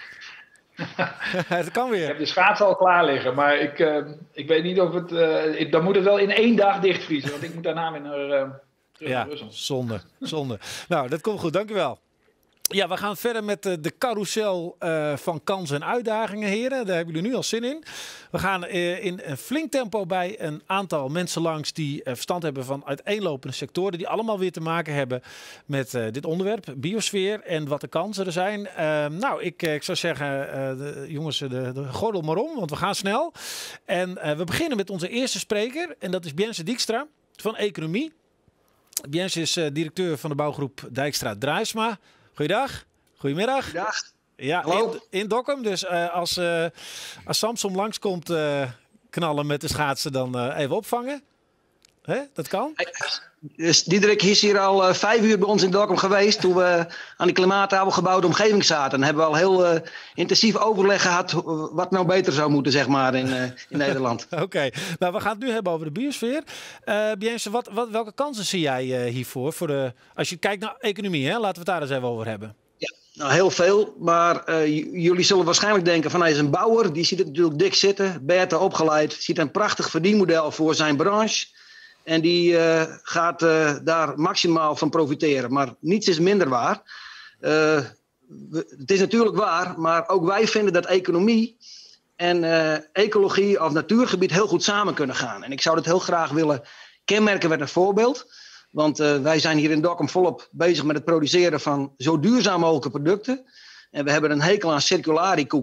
Het kan weer. Ik heb de schaatsen al klaar liggen, maar ik, uh, ik weet niet of het... Uh, ik, dan moet het wel in één dag dichtvriezen, want ik moet daarna weer naar, uh, terug ja, naar Brussel. Zonde, zonde. Nou, dat komt goed. Dank u wel. Ja, we gaan verder met uh, de carousel uh, van kansen en uitdagingen, heren. Daar hebben jullie nu al zin in. We gaan uh, in een flink tempo bij een aantal mensen langs die uh, verstand hebben van uiteenlopende sectoren. Die allemaal weer te maken hebben met uh, dit onderwerp, biosfeer en wat de kansen er zijn. Uh, nou, ik, ik zou zeggen, uh, de, jongens, de, de gordel maar om, want we gaan snel. En uh, we beginnen met onze eerste spreker en dat is Bjense Dijkstra van Economie. Bjense is uh, directeur van de bouwgroep Dijkstra-Draaisma. Goeiedag. Goedemiddag. Goeiedag. Ja, in, in Dokkum. Dus uh, als, uh, als Samson langskomt uh, knallen met de schaatsen, dan uh, even opvangen. Hè? Dat kan. Dus Diederik is hier al uh, vijf uur bij ons in Dokkum geweest toen we aan die klimaattafel gebouwde omgeving zaten. Dan hebben we al heel uh, intensief overleg gehad wat nou beter zou moeten, zeg maar, in, uh, in Nederland. Oké, okay. Nou, we gaan het nu hebben over de biosfeer. Uh, Bjense, wat, wat, welke kansen zie jij uh, hiervoor? Voor de, als je kijkt naar economie, hè? Laten we het daar eens even over hebben. Ja, nou heel veel. Maar uh, jullie zullen waarschijnlijk denken van hij is een bouwer. Die ziet het natuurlijk dik zitten. Beta opgeleid. Ziet een prachtig verdienmodel voor zijn branche. En die uh, gaat uh, daar maximaal van profiteren. Maar niets is minder waar. Uh, we, het is natuurlijk waar, maar ook wij vinden dat economie en uh, ecologie of natuurgebied heel goed samen kunnen gaan. En ik zou dat heel graag willen kenmerken met een voorbeeld. Want uh, wij zijn hier in Dokkum volop bezig met het produceren van zo duurzaam mogelijke producten. En we hebben een hekel aan circulariekoek.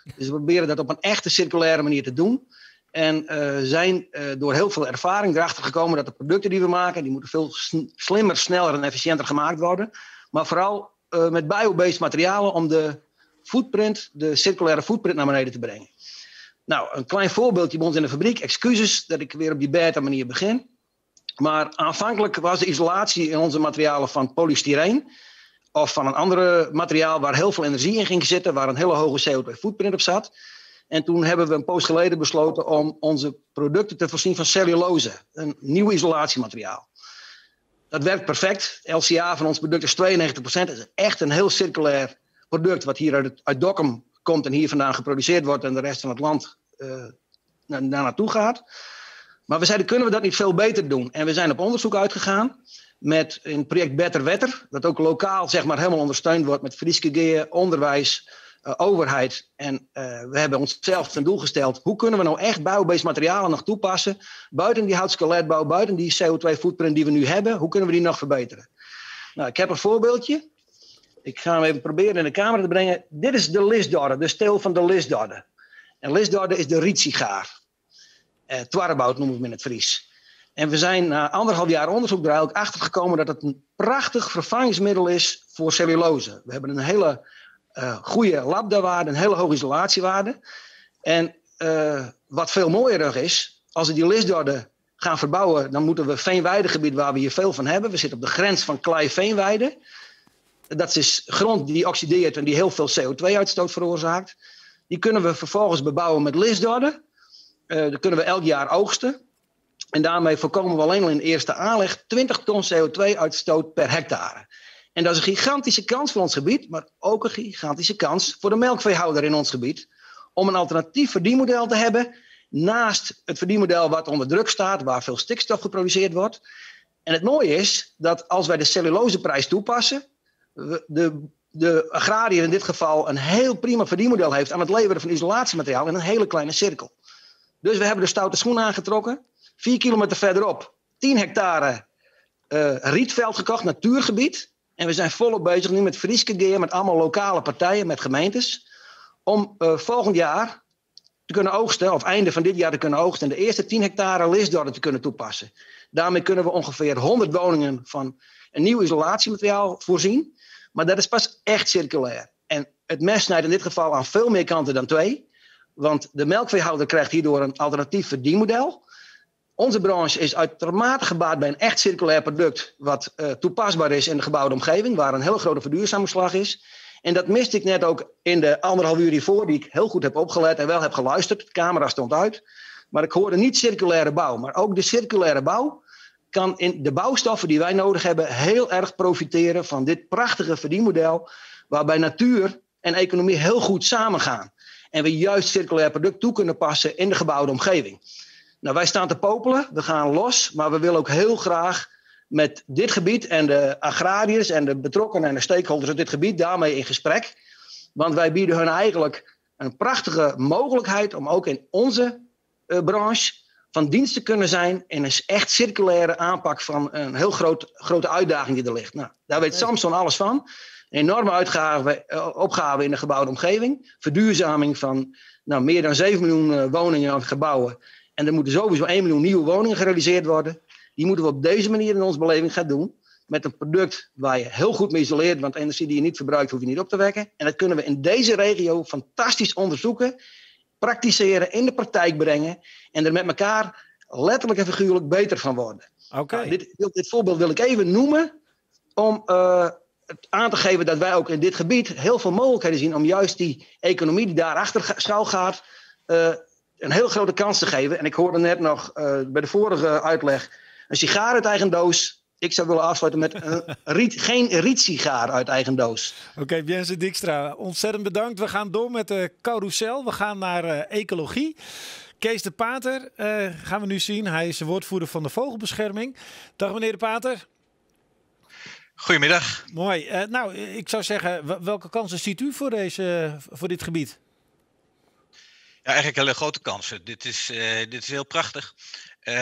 Dus we proberen dat op een echte circulaire manier te doen. En uh, zijn uh, door heel veel ervaring erachter gekomen dat de producten die we maken, die moeten veel slimmer, sneller en efficiënter gemaakt worden. Maar vooral uh, met bio-based materialen om de footprint, de circulaire footprint naar beneden te brengen. Nou, een klein voorbeeldje bij ons in de fabriek. Excuses dat ik weer op die beta manier begin. Maar aanvankelijk was de isolatie in onze materialen van polystyreen of van een andere materiaal waar heel veel energie in ging zitten, waar een hele hoge C O twee footprint op zat. En toen hebben we een poos geleden besloten om onze producten te voorzien van cellulose, een nieuw isolatiemateriaal. Dat werkt perfect. L C A van ons product is tweeënnegentig procent. Het is echt een heel circulair product wat hier uit, uit Dokkum komt en hier vandaan geproduceerd wordt en de rest van het land uh, naar, naar naartoe gaat. Maar we zeiden, kunnen we dat niet veel beter doen? En we zijn op onderzoek uitgegaan met een project Better Wetter, dat ook lokaal zeg maar helemaal ondersteund wordt met Frieskegeer, onderwijs, uh, overheid. En uh, we hebben onszelf ten doel gesteld, hoe kunnen we nou echt bio-based materialen nog toepassen, buiten die houtskeletbouw, buiten die C O twee footprint die we nu hebben, hoe kunnen we die nog verbeteren? Nou, ik heb een voorbeeldje. Ik ga hem even proberen in de camera te brengen. Dit is de lisdodder, de steel van de lisdodder. En lisdodder is de rietsigaar. Uh, Twarrebout noemen we hem in het Fries. En we zijn na anderhalf jaar onderzoek er eigenlijk achter gekomen dat het een prachtig vervangingsmiddel is voor cellulose. We hebben een hele uh, goede labda-waarde, een hele hoge isolatiewaarde. En uh, wat veel mooier nog is, als we die lisdodder gaan verbouwen, dan moeten we veenweidegebied waar we hier veel van hebben. We zitten op de grens van klei-veenweide. Dat is grond die oxideert en die heel veel C O twee uitstoot veroorzaakt. Die kunnen we vervolgens bebouwen met lisdodder. Uh, dat kunnen we elk jaar oogsten. En daarmee voorkomen we alleen al in de eerste aanleg twintig ton C O twee uitstoot per hectare. En dat is een gigantische kans voor ons gebied, maar ook een gigantische kans voor de melkveehouder in ons gebied. Om een alternatief verdienmodel te hebben naast het verdienmodel wat onder druk staat, waar veel stikstof geproduceerd wordt. En het mooie is dat als wij de celluloseprijs toepassen, de, de agrariër in dit geval een heel prima verdienmodel heeft aan het leveren van isolatiemateriaal in een hele kleine cirkel. Dus we hebben de stoute schoen aangetrokken. Vier kilometer verderop, tien hectare uh, rietveld gekocht, natuurgebied. En we zijn volop bezig nu met Frieskegeer, met allemaal lokale partijen, met gemeentes. Om uh, volgend jaar te kunnen oogsten, of einde van dit jaar te kunnen oogsten, en de eerste tien hectare lisdodder te kunnen toepassen. Daarmee kunnen we ongeveer honderd woningen van een nieuw isolatiemateriaal voorzien. Maar dat is pas echt circulair. En het mes snijdt in dit geval aan veel meer kanten dan twee. Want de melkveehouder krijgt hierdoor een alternatief verdienmodel. Onze branche is uitermate gebaat bij een echt circulair product wat uh, toepasbaar is in de gebouwde omgeving, waar een hele grote verduurzamingsslag is. En dat miste ik net ook in de anderhalf uur hiervoor, die ik heel goed heb opgelet en wel heb geluisterd. De camera stond uit. Maar ik hoorde niet circulaire bouw. Maar ook de circulaire bouw kan in de bouwstoffen die wij nodig hebben heel erg profiteren van dit prachtige verdienmodel, waarbij natuur en economie heel goed samengaan. En we juist circulair product toe kunnen passen in de gebouwde omgeving. Nou, wij staan te popelen, we gaan los, maar we willen ook heel graag met dit gebied en de agrariërs en de betrokkenen en de stakeholders op dit gebied daarmee in gesprek. Want wij bieden hun eigenlijk een prachtige mogelijkheid om ook in onze uh, branche van dienst te kunnen zijn in een echt circulaire aanpak van een heel groot, grote uitdaging die er ligt. Nou, daar weet Samson alles van. Een enorme uitgave, uh, opgave in de gebouwde omgeving. Verduurzaming van nou, meer dan zeven miljoen uh, woningen en gebouwen. En er moeten sowieso één miljoen nieuwe woningen gerealiseerd worden. Die moeten we op deze manier in onze beleving gaan doen. Met een product waar je heel goed mee isoleert. Want energie die je niet verbruikt, hoef je niet op te wekken. En dat kunnen we in deze regio fantastisch onderzoeken. Praktiseren, in de praktijk brengen. En er met elkaar letterlijk en figuurlijk beter van worden. Oké. Okay. Nou, dit, dit voorbeeld wil ik even noemen. Om uh, het aan te geven dat wij ook in dit gebied heel veel mogelijkheden zien. Om juist die economie die daarachter schuil gaat. Uh, een heel grote kans te geven. En ik hoorde net nog uh, bij de vorige uitleg een sigaar uit eigen doos. Ik zou willen afsluiten met een riet, geen rietsigaar uit eigen doos. Oké, okay, Bjense Dijkstra, ontzettend bedankt. We gaan door met de carousel. We gaan naar uh, ecologie. Kees de Pater uh, gaan we nu zien. Hij is de woordvoerder van de vogelbescherming. Dag meneer de Pater. Goedemiddag. Mooi. Uh, nou, ik zou zeggen, welke kansen ziet u voor, deze, voor dit gebied? Ja, eigenlijk hele grote kansen. Dit is, uh, dit is heel prachtig. Uh,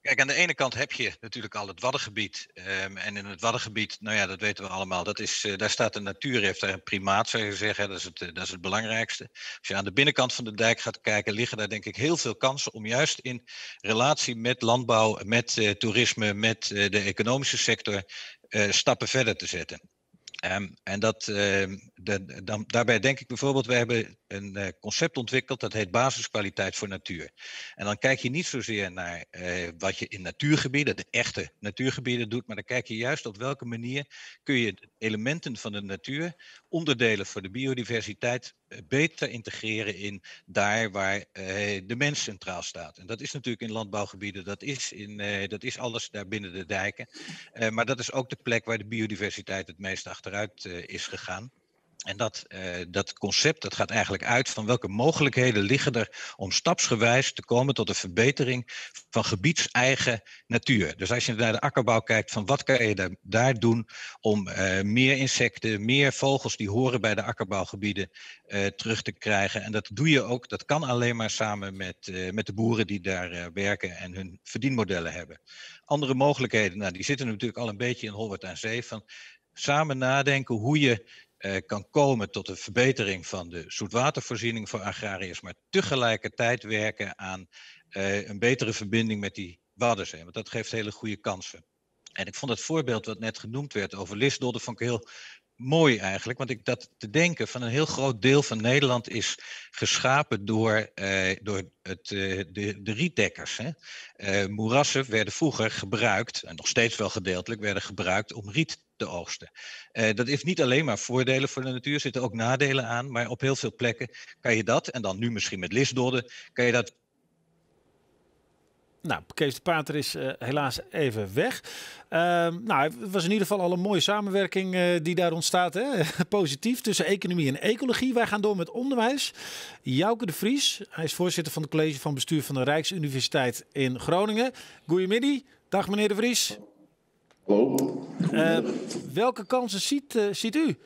Kijk, aan de ene kant heb je natuurlijk al het Waddengebied. Um, en in het Waddengebied, nou ja, dat weten we allemaal, dat is, uh, daar staat de natuur, heeft daar een primaat, zou je zeggen. Dat is, het, uh, dat is het belangrijkste. Als je aan de binnenkant van de dijk gaat kijken, liggen daar denk ik heel veel kansen om juist in relatie met landbouw, met uh, toerisme, met uh, de economische sector uh, stappen verder te zetten. Um, en dat, uh, de, dan, daarbij denk ik bijvoorbeeld, we hebben een uh, concept ontwikkeld dat heet basiskwaliteit voor natuur. En dan kijk je niet zozeer naar uh, wat je in natuurgebieden, de echte natuurgebieden doet, maar dan kijk je juist op welke manier kun je elementen van de natuur, onderdelen voor de biodiversiteit, uh, beter integreren in daar waar uh, de mens centraal staat. En dat is natuurlijk in landbouwgebieden, dat is, in, uh, dat is alles daar binnen de dijken. Uh, maar dat is ook de plek waar de biodiversiteit het meest achteruit uh, is gegaan. En dat, uh, dat concept dat gaat eigenlijk uit van welke mogelijkheden liggen er om stapsgewijs te komen tot een verbetering van gebiedseigen natuur. Dus als je naar de akkerbouw kijkt, van wat kan je daar, daar doen om uh, meer insecten, meer vogels die horen bij de akkerbouwgebieden uh, terug te krijgen. En dat doe je ook, dat kan alleen maar samen met, uh, met de boeren die daar uh, werken en hun verdienmodellen hebben. Andere mogelijkheden, nou, die zitten natuurlijk al een beetje in Holwert aan Zee, van samen nadenken hoe je Uh, kan komen tot een verbetering van de zoetwatervoorziening voor agrariërs, maar tegelijkertijd werken aan uh, een betere verbinding met die Waddenzee. Want dat geeft hele goede kansen. En ik vond het voorbeeld wat net genoemd werd over Lisdodde, vond ik heel mooi eigenlijk. Want ik dat te denken van een heel groot deel van Nederland is geschapen door, uh, door het, uh, de, de rietdekkers. Hè. Uh, moerassen werden vroeger gebruikt, en nog steeds wel gedeeltelijk, werden gebruikt om riet te oogsten. Uh, dat heeft niet alleen maar voordelen voor de natuur, er zitten ook nadelen aan, maar op heel veel plekken kan je dat, en dan nu misschien met Lisdodde, kan je dat. Nou, Kees de Pater is uh, helaas even weg. Uh, nou, het was in ieder geval al een mooie samenwerking uh, die daar ontstaat. Hè? Positief tussen economie en ecologie. Wij gaan door met onderwijs. Jouke de Vries, hij is voorzitter van het college van bestuur van de Rijksuniversiteit in Groningen. Goedemiddag. Dag meneer de Vries. Hallo. Uh, welke kansen ziet, uh, ziet u?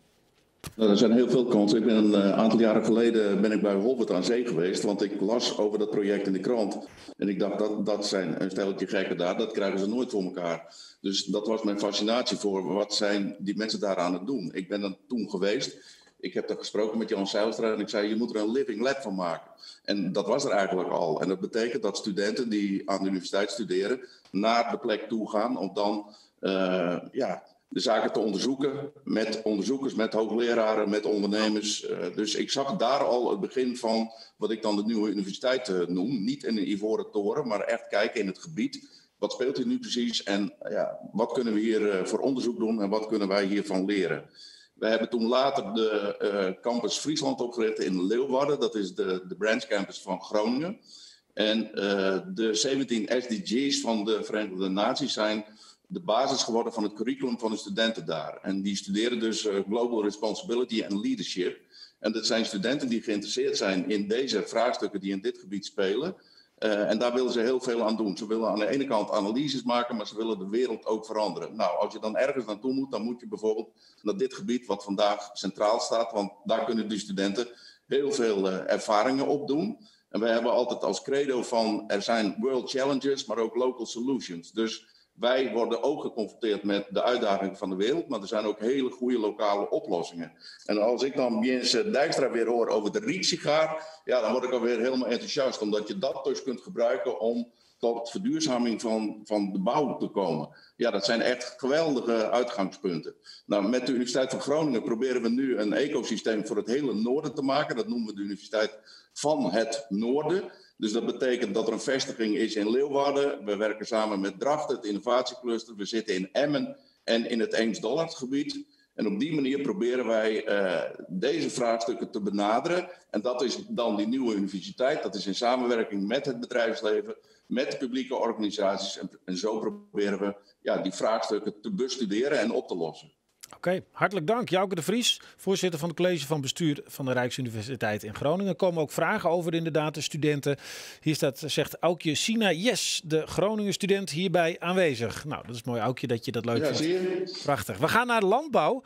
Nou, er zijn heel veel kansen. Ik ben een uh, aantal jaren geleden ben ik bij Holwert aan Zee geweest, want ik las over dat project in de krant. En ik dacht, dat, dat zijn een stelletje gekken daar, dat krijgen ze nooit voor elkaar. Dus dat was mijn fascinatie voor, wat zijn die mensen daar aan het doen. Ik ben er toen geweest. Ik heb daar gesproken met Jan Zijlstra en ik zei, je moet er een living lab van maken. En dat was er eigenlijk al. En dat betekent dat studenten die aan de universiteit studeren naar de plek toe gaan om dan uh, ja, de zaken te onderzoeken met onderzoekers, met hoogleraren, met ondernemers. Uh, dus ik zag daar al het begin van wat ik dan de nieuwe universiteit uh, noem. Niet in een ivoren toren, maar echt kijken in het gebied. Wat speelt hier nu precies en uh, ja, wat kunnen we hier uh, voor onderzoek doen en wat kunnen wij hiervan leren? We hebben toen later de uh, campus Friesland opgericht in Leeuwarden. Dat is de, de branch campus van Groningen. En uh, de zeventien S D G's van de Verenigde Naties zijn de basis geworden van het curriculum van de studenten daar. En die studeren dus uh, Global Responsibility and Leadership. En dat zijn studenten die geïnteresseerd zijn in deze vraagstukken die in dit gebied spelen. Uh, en daar willen ze heel veel aan doen. Ze willen aan de ene kant analyses maken, maar ze willen de wereld ook veranderen. Nou, als je dan ergens naartoe moet, dan moet je bijvoorbeeld naar dit gebied wat vandaag centraal staat. Want daar kunnen die studenten heel veel uh, ervaringen opdoen. En wij hebben altijd als credo van, er zijn world challenges, maar ook local solutions. Dus wij worden ook geconfronteerd met de uitdagingen van de wereld, maar er zijn ook hele goede lokale oplossingen. En als ik dan Jens Dijkstra weer hoor over de rietsigaar, ja, dan word ik alweer helemaal enthousiast, omdat je dat dus kunt gebruiken om tot verduurzaming van, van de bouw te komen. Ja, dat zijn echt geweldige uitgangspunten. Nou, met de Universiteit van Groningen proberen we nu een ecosysteem voor het hele noorden te maken. Dat noemen we de Universiteit van het Noorden. Dus dat betekent dat er een vestiging is in Leeuwarden. We werken samen met Drachten, het innovatiecluster. We zitten in Emmen en in het Eems-Dollard-gebied. En op die manier proberen wij uh, deze vraagstukken te benaderen. En dat is dan die nieuwe universiteit. Dat is in samenwerking met het bedrijfsleven, met de publieke organisaties. En, en zo proberen we ja, die vraagstukken te bestuderen en op te lossen. Oké, okay, hartelijk dank. Jouke de Vries, voorzitter van het college van bestuur van de Rijksuniversiteit in Groningen. Er komen ook vragen over inderdaad de studenten. Hier staat, zegt Aukje Sina, yes, de Groningen student hierbij aanwezig. Nou, dat is mooi Aukje dat je dat leuk ja, vindt. Zie je? Prachtig. We gaan naar de landbouw.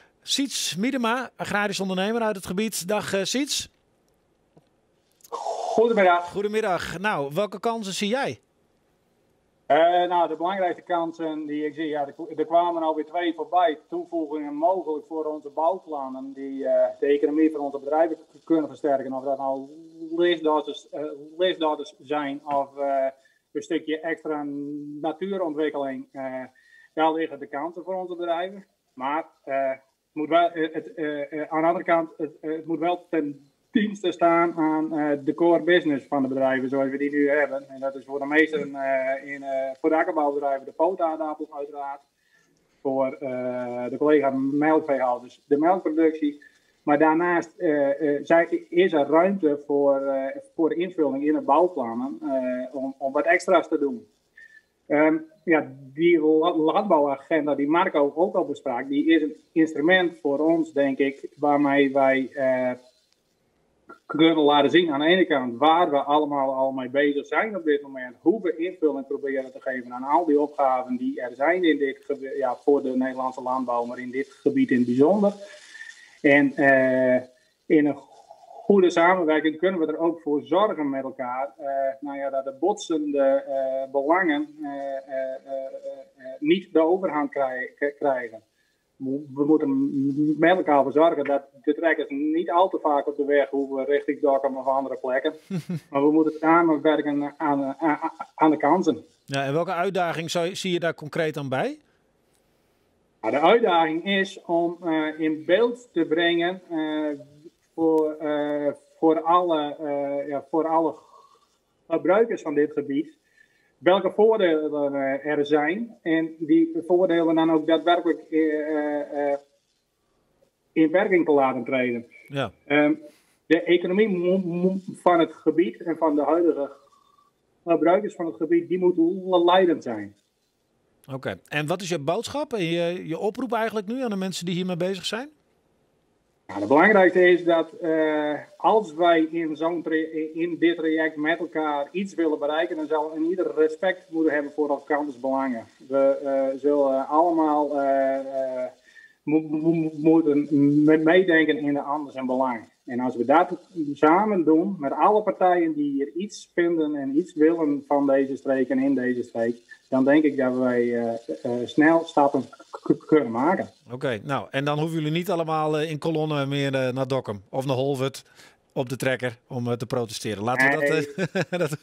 Siets Miedema, agrarisch ondernemer uit het gebied. Dag uh, Siets. Goedemiddag. Goedemiddag. Nou, welke kansen zie jij? Uh, nou, de belangrijkste kansen die ik zie, ja, er, er kwamen alweer twee voorbij. Toevoegingen mogelijk voor onze bouwplannen die uh, de economie van onze bedrijven kunnen versterken. Of dat nou leesdatas, uh, leesdatas zijn of uh, een stukje extra natuurontwikkeling. Uh, daar liggen de kansen voor onze bedrijven. Maar uh, het moet wel, het, uh, uh, aan de andere kant, het, uh, het moet wel ten dienste staan aan uh, de core business van de bedrijven zoals we die nu hebben. En dat is voor de meesten, uh, in, uh, voor de akkerbouwbedrijven de pootaardappel uiteraard. Voor uh, de collega melkveehouders de melkproductie. Maar daarnaast uh, uh, zij, is er ruimte voor, uh, voor invulling in de bouwplannen uh, om, om wat extra's te doen. Um, ja, die landbouwagenda die Marco ook al besprak, die is een instrument voor ons, denk ik, waarmee wij uh, kunnen laten zien aan de ene kant waar we allemaal al mee bezig zijn op dit moment. Hoe we invulling proberen te geven aan al die opgaven die er zijn in dit gebied, ja, voor de Nederlandse landbouw, maar in dit gebied in het bijzonder. En uh, in een goede samenwerking kunnen we er ook voor zorgen met elkaar. Uh, nou ja, dat de botsende uh, belangen uh, uh, uh, uh, niet de overhand krijgen. krijgen. We moeten met elkaar voor zorgen dat de trekkers niet al te vaak op de weg hoeven richting Dokkum of andere plekken. Maar we moeten samenwerken aan, aan, aan de kansen. Ja, en welke uitdaging zou, zie je daar concreet aan bij? Nou, de uitdaging is om uh, in beeld te brengen uh, voor, uh, voor, alle, uh, ja, voor alle gebruikers van dit gebied welke voordelen uh, er zijn en die voordelen dan ook daadwerkelijk uh, uh, in werking te laten treden. Ja. Um, de economie van het gebied en van de huidige gebruikers van het gebied, die moet leidend zijn. Oké, okay. En wat is je boodschap en je, je oproep eigenlijk nu aan de mensen die hiermee bezig zijn? Nou, het belangrijkste is dat uh, als wij in, zo'n in dit traject met elkaar iets willen bereiken, dan zal in ieder respect moeten hebben voor elkaars belangen. We uh, zullen allemaal uh, uh, mo mo moeten meedenken in de ander zijn belang. En als we dat samen doen met alle partijen die hier iets vinden en iets willen van deze streek en in deze streek, dan denk ik dat wij uh, uh, snel stappen kunnen maken. Oké, okay, nou en dan hoeven jullie niet allemaal uh, in kolonnen meer uh, naar Dokkum of naar Holwert op de trekker om uh, te protesteren. Laten we nee. dat... Uh, dat...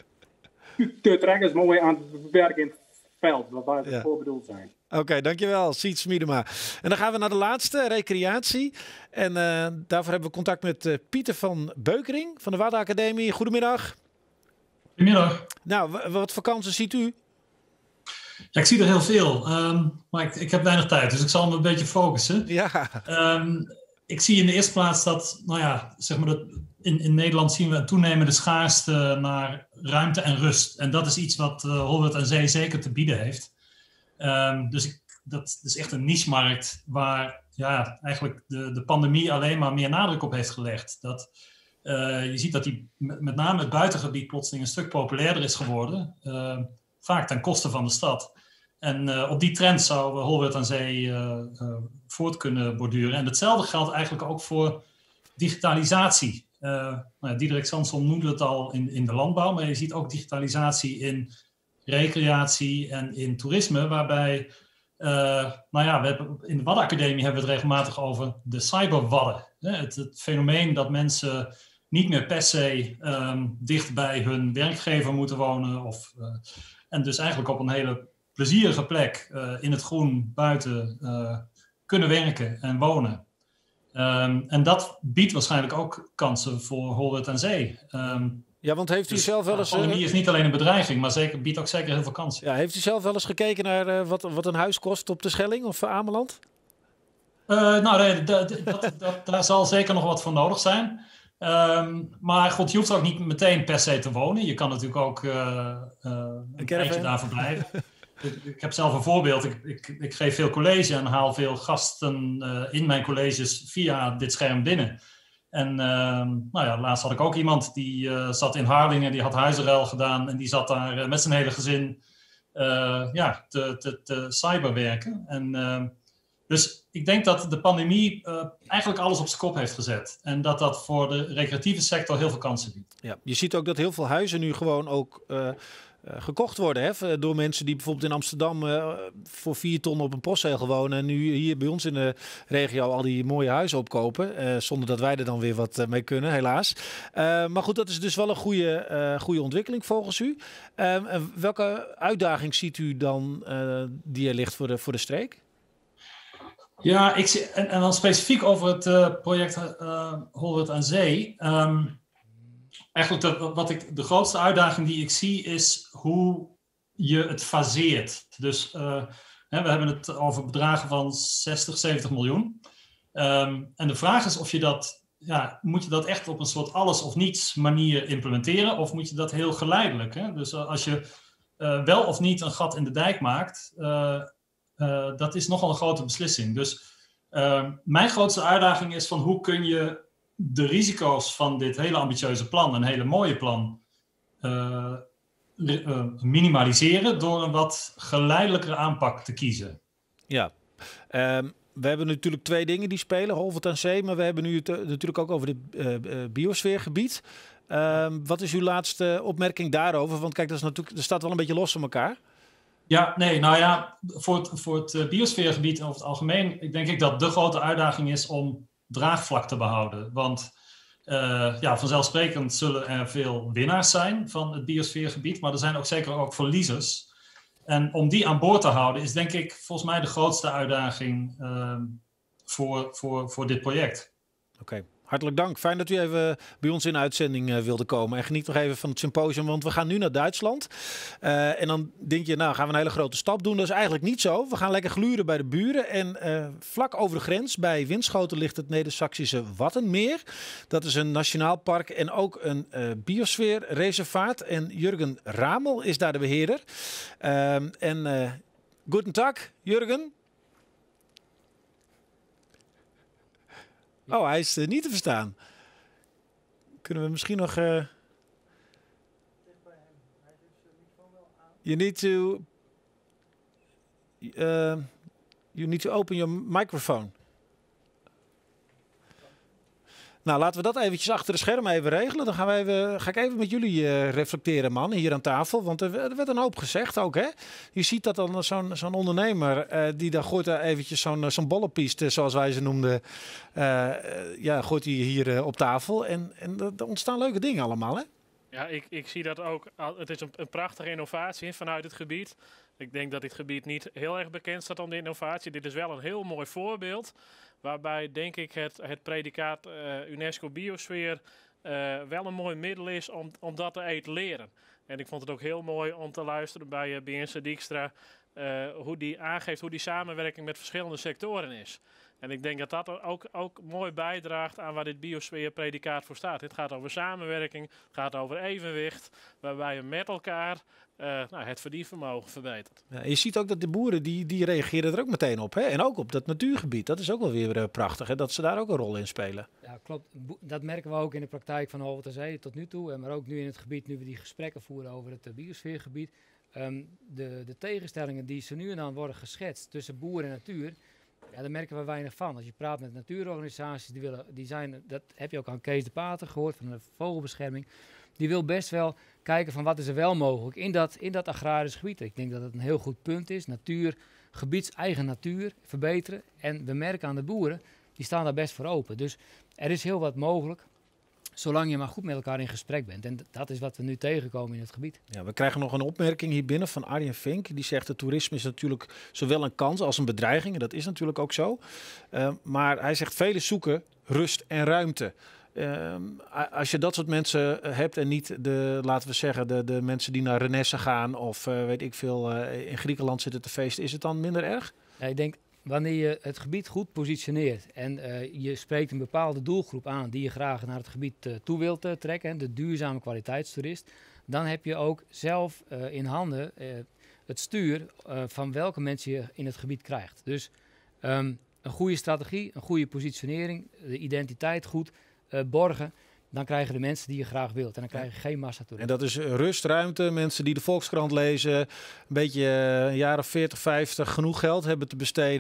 De trekkers mooi aan het werk in het veld, waar ze ja. voor bedoeld zijn. Oké, okay, dankjewel, Siet Smiedema. En dan gaan we naar de laatste, recreatie. En uh, daarvoor hebben we contact met uh, Pieter van Beukering van de Waddenacademie. Goedemiddag. Goedemiddag. Nou, wat voor kansen ziet u? Ja, ik zie er heel veel, um, maar ik, ik heb weinig tijd, dus ik zal me een beetje focussen. Ja. Um, ik zie in de eerste plaats dat, nou ja, zeg maar dat in, in Nederland zien we een toenemende schaarste naar ruimte en rust. En dat is iets wat uh, Holwert aan Zee zeker te bieden heeft. Um, dus ik, dat is echt een niche-markt waar ja, eigenlijk de, de pandemie alleen maar meer nadruk op heeft gelegd. Dat, uh, je ziet dat die, met name het buitengebied plotseling een stuk populairder is geworden. Uh, vaak ten koste van de stad. En uh, op die trend zou Holwert aan Zee uh, uh, voort kunnen borduren. En hetzelfde geldt eigenlijk ook voor digitalisatie. Uh, nou ja, Diederik Samsom noemde het al in, in de landbouw, maar je ziet ook digitalisatie in recreatie en in toerisme, waarbij, uh, nou ja, we hebben, in de Waddenacademie hebben we het regelmatig over de cyberwadden. Het, het fenomeen dat mensen niet meer per se um, dicht bij hun werkgever moeten wonen, of, uh, en dus eigenlijk op een hele plezierige plek uh, in het groen buiten uh, kunnen werken en wonen. Um, en dat biedt waarschijnlijk ook kansen voor Holwert aan Zee. Um, Ja, want heeft u dus, zelf wel eens... De pandemie is niet alleen een bedreiging, maar zeker, biedt ook zeker heel veel kansen. Ja, heeft u zelf wel eens gekeken naar uh, wat, wat een huis kost op de Schelling of uh, Ameland? Uh, nou, nee, dat, dat, dat, daar zal zeker nog wat voor nodig zijn. Um, maar goed, je hoeft ook niet meteen per se te wonen. Je kan natuurlijk ook uh, uh, een tijdje daar verblijven. ik, ik heb zelf een voorbeeld. Ik, ik, ik geef veel college en haal veel gasten uh, in mijn colleges via dit scherm binnen. En uh, nou ja, laatst had ik ook iemand die uh, zat in Harlingen, die had huizenruil gedaan en die zat daar uh, met zijn hele gezin uh, ja, te, te, te cyberwerken. En, uh, dus ik denk dat de pandemie uh, eigenlijk alles op zijn kop heeft gezet. En dat dat voor de recreatieve sector heel veel kansen biedt. Ja, je ziet ook dat heel veel huizen nu gewoon ook uh, uh, gekocht worden. Hè? Door mensen die bijvoorbeeld in Amsterdam uh, voor vier ton op een postzegel wonen. En nu hier bij ons in de regio al die mooie huizen opkopen. Uh, zonder dat wij er dan weer wat uh, mee kunnen, helaas. Uh, maar goed, dat is dus wel een goede, uh, goede ontwikkeling volgens u. Uh, welke uitdaging ziet u dan uh, die er ligt voor de, voor de streek? Ja, ik zie, en, en dan specifiek over het uh, project uh, Holwert aan Zee. Um, eigenlijk de, wat ik, de grootste uitdaging die ik zie is hoe je het faseert. Dus uh, hè, we hebben het over bedragen van zestig, zeventig miljoen. Um, en de vraag is of je dat, ja, moet je dat echt op een soort alles of niets manier implementeren? Of moet je dat heel geleidelijk? Hè? Dus uh, als je uh, wel of niet een gat in de dijk maakt... Uh, Uh, dat is nogal een grote beslissing. Dus uh, mijn grootste uitdaging is van hoe kun je de risico's van dit hele ambitieuze plan, een hele mooie plan, uh, uh, minimaliseren door een wat geleidelijkere aanpak te kiezen. Ja, um, we hebben natuurlijk twee dingen die spelen, Holwert aan Zee, maar we hebben nu het uh, natuurlijk ook over het uh, uh, biosfeergebied. Uh, wat is uw laatste opmerking daarover? Want kijk, dat is natuurlijk, dat staat wel een beetje los van elkaar. Ja, nee, nou ja, voor het, voor het biosfeergebied over het algemeen, ik denk ik dat de grote uitdaging is om draagvlak te behouden. Want uh, ja, vanzelfsprekend zullen er veel winnaars zijn van het biosfeergebied, maar er zijn ook zeker ook verliezers. En om die aan boord te houden is denk ik volgens mij de grootste uitdaging uh, voor, voor, voor dit project. Oké. Okay. Hartelijk dank. Fijn dat u even bij ons in uitzending uh, wilde komen. En geniet nog even van het symposium, want we gaan nu naar Duitsland. Uh, en dan denk je, nou gaan we een hele grote stap doen. Dat is eigenlijk niet zo. We gaan lekker gluren bij de buren. En uh, vlak over de grens bij Winschoten ligt het Neder-Saksische Wattenmeer. Dat is een nationaal park en ook een uh, biosfeerreservaat. En Jurgen Ramel is daar de beheerder. Uh, en uh, guten Tag, Jurgen. Oh, hij is uh, niet te verstaan. Kunnen we misschien nog... Uh... You need to... Uh, you need to open your microphone. Nou, laten we dat eventjes achter de schermen even regelen. Dan gaan we even, ga ik even met jullie uh, reflecteren, man, hier aan tafel. Want er, er werd een hoop gezegd ook, hè. Je ziet dat dan zo'n zo'n ondernemer, uh, die daar gooit daar eventjes zo'n zo'n bollenpiest, zoals wij ze noemden, uh, ja, gooit hij hier uh, op tafel. En, en er ontstaan leuke dingen allemaal, hè. Ja, ik, ik zie dat ook. Het is een, een prachtige innovatie vanuit het gebied. Ik denk dat dit gebied niet heel erg bekend staat om de innovatie. Dit is wel een heel mooi voorbeeld. Waarbij, denk ik, het, het predicaat uh, UNESCO Biosfeer uh, wel een mooi middel is om, om dat te etaleren. En ik vond het ook heel mooi om te luisteren bij uh, Biense Dijkstra. Uh, hoe die aangeeft hoe die samenwerking met verschillende sectoren is. En ik denk dat dat ook, ook mooi bijdraagt aan waar dit biosfeerpredicaat voor staat. Het gaat over samenwerking, het gaat over evenwicht, waarbij je met elkaar uh, nou, het verdienvermogen verbetert. Ja, je ziet ook dat de boeren, die, die reageren er ook meteen op. Hè? En ook op dat natuurgebied. Dat is ook wel weer uh, prachtig, hè? Dat ze daar ook een rol in spelen. Ja, klopt. Dat merken we ook in de praktijk van Holwert aan Zee tot nu toe. Maar ook nu in het gebied, nu we die gesprekken voeren over het uh, biosfeergebied. Um, de, de tegenstellingen die zo nu en dan worden geschetst tussen boer en natuur, ja, daar merken we weinig van. Als je praat met natuurorganisaties, die willen, die zijn, dat heb je ook aan Kees de Pater gehoord van de vogelbescherming. Die wil best wel kijken van wat is er wel mogelijk in dat, in dat agrarisch gebied. Ik denk dat het een heel goed punt is. Natuur, gebiedseigen natuur verbeteren. En we merken aan de boeren, die staan daar best voor open. Dus er is heel wat mogelijk, zolang je maar goed met elkaar in gesprek bent. En dat is wat we nu tegenkomen in het gebied. Ja, we krijgen nog een opmerking hier binnen van Arjen Vink. Die zegt dat toerisme is natuurlijk zowel een kans als een bedreiging. En dat is natuurlijk ook zo. Uh, maar hij zegt velen zoeken rust en ruimte. Uh, als je dat soort mensen hebt en niet de, laten we zeggen, de, de mensen die naar Renesse gaan of uh, weet ik veel, uh, in Griekenland zitten te feesten, is het dan minder erg? Ja, ik denk, wanneer je het gebied goed positioneert en uh, je spreekt een bepaalde doelgroep aan die je graag naar het gebied uh, toe wilt uh, trekken, de duurzame kwaliteitstoerist, dan heb je ook zelf uh, in handen uh, het stuur uh, van welke mensen je in het gebied krijgt. Dus um, een goede strategie, een goede positionering, de identiteit goed uh, borgen, dan krijgen de mensen die je graag wilt. En dan krijg je geen massatoeristen. En dat is rust, ruimte, mensen die de Volkskrant lezen, een beetje een jaar of veertig, vijftig genoeg geld hebben te besteden.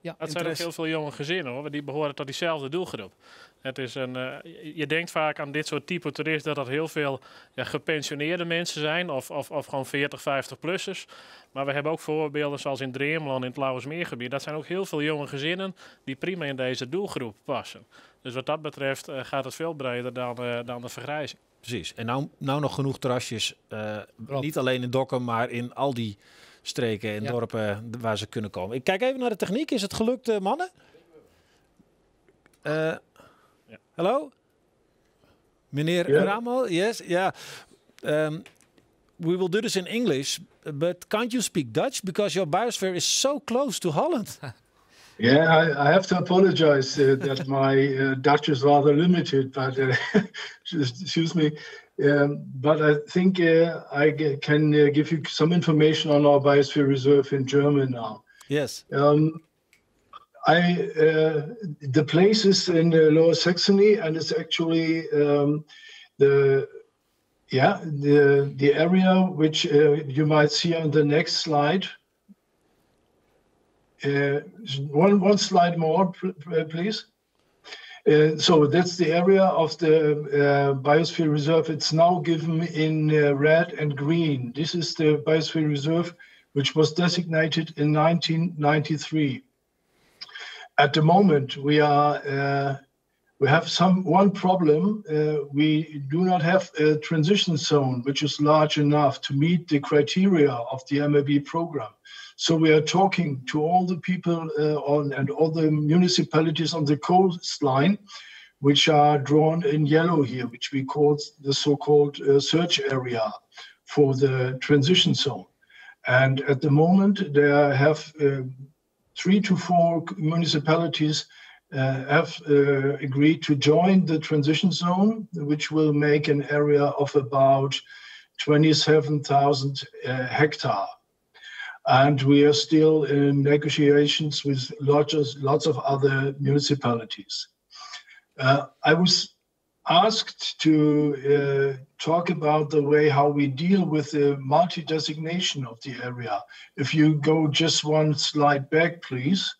Ja, dat zijn ook heel veel jonge gezinnen, hoor. Die behoren tot diezelfde doelgroep. Het is een, uh, je denkt vaak aan dit soort type toeristen dat dat heel veel ja, gepensioneerde mensen zijn of, of, of gewoon veertig, vijftig-plussers. Maar we hebben ook voorbeelden zoals in Dreamland, in het Lauwersmeergebied. Dat zijn ook heel veel jonge gezinnen die prima in deze doelgroep passen. Dus wat dat betreft uh, gaat het veel breder dan, uh, dan de vergrijzing. Precies. En nou, nou nog genoeg terrasjes, uh, niet alleen in Dokkum, maar in al die streken en ja. dorpen waar ze kunnen komen. Ik kijk even naar de techniek. Is het gelukt, uh, mannen? Uh, ja. Hallo? Meneer yeah. Ramo? Yes? Yeah. Um, we will do this in English, but can't you speak Dutch? Because your biosphere is so close to Holland. Yeah, I, I have to apologize uh, that my uh, Dutch is rather limited, but uh, excuse me. Um, but I think uh, I can uh, give you some information on our biosphere reserve in German now. Yes. Um, I uh, the place is in uh, Lower Saxony, and it's actually um, the yeah the the area which uh, you might see on the next slide. Uh, one one slide more, please. Uh, so that's the area of the uh, biosphere reserve. It's now given in uh, red and green. This is the biosphere reserve, which was designated in nineteen ninety-three. At the moment, we are uh, we have some one problem. Uh, we do not have a transition zone which is large enough to meet the criteria of the M A B program. So we are talking to all the people uh, on and all the municipalities on the coastline, which are drawn in yellow here, which we call the so-called uh, search area for the transition zone. And at the moment, there have uh, three to four municipalities uh, have uh, agreed to join the transition zone, which will make an area of about twenty-seven thousand uh, hectare. And we are still in negotiations with lots of, lots of other municipalities. Uh, I was asked to uh, talk about the way how we deal with the multi-designation of the area. If you go just one slide back, please.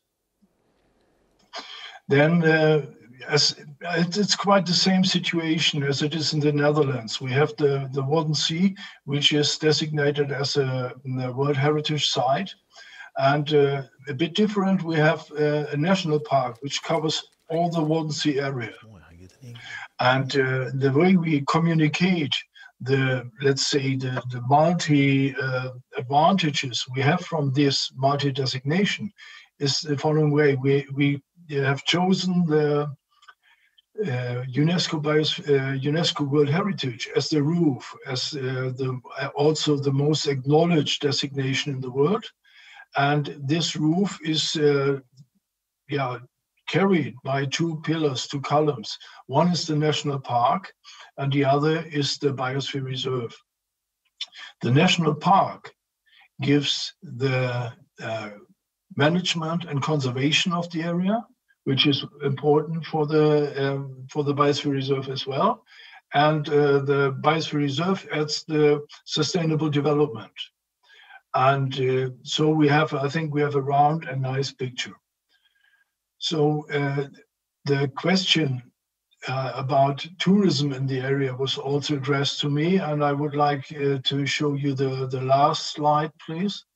Then uh, as, it's quite the same situation as it is in the Netherlands. We have the, the Wadden Sea, which is designated as a, a World Heritage Site. And uh, a bit different, we have uh, a national park, which covers all the Wadden Sea area. And uh, the way we communicate the, let's say, the, the multi uh, advantages we have from this multi-designation is the following way. We, we have chosen the Uh, UNESCO Bios, uh, UNESCO World Heritage as the roof, as uh, the uh, also the most acknowledged designation in the world, and this roof is uh, yeah carried by two pillars, two columns. One is the national park, and the other is the biosphere reserve. The national park gives the uh, management and conservation of the area, which is important for the um, for the biosphere reserve as well, and uh, the biosphere reserve adds the sustainable development, and uh, so we have, I think, we have a round and nice picture. So uh, the question uh, about tourism in the area was also addressed to me, and I would like uh, to show you the the last slide, please.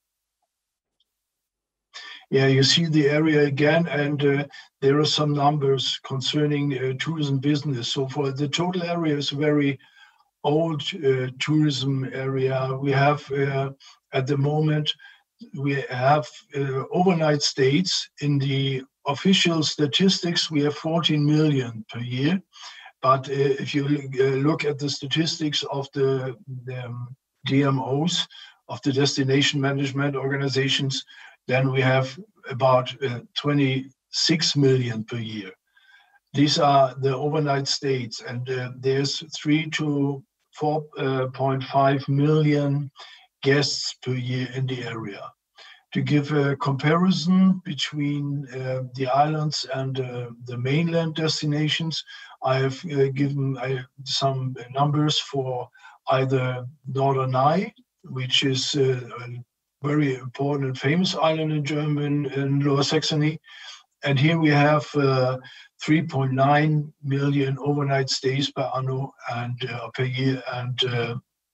Yeah, you see the area again, and uh, there are some numbers concerning uh, tourism business. So for the total area is a very old uh, tourism area. We have uh, at the moment, we have uh, overnight stays. In the official statistics, we have fourteen million per year. But uh, if you uh, look at the statistics of the, the um, D M Os, of the destination management organizations, then we have about uh, twenty-six million per year. These are the overnight stays, and uh, there's three to four point five million guests per year in the area. To give a comparison between uh, the islands and uh, the mainland destinations, I have uh, given uh, some numbers for either Norderney, which is uh, very important and famous island in Germany, in Lower Saxony. And here we have uh, three point nine million overnight stays per anno and uh, per year. And uh,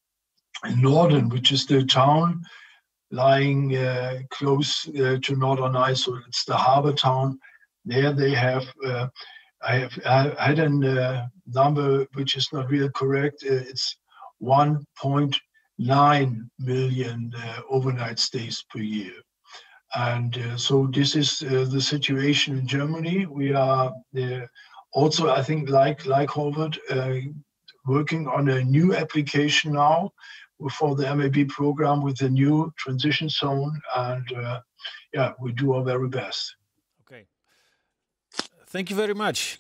in Norden, which is the town lying uh, close uh, to Northern Iceland, it's the harbor town. There they have, uh, I have I had a uh, number which is not really correct. Uh, it's one point nine million uh, overnight stays per year. And uh, so this is uh, the situation in Germany. We are uh, also, I think, like like Harvard, uh, working on a new application now for the M A B program with a new transition zone. And uh, yeah, we do our very best. Okay. Thank you very much.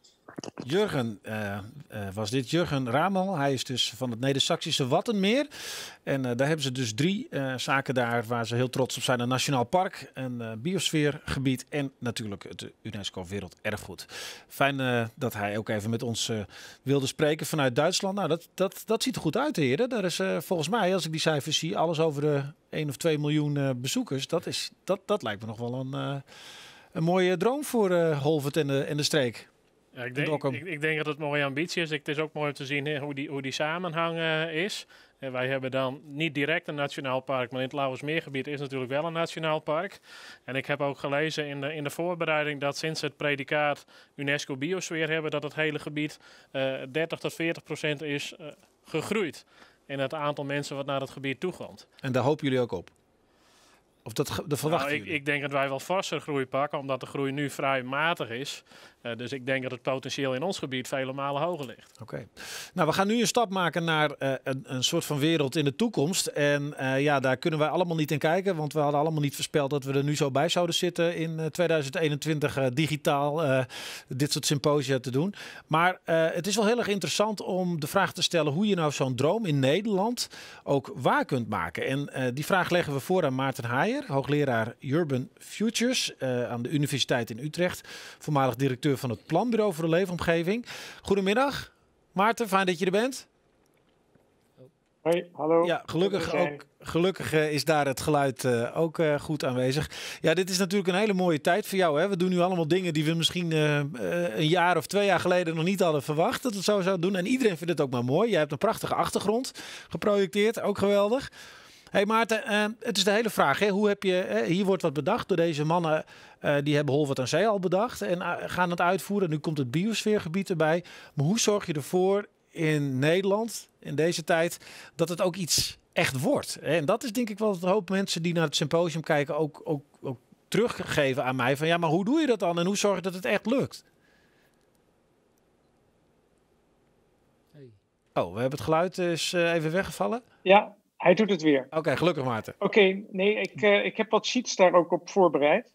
Jurgen, uh, uh, was dit Jurgen Ramel. Hij is dus van het Neder-Saksische Wattenmeer. En uh, daar hebben ze dus drie uh, zaken daar waar ze heel trots op zijn. Een nationaal park, een uh, biosfeergebied en natuurlijk het UNESCO Werelderfgoed. Fijn uh, dat hij ook even met ons uh, wilde spreken vanuit Duitsland. Nou, dat, dat, dat ziet er goed uit, heren. Daar is uh, volgens mij, als ik die cijfers zie, alles over de één of twee miljoen uh, bezoekers. Dat, is, dat, dat lijkt me nog wel een, uh, een mooie droom voor uh, Holvet en de, en de streek. Ja, ik, denk, ik, ik denk dat het een mooie ambitie is. Het is ook mooi om te zien he, hoe, die, hoe die samenhang uh, is. En wij hebben dan niet direct een nationaal park, maar in het Lauwersmeergebied is natuurlijk wel een nationaal park. En ik heb ook gelezen in de, in de voorbereiding dat sinds het predicaat UNESCO Biosfeer hebben, dat het hele gebied uh, dertig tot veertig procent is uh, gegroeid. In het aantal mensen wat naar het gebied toe komt. En daar hopen jullie ook op? Of dat, dat verwachten nou, ik, ik denk dat wij wel vaster groei pakken, omdat de groei nu vrij matig is. Uh, dus ik denk dat het potentieel in ons gebied vele malen hoger ligt. Oké. Okay. Nou, we gaan nu een stap maken naar uh, een, een soort van wereld in de toekomst. En uh, ja, daar kunnen wij allemaal niet in kijken, want we hadden allemaal niet voorspeld dat we er nu zo bij zouden zitten in uh, tweeduizend eenentwintig uh, digitaal uh, dit soort symposia te doen. Maar uh, het is wel heel erg interessant om de vraag te stellen hoe je nou zo'n droom in Nederland ook waar kunt maken. En uh, die vraag leggen we voor aan Maarten Haijer, hoogleraar Urban Futures uh, aan de Universiteit in Utrecht, voormalig directeur van het Planbureau voor de Leefomgeving. Goedemiddag, Maarten, fijn dat je er bent. Hoi, hallo. Ja, gelukkig, ook, gelukkig uh, is daar het geluid uh, ook uh, goed aanwezig. Ja, dit is natuurlijk een hele mooie tijd voor jou, hè? We doen nu allemaal dingen die we misschien uh, uh, een jaar of twee jaar geleden nog niet hadden verwacht dat we het zo zouden doen. En iedereen vindt het ook maar mooi. Jij hebt een prachtige achtergrond geprojecteerd, ook geweldig. Hey Maarten, uh, het is de hele vraag. Hè? Hoe heb je, hè? Hier wordt wat bedacht door deze mannen. Uh, die hebben Holvet aan Zee al bedacht en uh, gaan het uitvoeren. Nu komt het biosfeergebied erbij. Maar hoe zorg je ervoor in Nederland, in deze tijd, dat het ook iets echt wordt? En dat is denk ik wel een hoop mensen die naar het symposium kijken ook, ook, ook teruggeven aan mij. Van ja, maar hoe doe je dat dan en hoe zorg je dat het echt lukt? Hey. Oh, we hebben het geluid is uh, even weggevallen. Ja. Hij doet het weer. Oké, okay, gelukkig Maarten. Oké, okay, nee, ik, uh, ik heb wat sheets daar ook op voorbereid.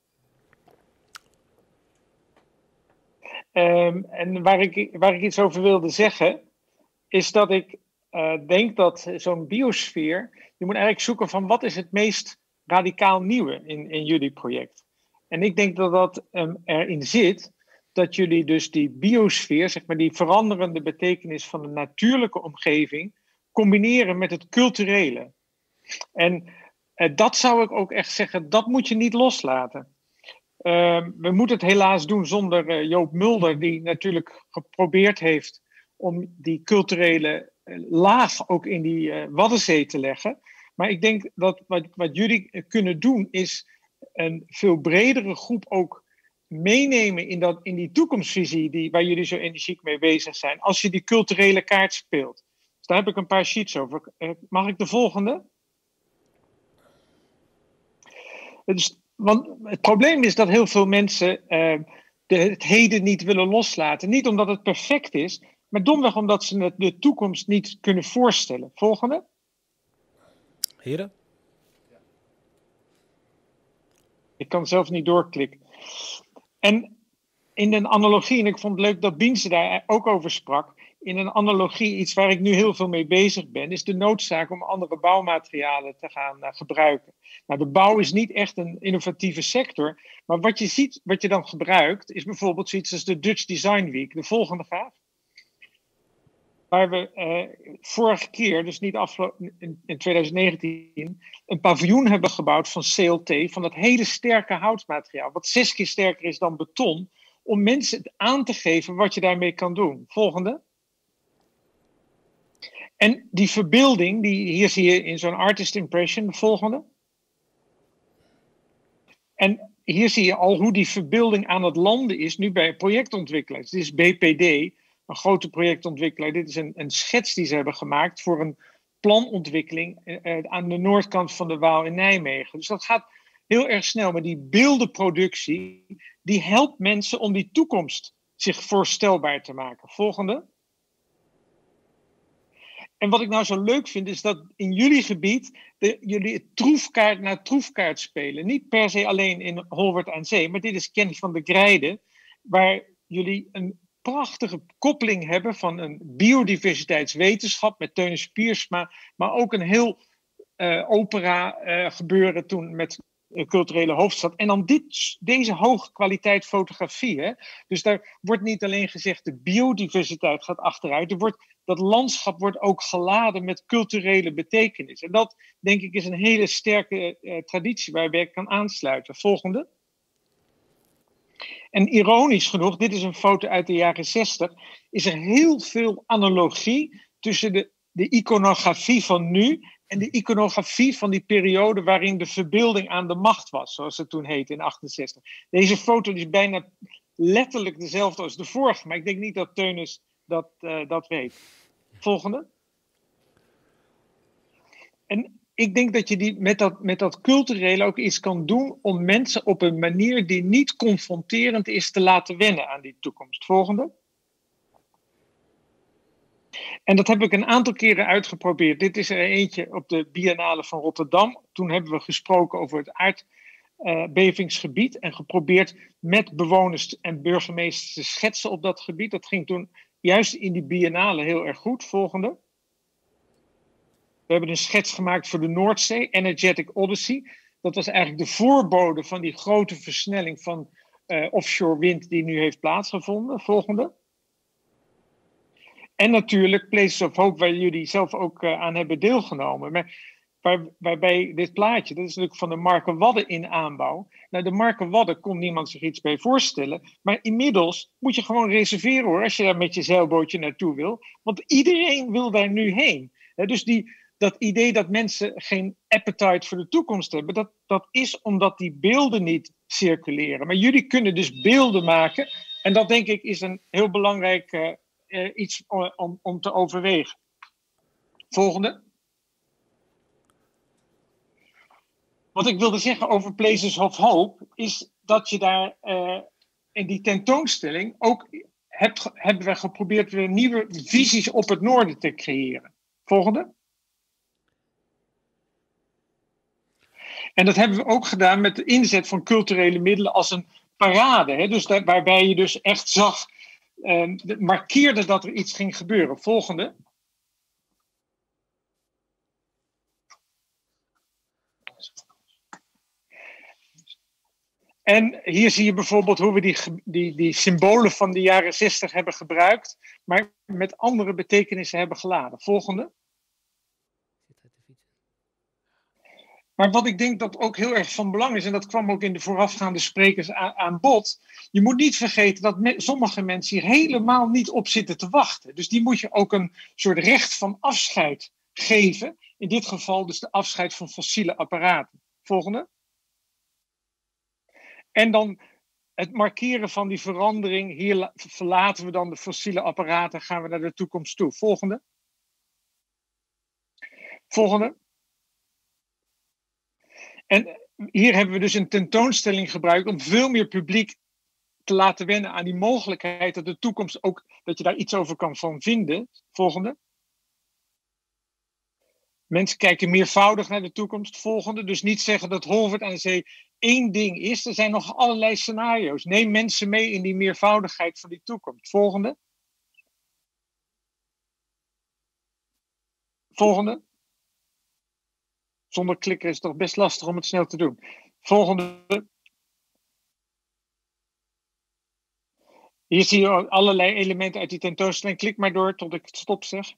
Um, en waar ik, waar ik iets over wilde zeggen, is dat ik uh, denk dat zo'n biosfeer, je moet eigenlijk zoeken van wat is het meest radicaal nieuwe in, in jullie project. En ik denk dat dat um, erin zit, dat jullie dus die biosfeer, zeg maar die veranderende betekenis van de natuurlijke omgeving, combineren met het culturele. En uh, dat zou ik ook echt zeggen, dat moet je niet loslaten. Uh, we moeten het helaas doen zonder uh, Joop Mulder, die natuurlijk geprobeerd heeft om die culturele uh, laag ook in die uh, Waddenzee te leggen. Maar ik denk dat wat, wat jullie uh, kunnen doen, is een veel bredere groep ook meenemen in, dat, in die toekomstvisie die, waar jullie zo energiek mee bezig zijn, als je die culturele kaart speelt. Dus daar heb ik een paar sheets over. Mag ik de volgende? Dus, want het probleem is dat heel veel mensen uh, de, het heden niet willen loslaten. Niet omdat het perfect is, maar domweg omdat ze het de toekomst niet kunnen voorstellen. Volgende. Heren? Ik kan zelf niet doorklikken. En in een analogie, en ik vond het leuk dat Biense daar ook over sprak, in een analogie, iets waar ik nu heel veel mee bezig ben, is de noodzaak om andere bouwmaterialen te gaan uh, gebruiken. Nou, de bouw is niet echt een innovatieve sector, maar wat je ziet, wat je dan gebruikt, is bijvoorbeeld zoiets als de Dutch Design Week. De volgende graag. waar we uh, vorige keer, dus niet afgelopen in, in twintig negentien, een paviljoen hebben gebouwd van C L T, van dat hele sterke houtmateriaal, wat zes keer sterker is dan beton, om mensen aan te geven wat je daarmee kan doen. Volgende. En die verbeelding, die hier zie je in zo'n artist impression, de volgende. En hier zie je al hoe die verbeelding aan het landen is, nu bij projectontwikkelaars. Dit is B P D, een grote projectontwikkelaar. Dit is een, een schets die ze hebben gemaakt voor een planontwikkeling eh, aan de noordkant van de Waal in Nijmegen. Dus dat gaat heel erg snel. Maar die beeldenproductie, die helpt mensen om die toekomst zich voorstelbaar te maken. Volgende. En wat ik nou zo leuk vind, is dat in jullie gebied de, jullie troefkaart naar troefkaart spelen. Niet per se alleen in Holwert aan Zee, maar dit is Ken van der Grijden, waar jullie een prachtige koppeling hebben van een biodiversiteitswetenschap met Teunis Piersma, maar ook een heel uh, opera uh, gebeuren toen met de culturele hoofdstad. En dan dit, deze hoge kwaliteit fotografie. Hè? Dus daar wordt niet alleen gezegd de biodiversiteit gaat achteruit, er wordt, dat landschap wordt ook geladen met culturele betekenis. En dat, denk ik, is een hele sterke uh, traditie waar je bij kan aansluiten. Volgende. En ironisch genoeg, dit is een foto uit de jaren zestig, is er heel veel analogie tussen de, de iconografie van nu en de iconografie van die periode waarin de verbeelding aan de macht was, zoals het toen heette in achtenzestig. Deze foto is bijna letterlijk dezelfde als de vorige, maar ik denk niet dat Teunis dat, uh, dat weet. Volgende. En ik denk dat je die, met, dat, met dat culturele ook iets kan doen om mensen op een manier die niet confronterend is te laten wennen aan die toekomst. Volgende. En dat heb ik een aantal keren uitgeprobeerd. Dit is er eentje op de Biennale van Rotterdam. Toen hebben we gesproken over het aardbevingsgebied uh, en geprobeerd met bewoners en burgemeesters te schetsen op dat gebied. Dat ging toen juist in die Biennale heel erg goed. Volgende. We hebben een schets gemaakt voor de Noordzee, Energetic Odyssey. Dat was eigenlijk de voorbode van die grote versnelling van uh, offshore wind die nu heeft plaatsgevonden. Volgende. En natuurlijk Places of Hope, waar jullie zelf ook uh, aan hebben deelgenomen. Maar waar, waarbij dit plaatje, dat is natuurlijk van de Marke Wadden in aanbouw. Nou, de Marke Wadden kon niemand zich iets bij voorstellen. Maar inmiddels moet je gewoon reserveren hoor, als je daar met je zeilbootje naartoe wil. Want iedereen wil daar nu heen. He, dus die, dat idee dat mensen geen appetite voor de toekomst hebben, dat, dat is omdat die beelden niet circuleren. Maar jullie kunnen dus beelden maken. En dat denk ik is een heel belangrijk uh, uh, iets om, om te overwegen. Volgende. Wat ik wilde zeggen over Places of Hope, is dat je daar uh, in die tentoonstelling ook hebt, hebben we geprobeerd weer nieuwe visies op het noorden te creëren. Volgende. En dat hebben we ook gedaan met de inzet van culturele middelen als een parade. Hè? Dus daar, waarbij je dus echt zag, uh, markeerde dat er iets ging gebeuren. Volgende. En hier zie je bijvoorbeeld hoe we die, die, die symbolen van de jaren zestig hebben gebruikt, maar met andere betekenissen hebben geladen. Volgende. Maar wat ik denk dat ook heel erg van belang is, en dat kwam ook in de voorafgaande sprekers aan, aan bod, je moet niet vergeten dat me, sommige mensen hier helemaal niet op zitten te wachten. Dus die moet je ook een soort recht van afscheid geven. In dit geval dus de afscheid van fossiele apparaten. Volgende. En dan het markeren van die verandering. Hier verlaten we dan de fossiele apparaten, gaan we naar de toekomst toe. Volgende. Volgende. En hier hebben we dus een tentoonstelling gebruikt om veel meer publiek te laten wennen aan die mogelijkheid dat de toekomst ook, dat je daar iets over kan van vinden. Volgende. Mensen kijken meervoudig naar de toekomst. Volgende. Dus niet zeggen dat Holwert aan Zee één ding is. Er zijn nog allerlei scenario's. Neem mensen mee in die meervoudigheid van die toekomst. Volgende. Volgende. Zonder klikken is het toch best lastig om het snel te doen. Volgende. Hier zie je allerlei elementen uit die tentoonstelling. Klik maar door tot ik het stop zeg.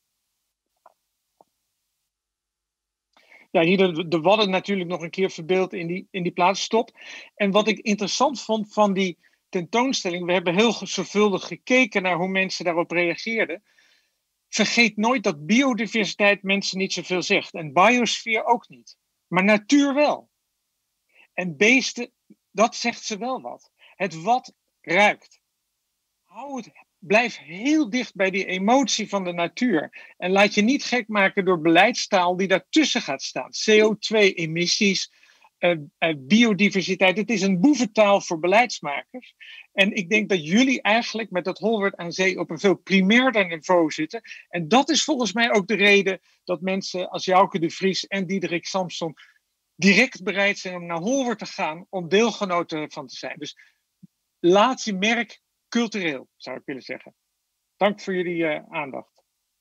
Ja, hier de, de wadden natuurlijk nog een keer verbeeld in die, in die plaats. Stop. En wat ik interessant vond van die tentoonstelling, we hebben heel zorgvuldig gekeken naar hoe mensen daarop reageerden. Vergeet nooit dat biodiversiteit mensen niet zoveel zegt. En biosfeer ook niet. Maar natuur wel. En beesten, dat zegt ze wel wat. Het wat ruikt. Hou het, blijf heel dicht bij die emotie van de natuur. En laat je niet gek maken door beleidstaal die daartussen gaat staan. C O twee emissies, uh, uh, biodiversiteit. Het is een boeventaal voor beleidsmakers. En ik denk dat jullie eigenlijk met dat Holwert aan Zee op een veel primairder niveau zitten. En dat is volgens mij ook de reden dat mensen als Jouke de Vries en Diederik Samson direct bereid zijn om naar Holwert te gaan om deelgenoten van te zijn. Dus laat je merk cultureel, zou ik willen zeggen. Dank voor jullie uh, aandacht.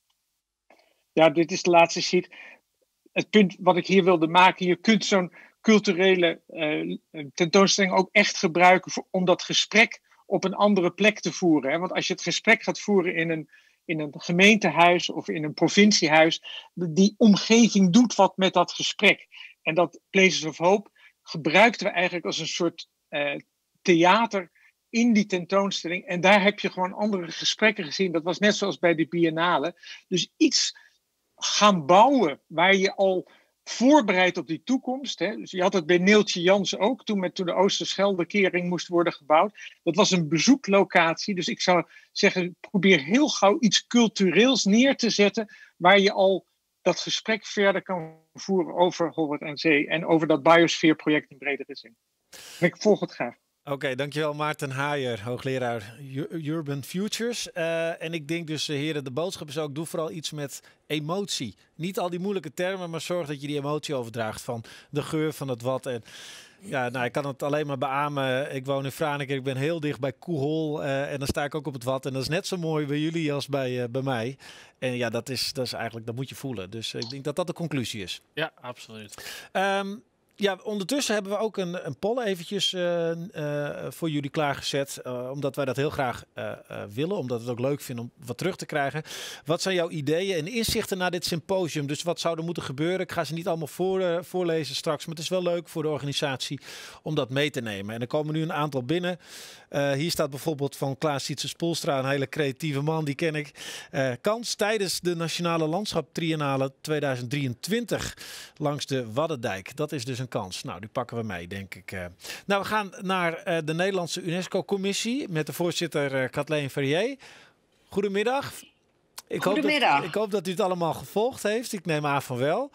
Ja, dit is de laatste sheet. Het punt wat ik hier wilde maken, je kunt zo'n culturele uh, tentoonstelling ook echt gebruiken voor, om dat gesprek op een andere plek te voeren. Hè? Want als je het gesprek gaat voeren in een, in een gemeentehuis of in een provinciehuis, die omgeving doet wat met dat gesprek. En dat Places of Hope gebruikten we eigenlijk als een soort uh, theater in die tentoonstelling. En daar heb je gewoon andere gesprekken gezien. Dat was net zoals bij de Biennale. Dus iets gaan bouwen waar je al voorbereidt op die toekomst. Hè. Dus je had het bij Neeltje Jans ook, toen, met, toen de Oosterscheldekering moest worden gebouwd. Dat was een bezoeklocatie. Dus ik zou zeggen, probeer heel gauw iets cultureels neer te zetten waar je al dat gesprek verder kan voeren over Holwert aan Zee en over dat biosfeerproject in bredere zin. Ik volg het graag. Oké, okay, dankjewel Maarten Haier, hoogleraar Urban Futures. Uh, en ik denk dus, uh, heren, de boodschap is ook, doe vooral iets met emotie. Niet al die moeilijke termen, maar zorg dat je die emotie overdraagt van de geur van het wat. En ja, nou, ik kan het alleen maar beamen. Ik woon in Franeker, ik ben heel dicht bij Koehol uh, en dan sta ik ook op het wat. En dat is net zo mooi bij jullie als bij, uh, bij mij. En ja, dat is, dat is eigenlijk, dat moet je voelen. Dus uh, ik denk dat dat de conclusie is. Ja, absoluut. Um, Ja, ondertussen hebben we ook een, een poll eventjes uh, uh, voor jullie klaargezet. Uh, omdat wij dat heel graag uh, uh, willen. Omdat we het ook leuk vinden om wat terug te krijgen. Wat zijn jouw ideeën en inzichten na dit symposium? Dus wat zou er moeten gebeuren? Ik ga ze niet allemaal voor, uh, voorlezen straks. Maar het is wel leuk voor de organisatie om dat mee te nemen. En er komen nu een aantal binnen. Uh, hier staat bijvoorbeeld van Klaas Sietse Spoelstra, een hele creatieve man, die ken ik. Uh, kans tijdens de Nationale Landschap Triennale tweeduizend drieëntwintig langs de Waddendijk. Dat is dus een kans. Nou, die pakken we mee, denk ik. Uh, nou, we gaan naar uh, de Nederlandse UNESCO-commissie met de voorzitter uh, Kathleen Verrier. Goedemiddag. Ik Goedemiddag. Hoop dat, ik hoop dat u het allemaal gevolgd heeft. Ik neem aan van wel.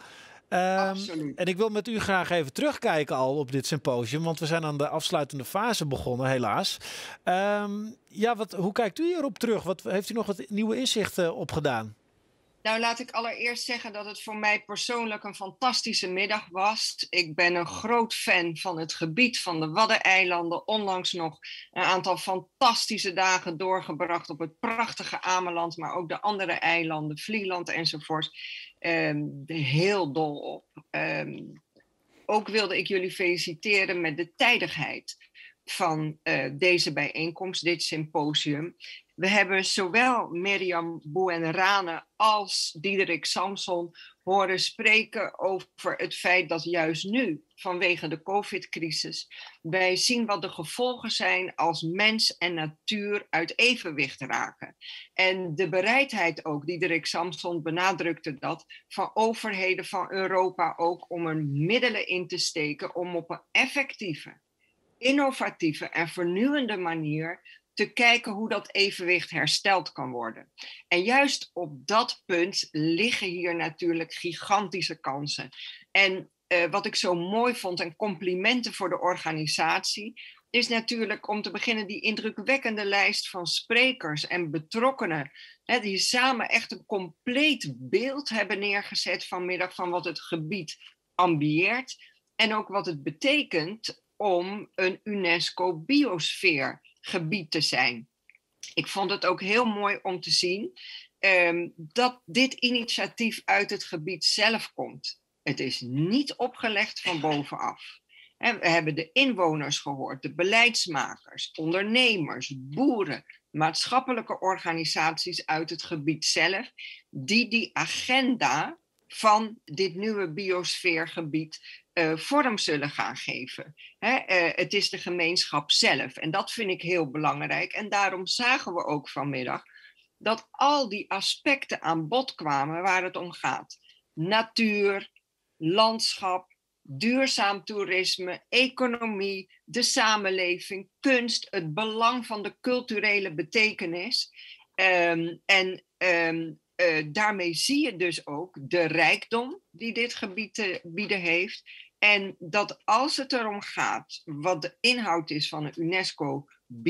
Um, en ik wil met u graag even terugkijken al op dit symposium, want we zijn aan de afsluitende fase begonnen, helaas. Um, ja, wat, hoe kijkt u hierop terug? Wat, heeft u nog wat nieuwe inzichten opgedaan? Nou, laat ik allereerst zeggen dat het voor mij persoonlijk een fantastische middag was. Ik ben een groot fan van het gebied van de Waddeneilanden. Onlangs nog een aantal fantastische dagen doorgebracht op het prachtige Ameland, maar ook de andere eilanden, Vlieland enzovoort. Um, heel dol op. Um, ook wilde ik jullie feliciteren met de tijdigheid van uh, deze bijeenkomst, dit symposium. We hebben zowel Mirjam Bouwenrane als Diederik Samson horen spreken over het feit dat juist nu, vanwege de COVID-crisis, wij zien wat de gevolgen zijn als mens en natuur uit evenwicht raken. En de bereidheid ook, Diederik Samson benadrukte dat, van overheden van Europa ook om er middelen in te steken om op een effectieve, innovatieve en vernieuwende manier te kijken hoe dat evenwicht hersteld kan worden. En juist op dat punt liggen hier natuurlijk gigantische kansen. En uh, wat ik zo mooi vond, en complimenten voor de organisatie, is natuurlijk om te beginnen die indrukwekkende lijst van sprekers en betrokkenen, hè, die samen echt een compleet beeld hebben neergezet vanmiddag van wat het gebied ambieert en ook wat het betekent om een UNESCO-biosfeergebied te zijn. Ik vond het ook heel mooi om te zien um, dat dit initiatief uit het gebied zelf komt. Het is niet opgelegd van bovenaf. En we hebben de inwoners gehoord, de beleidsmakers, ondernemers, boeren, maatschappelijke organisaties uit het gebied zelf, die die agenda van dit nieuwe biosfeergebied uh, vorm zullen gaan geven. Hè, uh, het is de gemeenschap zelf en dat vind ik heel belangrijk. En daarom zagen we ook vanmiddag dat al die aspecten aan bod kwamen waar het om gaat. Natuur, landschap, duurzaam toerisme, economie, de samenleving, kunst, het belang van de culturele betekenis. Um, en um, uh, daarmee zie je dus ook de rijkdom die dit gebied te bieden heeft. En dat als het erom gaat wat de inhoud is van een UNESCO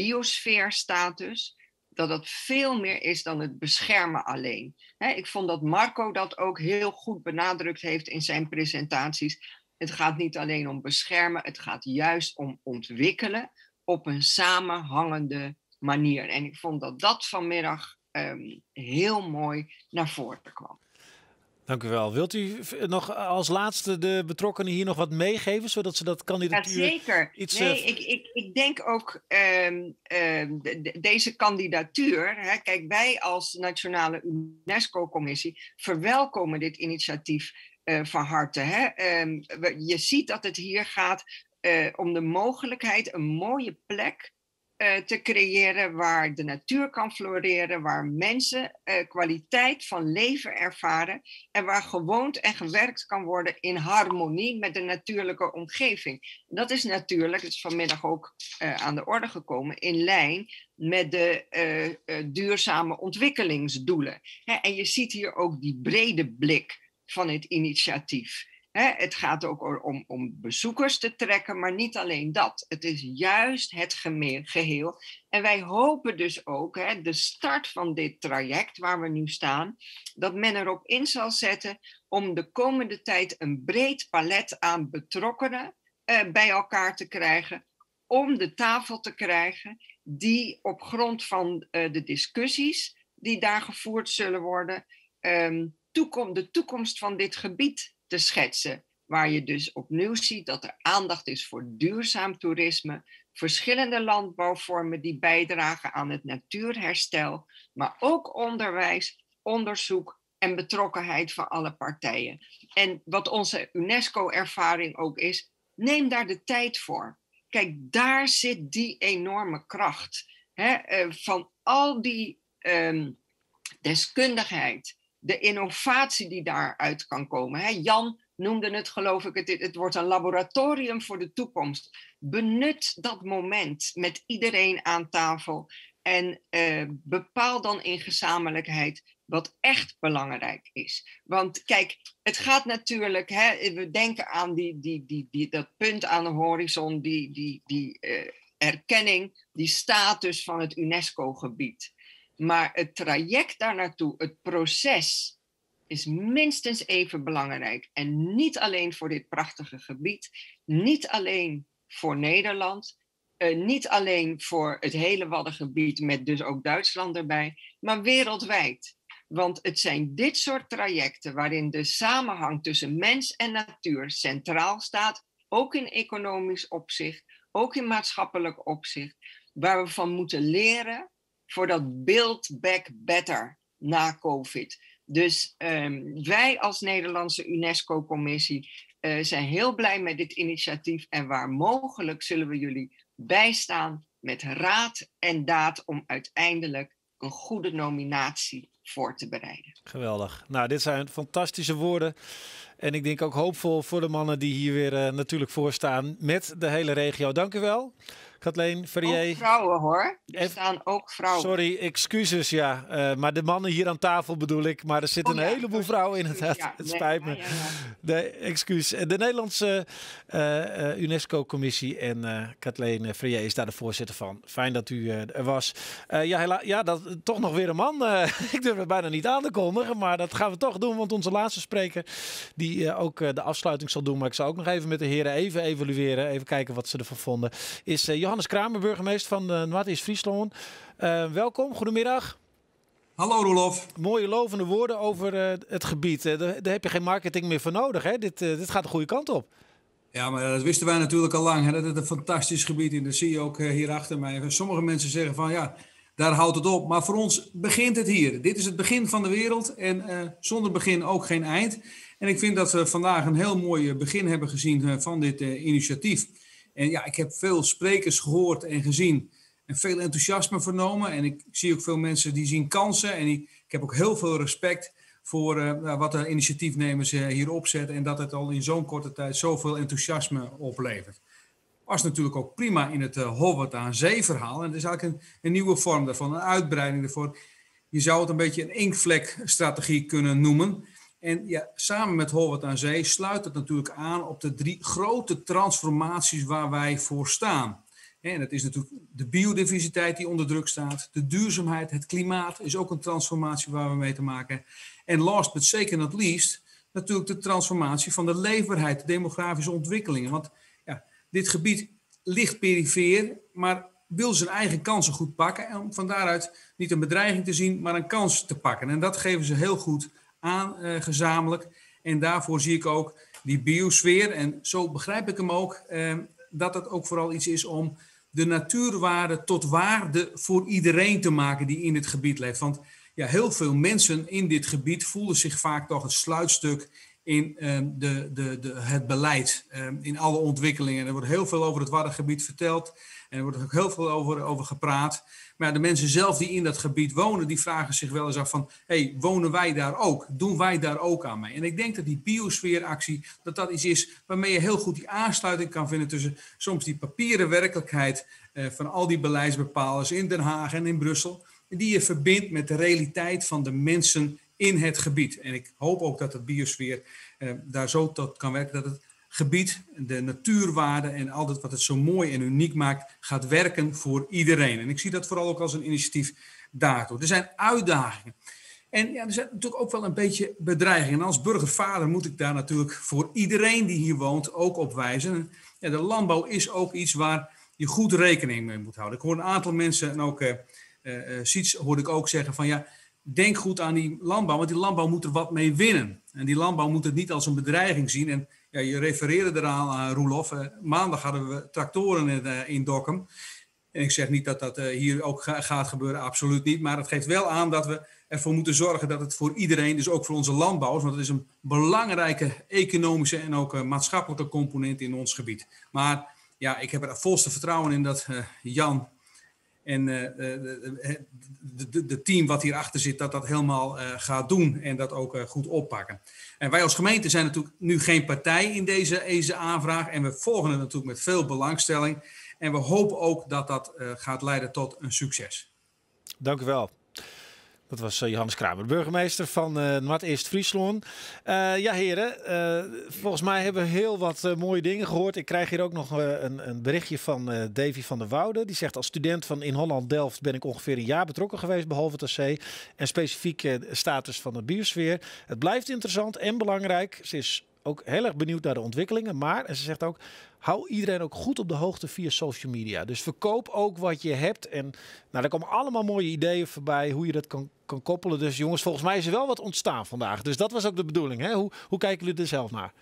biosfeerstatus, dat dat veel meer is dan het beschermen alleen. He, ik vond dat Marco dat ook heel goed benadrukt heeft in zijn presentaties. Het gaat niet alleen om beschermen, het gaat juist om ontwikkelen op een samenhangende manier. En ik vond dat dat vanmiddag um, heel mooi naar voren kwam. Dank u wel. Wilt u nog als laatste de betrokkenen hier nog wat meegeven, zodat ze dat kandidatuur... Ja, zeker. Iets, nee, ik, ik, ik denk ook um, um, de, de, deze kandidatuur... Hè, kijk, wij als Nationale UNESCO-commissie verwelkomen dit initiatief uh, van harte. Hè. Um, je ziet dat het hier gaat uh, om de mogelijkheid, een mooie plek Uh, te creëren waar de natuur kan floreren, waar mensen uh, kwaliteit van leven ervaren en waar gewoond en gewerkt kan worden in harmonie met de natuurlijke omgeving. Dat is natuurlijk, het is vanmiddag ook uh, aan de orde gekomen, in lijn met de uh, uh, duurzame ontwikkelingsdoelen. Hè, en je ziet hier ook die brede blik van het initiatief. He, het gaat ook om, om bezoekers te trekken, maar niet alleen dat. Het is juist het geheel. En wij hopen dus ook, he, de start van dit traject waar we nu staan, dat men erop in zal zetten om de komende tijd een breed palet aan betrokkenen uh, bij elkaar te krijgen, om de tafel te krijgen die op grond van uh, de discussies die daar gevoerd zullen worden, um, toekom- de toekomst van dit gebied te schetsen, waar je dus opnieuw ziet dat er aandacht is voor duurzaam toerisme, verschillende landbouwvormen die bijdragen aan het natuurherstel, maar ook onderwijs, onderzoek en betrokkenheid van alle partijen. En wat onze UNESCO-ervaring ook is, neem daar de tijd voor. Kijk, daar zit die enorme kracht, hè, uh, van al die um, deskundigheid, de innovatie die daaruit kan komen. Hè? Jan noemde het, geloof ik, het, het wordt een laboratorium voor de toekomst. Benut dat moment met iedereen aan tafel en uh, bepaal dan in gezamenlijkheid wat echt belangrijk is. Want kijk, het gaat natuurlijk, hè, we denken aan die, die, die, die, dat punt aan de horizon, die, die, die uh, erkenning, die status van het UNESCO-gebied. Maar het traject daar naartoe, het proces, is minstens even belangrijk. En niet alleen voor dit prachtige gebied, niet alleen voor Nederland, uh, niet alleen voor het hele Waddengebied, met dus ook Duitsland erbij, maar wereldwijd. Want het zijn dit soort trajecten waarin de samenhang tussen mens en natuur centraal staat, ook in economisch opzicht, ook in maatschappelijk opzicht, waar we van moeten leren voor dat build back better na COVID. Dus um, wij als Nederlandse UNESCO-commissie uh, zijn heel blij met dit initiatief. En waar mogelijk zullen we jullie bijstaan met raad en daad om uiteindelijk een goede nominatie voor te bereiden. Geweldig. Nou, dit zijn fantastische woorden. En ik denk ook hoopvol voor de mannen die hier weer uh, natuurlijk voor staan met de hele regio. Dank u wel. Kathleen Ferrier. Ook vrouwen hoor. Er staan ook vrouwen. Sorry, excuses ja. Uh, maar de mannen hier aan tafel bedoel ik. Maar er zitten oh, ja, een heleboel vrouwen in het. Ja, het nee, spijt me. Ja, ja, ja. De excuus. De Nederlandse uh, uh, UNESCO-commissie en uh, Kathleen Ferrier is daar de voorzitter van. Fijn dat u uh, er was. Uh, ja, hela- ja dat, toch nog weer een man. Uh, ik durf het bijna niet aan te kondigen. Maar dat gaan we toch doen. Want onze laatste spreker die uh, ook uh, de afsluiting zal doen. Maar ik zal ook nog even met de heren even evalueren. Even kijken wat ze ervan vonden. Is uh, Johannes Kramer, burgemeester van uh, Noord-Friesland. Uh, welkom, goedemiddag. Hallo Roelof. Mooie lovende woorden over uh, het gebied. Uh, daar, daar heb je geen marketing meer voor nodig. Hè? Dit, uh, dit gaat de goede kant op. Ja, maar dat wisten wij natuurlijk al lang. Hè? Dat het een fantastisch gebied is. Dat zie je ook uh, hier achter mij. Sommige mensen zeggen van ja, daar houdt het op. Maar voor ons begint het hier. Dit is het begin van de wereld. En uh, zonder begin ook geen eind. En ik vind dat we vandaag een heel mooi begin hebben gezien uh, van dit uh, initiatief. En ja, ik heb veel sprekers gehoord en gezien. En veel enthousiasme vernomen. En ik, ik zie ook veel mensen die zien kansen. En ik, ik heb ook heel veel respect voor uh, wat de initiatiefnemers uh, hier opzetten. En dat het al in zo'n korte tijd zoveel enthousiasme oplevert. Was natuurlijk ook prima in het uh, Holwert aan Zee verhaal. En het is eigenlijk een, een nieuwe vorm daarvan, een uitbreiding daarvoor. Je zou het een beetje een inktvlekstrategie kunnen noemen. En ja, samen met Holwert aan Zee sluit het natuurlijk aan op de drie grote transformaties waar wij voor staan. En dat is natuurlijk de biodiversiteit die onder druk staat. De duurzaamheid, het klimaat is ook een transformatie waar we mee te maken hebben. En last but zeker not least, natuurlijk de transformatie van de leefbaarheid, de demografische ontwikkelingen. Want ja, dit gebied ligt perifeer, maar wil zijn eigen kansen goed pakken. En om van daaruit niet een bedreiging te zien, maar een kans te pakken. En dat geven ze heel goed aan, uh, gezamenlijk. En daarvoor zie ik ook die biosfeer, en zo begrijp ik hem ook, uh, dat het ook vooral iets is om de natuurwaarde tot waarde voor iedereen te maken die in het gebied leeft. Want ja, heel veel mensen in dit gebied voelen zich vaak toch het sluitstuk in um, de, de, de, het beleid, um, in alle ontwikkelingen. Er wordt heel veel over het Waddengebied verteld en er wordt ook heel veel over, over gepraat. Maar ja, de mensen zelf die in dat gebied wonen, die vragen zich wel eens af van, hey, wonen wij daar ook? Doen wij daar ook aan mee? En ik denk dat die biosfeeractie, dat dat iets is waarmee je heel goed die aansluiting kan vinden tussen soms die papieren werkelijkheid uh, van al die beleidsbepalers in Den Haag en in Brussel, die je verbindt met de realiteit van de mensen in het gebied. En ik hoop ook dat de biosfeer uh, daar zo tot kan werken, dat het gebied, de natuurwaarde en al dat wat het zo mooi en uniek maakt, gaat werken voor iedereen. En ik zie dat vooral ook als een initiatief daartoe. Er zijn uitdagingen. En ja, er zijn natuurlijk ook wel een beetje bedreigingen. En als burgervader moet ik daar natuurlijk voor iedereen die hier woont ook op wijzen. En ja, de landbouw is ook iets waar je goed rekening mee moet houden. Ik hoor een aantal mensen, en ook uh, uh, Siets hoorde ik ook zeggen van ja, denk goed aan die landbouw, want die landbouw moet er wat mee winnen. En die landbouw moet het niet als een bedreiging zien. En ja, je refereerde eraan, uh, Roelof. Uh, maandag hadden we tractoren in, uh, in Dokkum. En ik zeg niet dat dat uh, hier ook ga, gaat gebeuren, absoluut niet. Maar het geeft wel aan dat we ervoor moeten zorgen dat het voor iedereen, dus ook voor onze landbouwers, want het is een belangrijke economische en ook uh, maatschappelijke component in ons gebied. Maar ja, ik heb er het volste vertrouwen in dat uh, Jan en uh, de, de, de, de team wat hierachter zit, dat dat helemaal uh, gaat doen en dat ook uh, goed oppakken. En wij als gemeente zijn natuurlijk nu geen partij in deze, deze aanvraag en we volgen het natuurlijk met veel belangstelling. En we hopen ook dat dat uh, gaat leiden tot een succes. Dank u wel. Dat was uh, Johannes Kramer, burgemeester van uh, Noord-East-Friesland. Uh, ja, heren, uh, volgens mij hebben we heel wat uh, mooie dingen gehoord. Ik krijg hier ook nog uh, een, een berichtje van uh, Davy van der Woude. Die zegt, als student van in Holland-Delft ben ik ongeveer een jaar betrokken geweest bij Holwert aan Zee. En specifiek uh, de status van de biosfeer. Het blijft interessant en belangrijk. Ze is ook heel erg benieuwd naar de ontwikkelingen. Maar, en ze zegt ook, hou iedereen ook goed op de hoogte via social media. Dus verkoop ook wat je hebt. En nou, daar komen allemaal mooie ideeën voorbij hoe je dat kan, kan koppelen. Dus jongens, volgens mij is er wel wat ontstaan vandaag. Dus dat was ook de bedoeling. Hè? Hoe, hoe kijken jullie er zelf naar?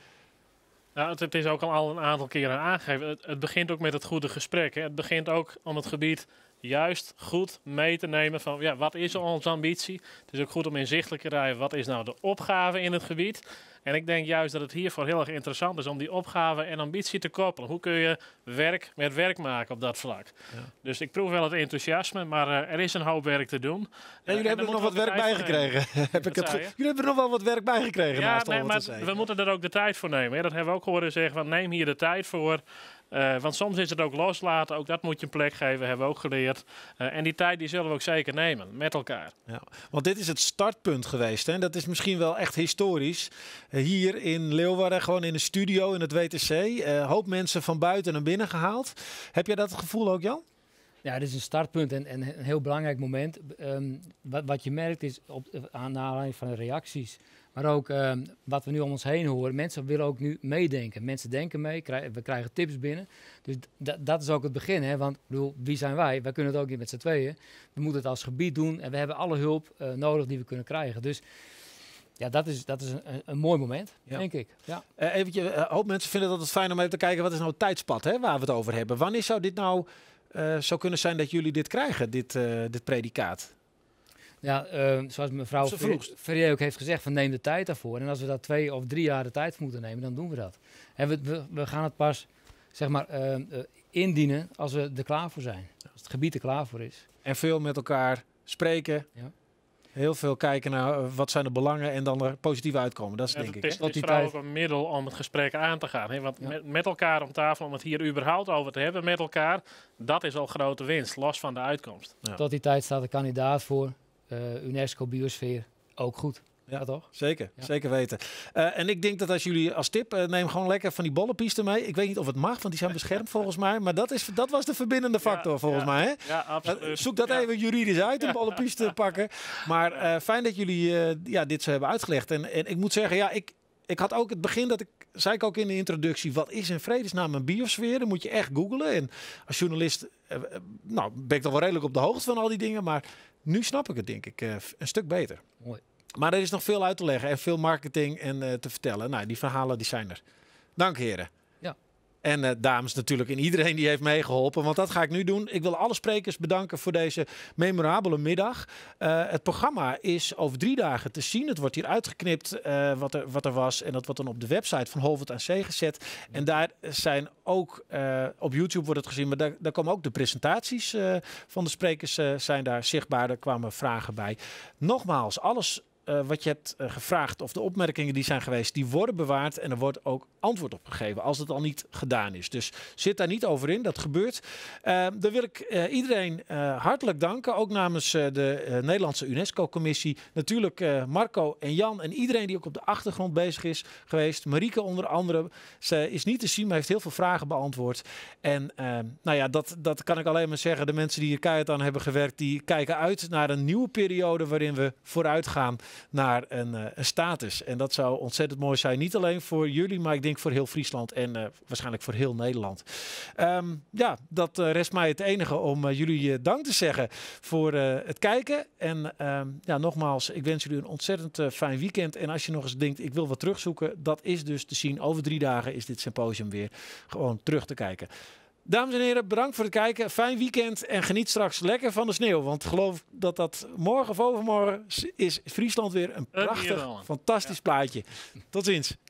Ja, het, het is ook al een aantal keren aangegeven. Het, het begint ook met het goede gesprek. Hè. Het begint ook om het gebied juist goed mee te nemen van ja, wat is onze ambitie. Het is ook goed om inzichtelijk te rijden wat is nou de opgave in het gebied. En ik denk juist dat het hiervoor heel erg interessant is om die opgave en ambitie te koppelen. Hoe kun je werk met werk maken op dat vlak? Ja. Dus ik proef wel het enthousiasme, maar uh, er is een hoop werk te doen. En jullie uh, hebben er nog wat werk bijgekregen. Heb ik het jullie hebben er nog wel wat werk bijgekregen. Ja, nee, maar we moeten er ook de tijd voor nemen. Hè. Dat hebben we ook horen zeggen, van neem hier de tijd voor. Uh, want soms is het ook loslaten, ook dat moet je een plek geven, hebben we ook geleerd. Uh, en die tijd die zullen we ook zeker nemen, met elkaar. Ja, want dit is het startpunt geweest. Hè? Dat is misschien wel echt historisch. Uh, hier in Leeuwarden, gewoon in de studio in het W T C. Uh, hoop mensen van buiten naar binnen gehaald. Heb jij dat gevoel ook, Jan? Ja, dit is een startpunt en, en een heel belangrijk moment. Um, wat, wat je merkt is, op, aan aanleiding van de reacties, maar ook um, wat we nu om ons heen horen. Mensen willen ook nu meedenken. Mensen denken mee, krijgen, we krijgen tips binnen. Dus dat is ook het begin. Hè? Want bedoel, wie zijn wij? Wij kunnen het ook niet met z'n tweeën. We moeten het als gebied doen en we hebben alle hulp uh, nodig die we kunnen krijgen. Dus Ja, dat is, dat is een, een mooi moment, Ja. denk ik. Ja. Uh, eventje, uh, hoop mensen vinden dat het fijn om even te kijken, wat is nou het tijdspad, hè, waar we het over hebben. Wanneer zou dit nou uh, zo kunnen zijn dat jullie dit krijgen, dit, uh, dit predicaat? Ja, uh, zoals mevrouw Ferrier ook heeft gezegd, van neem de tijd daarvoor. En als we daar twee of drie jaar de tijd voor moeten nemen, dan doen we dat. En we, we, we gaan het pas, zeg maar, uh, uh, indienen als we er klaar voor zijn. Als het gebied er klaar voor is. En veel met elkaar spreken. Ja. Heel veel kijken naar uh, wat zijn de belangen en dan er positief uitkomen. Dat is en denk het ik. is, het is vooral ook een middel om het gesprek aan te gaan. Hè? Want ja. met, met elkaar om tafel, om het hier überhaupt over te hebben met elkaar, dat is al grote winst, los van de uitkomst. Ja. Tot die tijd staat de kandidaat voor uh, UNESCO Biosfeer ook goed. Ja, ja, toch? Zeker, ja. zeker weten. Uh, en ik denk dat als jullie als tip, uh, neem gewoon lekker van die bollenpisten mee. Ik weet niet of het mag, want die zijn beschermd volgens mij. Maar dat, is, dat was de verbindende factor ja, volgens ja, mij. Hè? Ja, absoluut. Uh, zoek dat ja. even juridisch uit, een bollenpiste te pakken. Maar uh, fijn dat jullie uh, ja, dit zo hebben uitgelegd. En, en ik moet zeggen, ja, ik, ik had ook het begin dat ik, zei ik ook in de introductie, wat is in vredesnaam een biosfeer? Dan moet je echt googlen. En als journalist, uh, nou, ben ik toch wel redelijk op de hoogte van al die dingen. Maar nu snap ik het, denk ik, uh, een stuk beter. Mooi. Maar er is nog veel uit te leggen en veel marketing en uh, te vertellen. Nou, die verhalen die zijn er. Dank heren. Ja. En uh, dames natuurlijk en iedereen die heeft meegeholpen. Want dat ga ik nu doen. Ik wil alle sprekers bedanken voor deze memorabele middag. Uh, het programma is over drie dagen te zien. Het wordt hier uitgeknipt uh, wat, er, wat er was. En dat wordt dan op de website van Holwert aan Zee gezet. En daar zijn ook, uh, op YouTube wordt het gezien. Maar daar, daar komen ook de presentaties uh, van de sprekers uh, zijn daar zichtbaar. Daar kwamen vragen bij. Nogmaals, alles Uh, wat je hebt uh, gevraagd of de opmerkingen die zijn geweest, die worden bewaard en er wordt ook antwoord op gegeven als het al niet gedaan is. Dus zit daar niet over in, dat gebeurt. Uh, dan wil ik uh, iedereen uh, hartelijk danken, ook namens uh, de uh, Nederlandse UNESCO-commissie. Natuurlijk uh, Marco en Jan en iedereen die ook op de achtergrond bezig is geweest. Marieke onder andere, ze is niet te zien, maar heeft heel veel vragen beantwoord. En uh, nou ja, dat, dat kan ik alleen maar zeggen. De mensen die hier keihard aan hebben gewerkt, die kijken uit naar een nieuwe periode waarin we vooruit gaan naar een, uh, een status. En dat zou ontzettend mooi zijn. Niet alleen voor jullie, maar ik denk voor heel Friesland en uh, waarschijnlijk voor heel Nederland. Um, ja, dat uh, rest mij het enige om uh, jullie uh, dank te zeggen voor uh, het kijken. En uh, ja, nogmaals, ik wens jullie een ontzettend uh, fijn weekend. En als je nog eens denkt, ik wil wat terugzoeken, dat is dus te zien. Over drie dagen is dit symposium weer gewoon terug te kijken. Dames en heren, bedankt voor het kijken. Fijn weekend en geniet straks lekker van de sneeuw. Want geloof dat dat morgen of overmorgen is Friesland weer een prachtig, fantastisch plaatje. Tot ziens.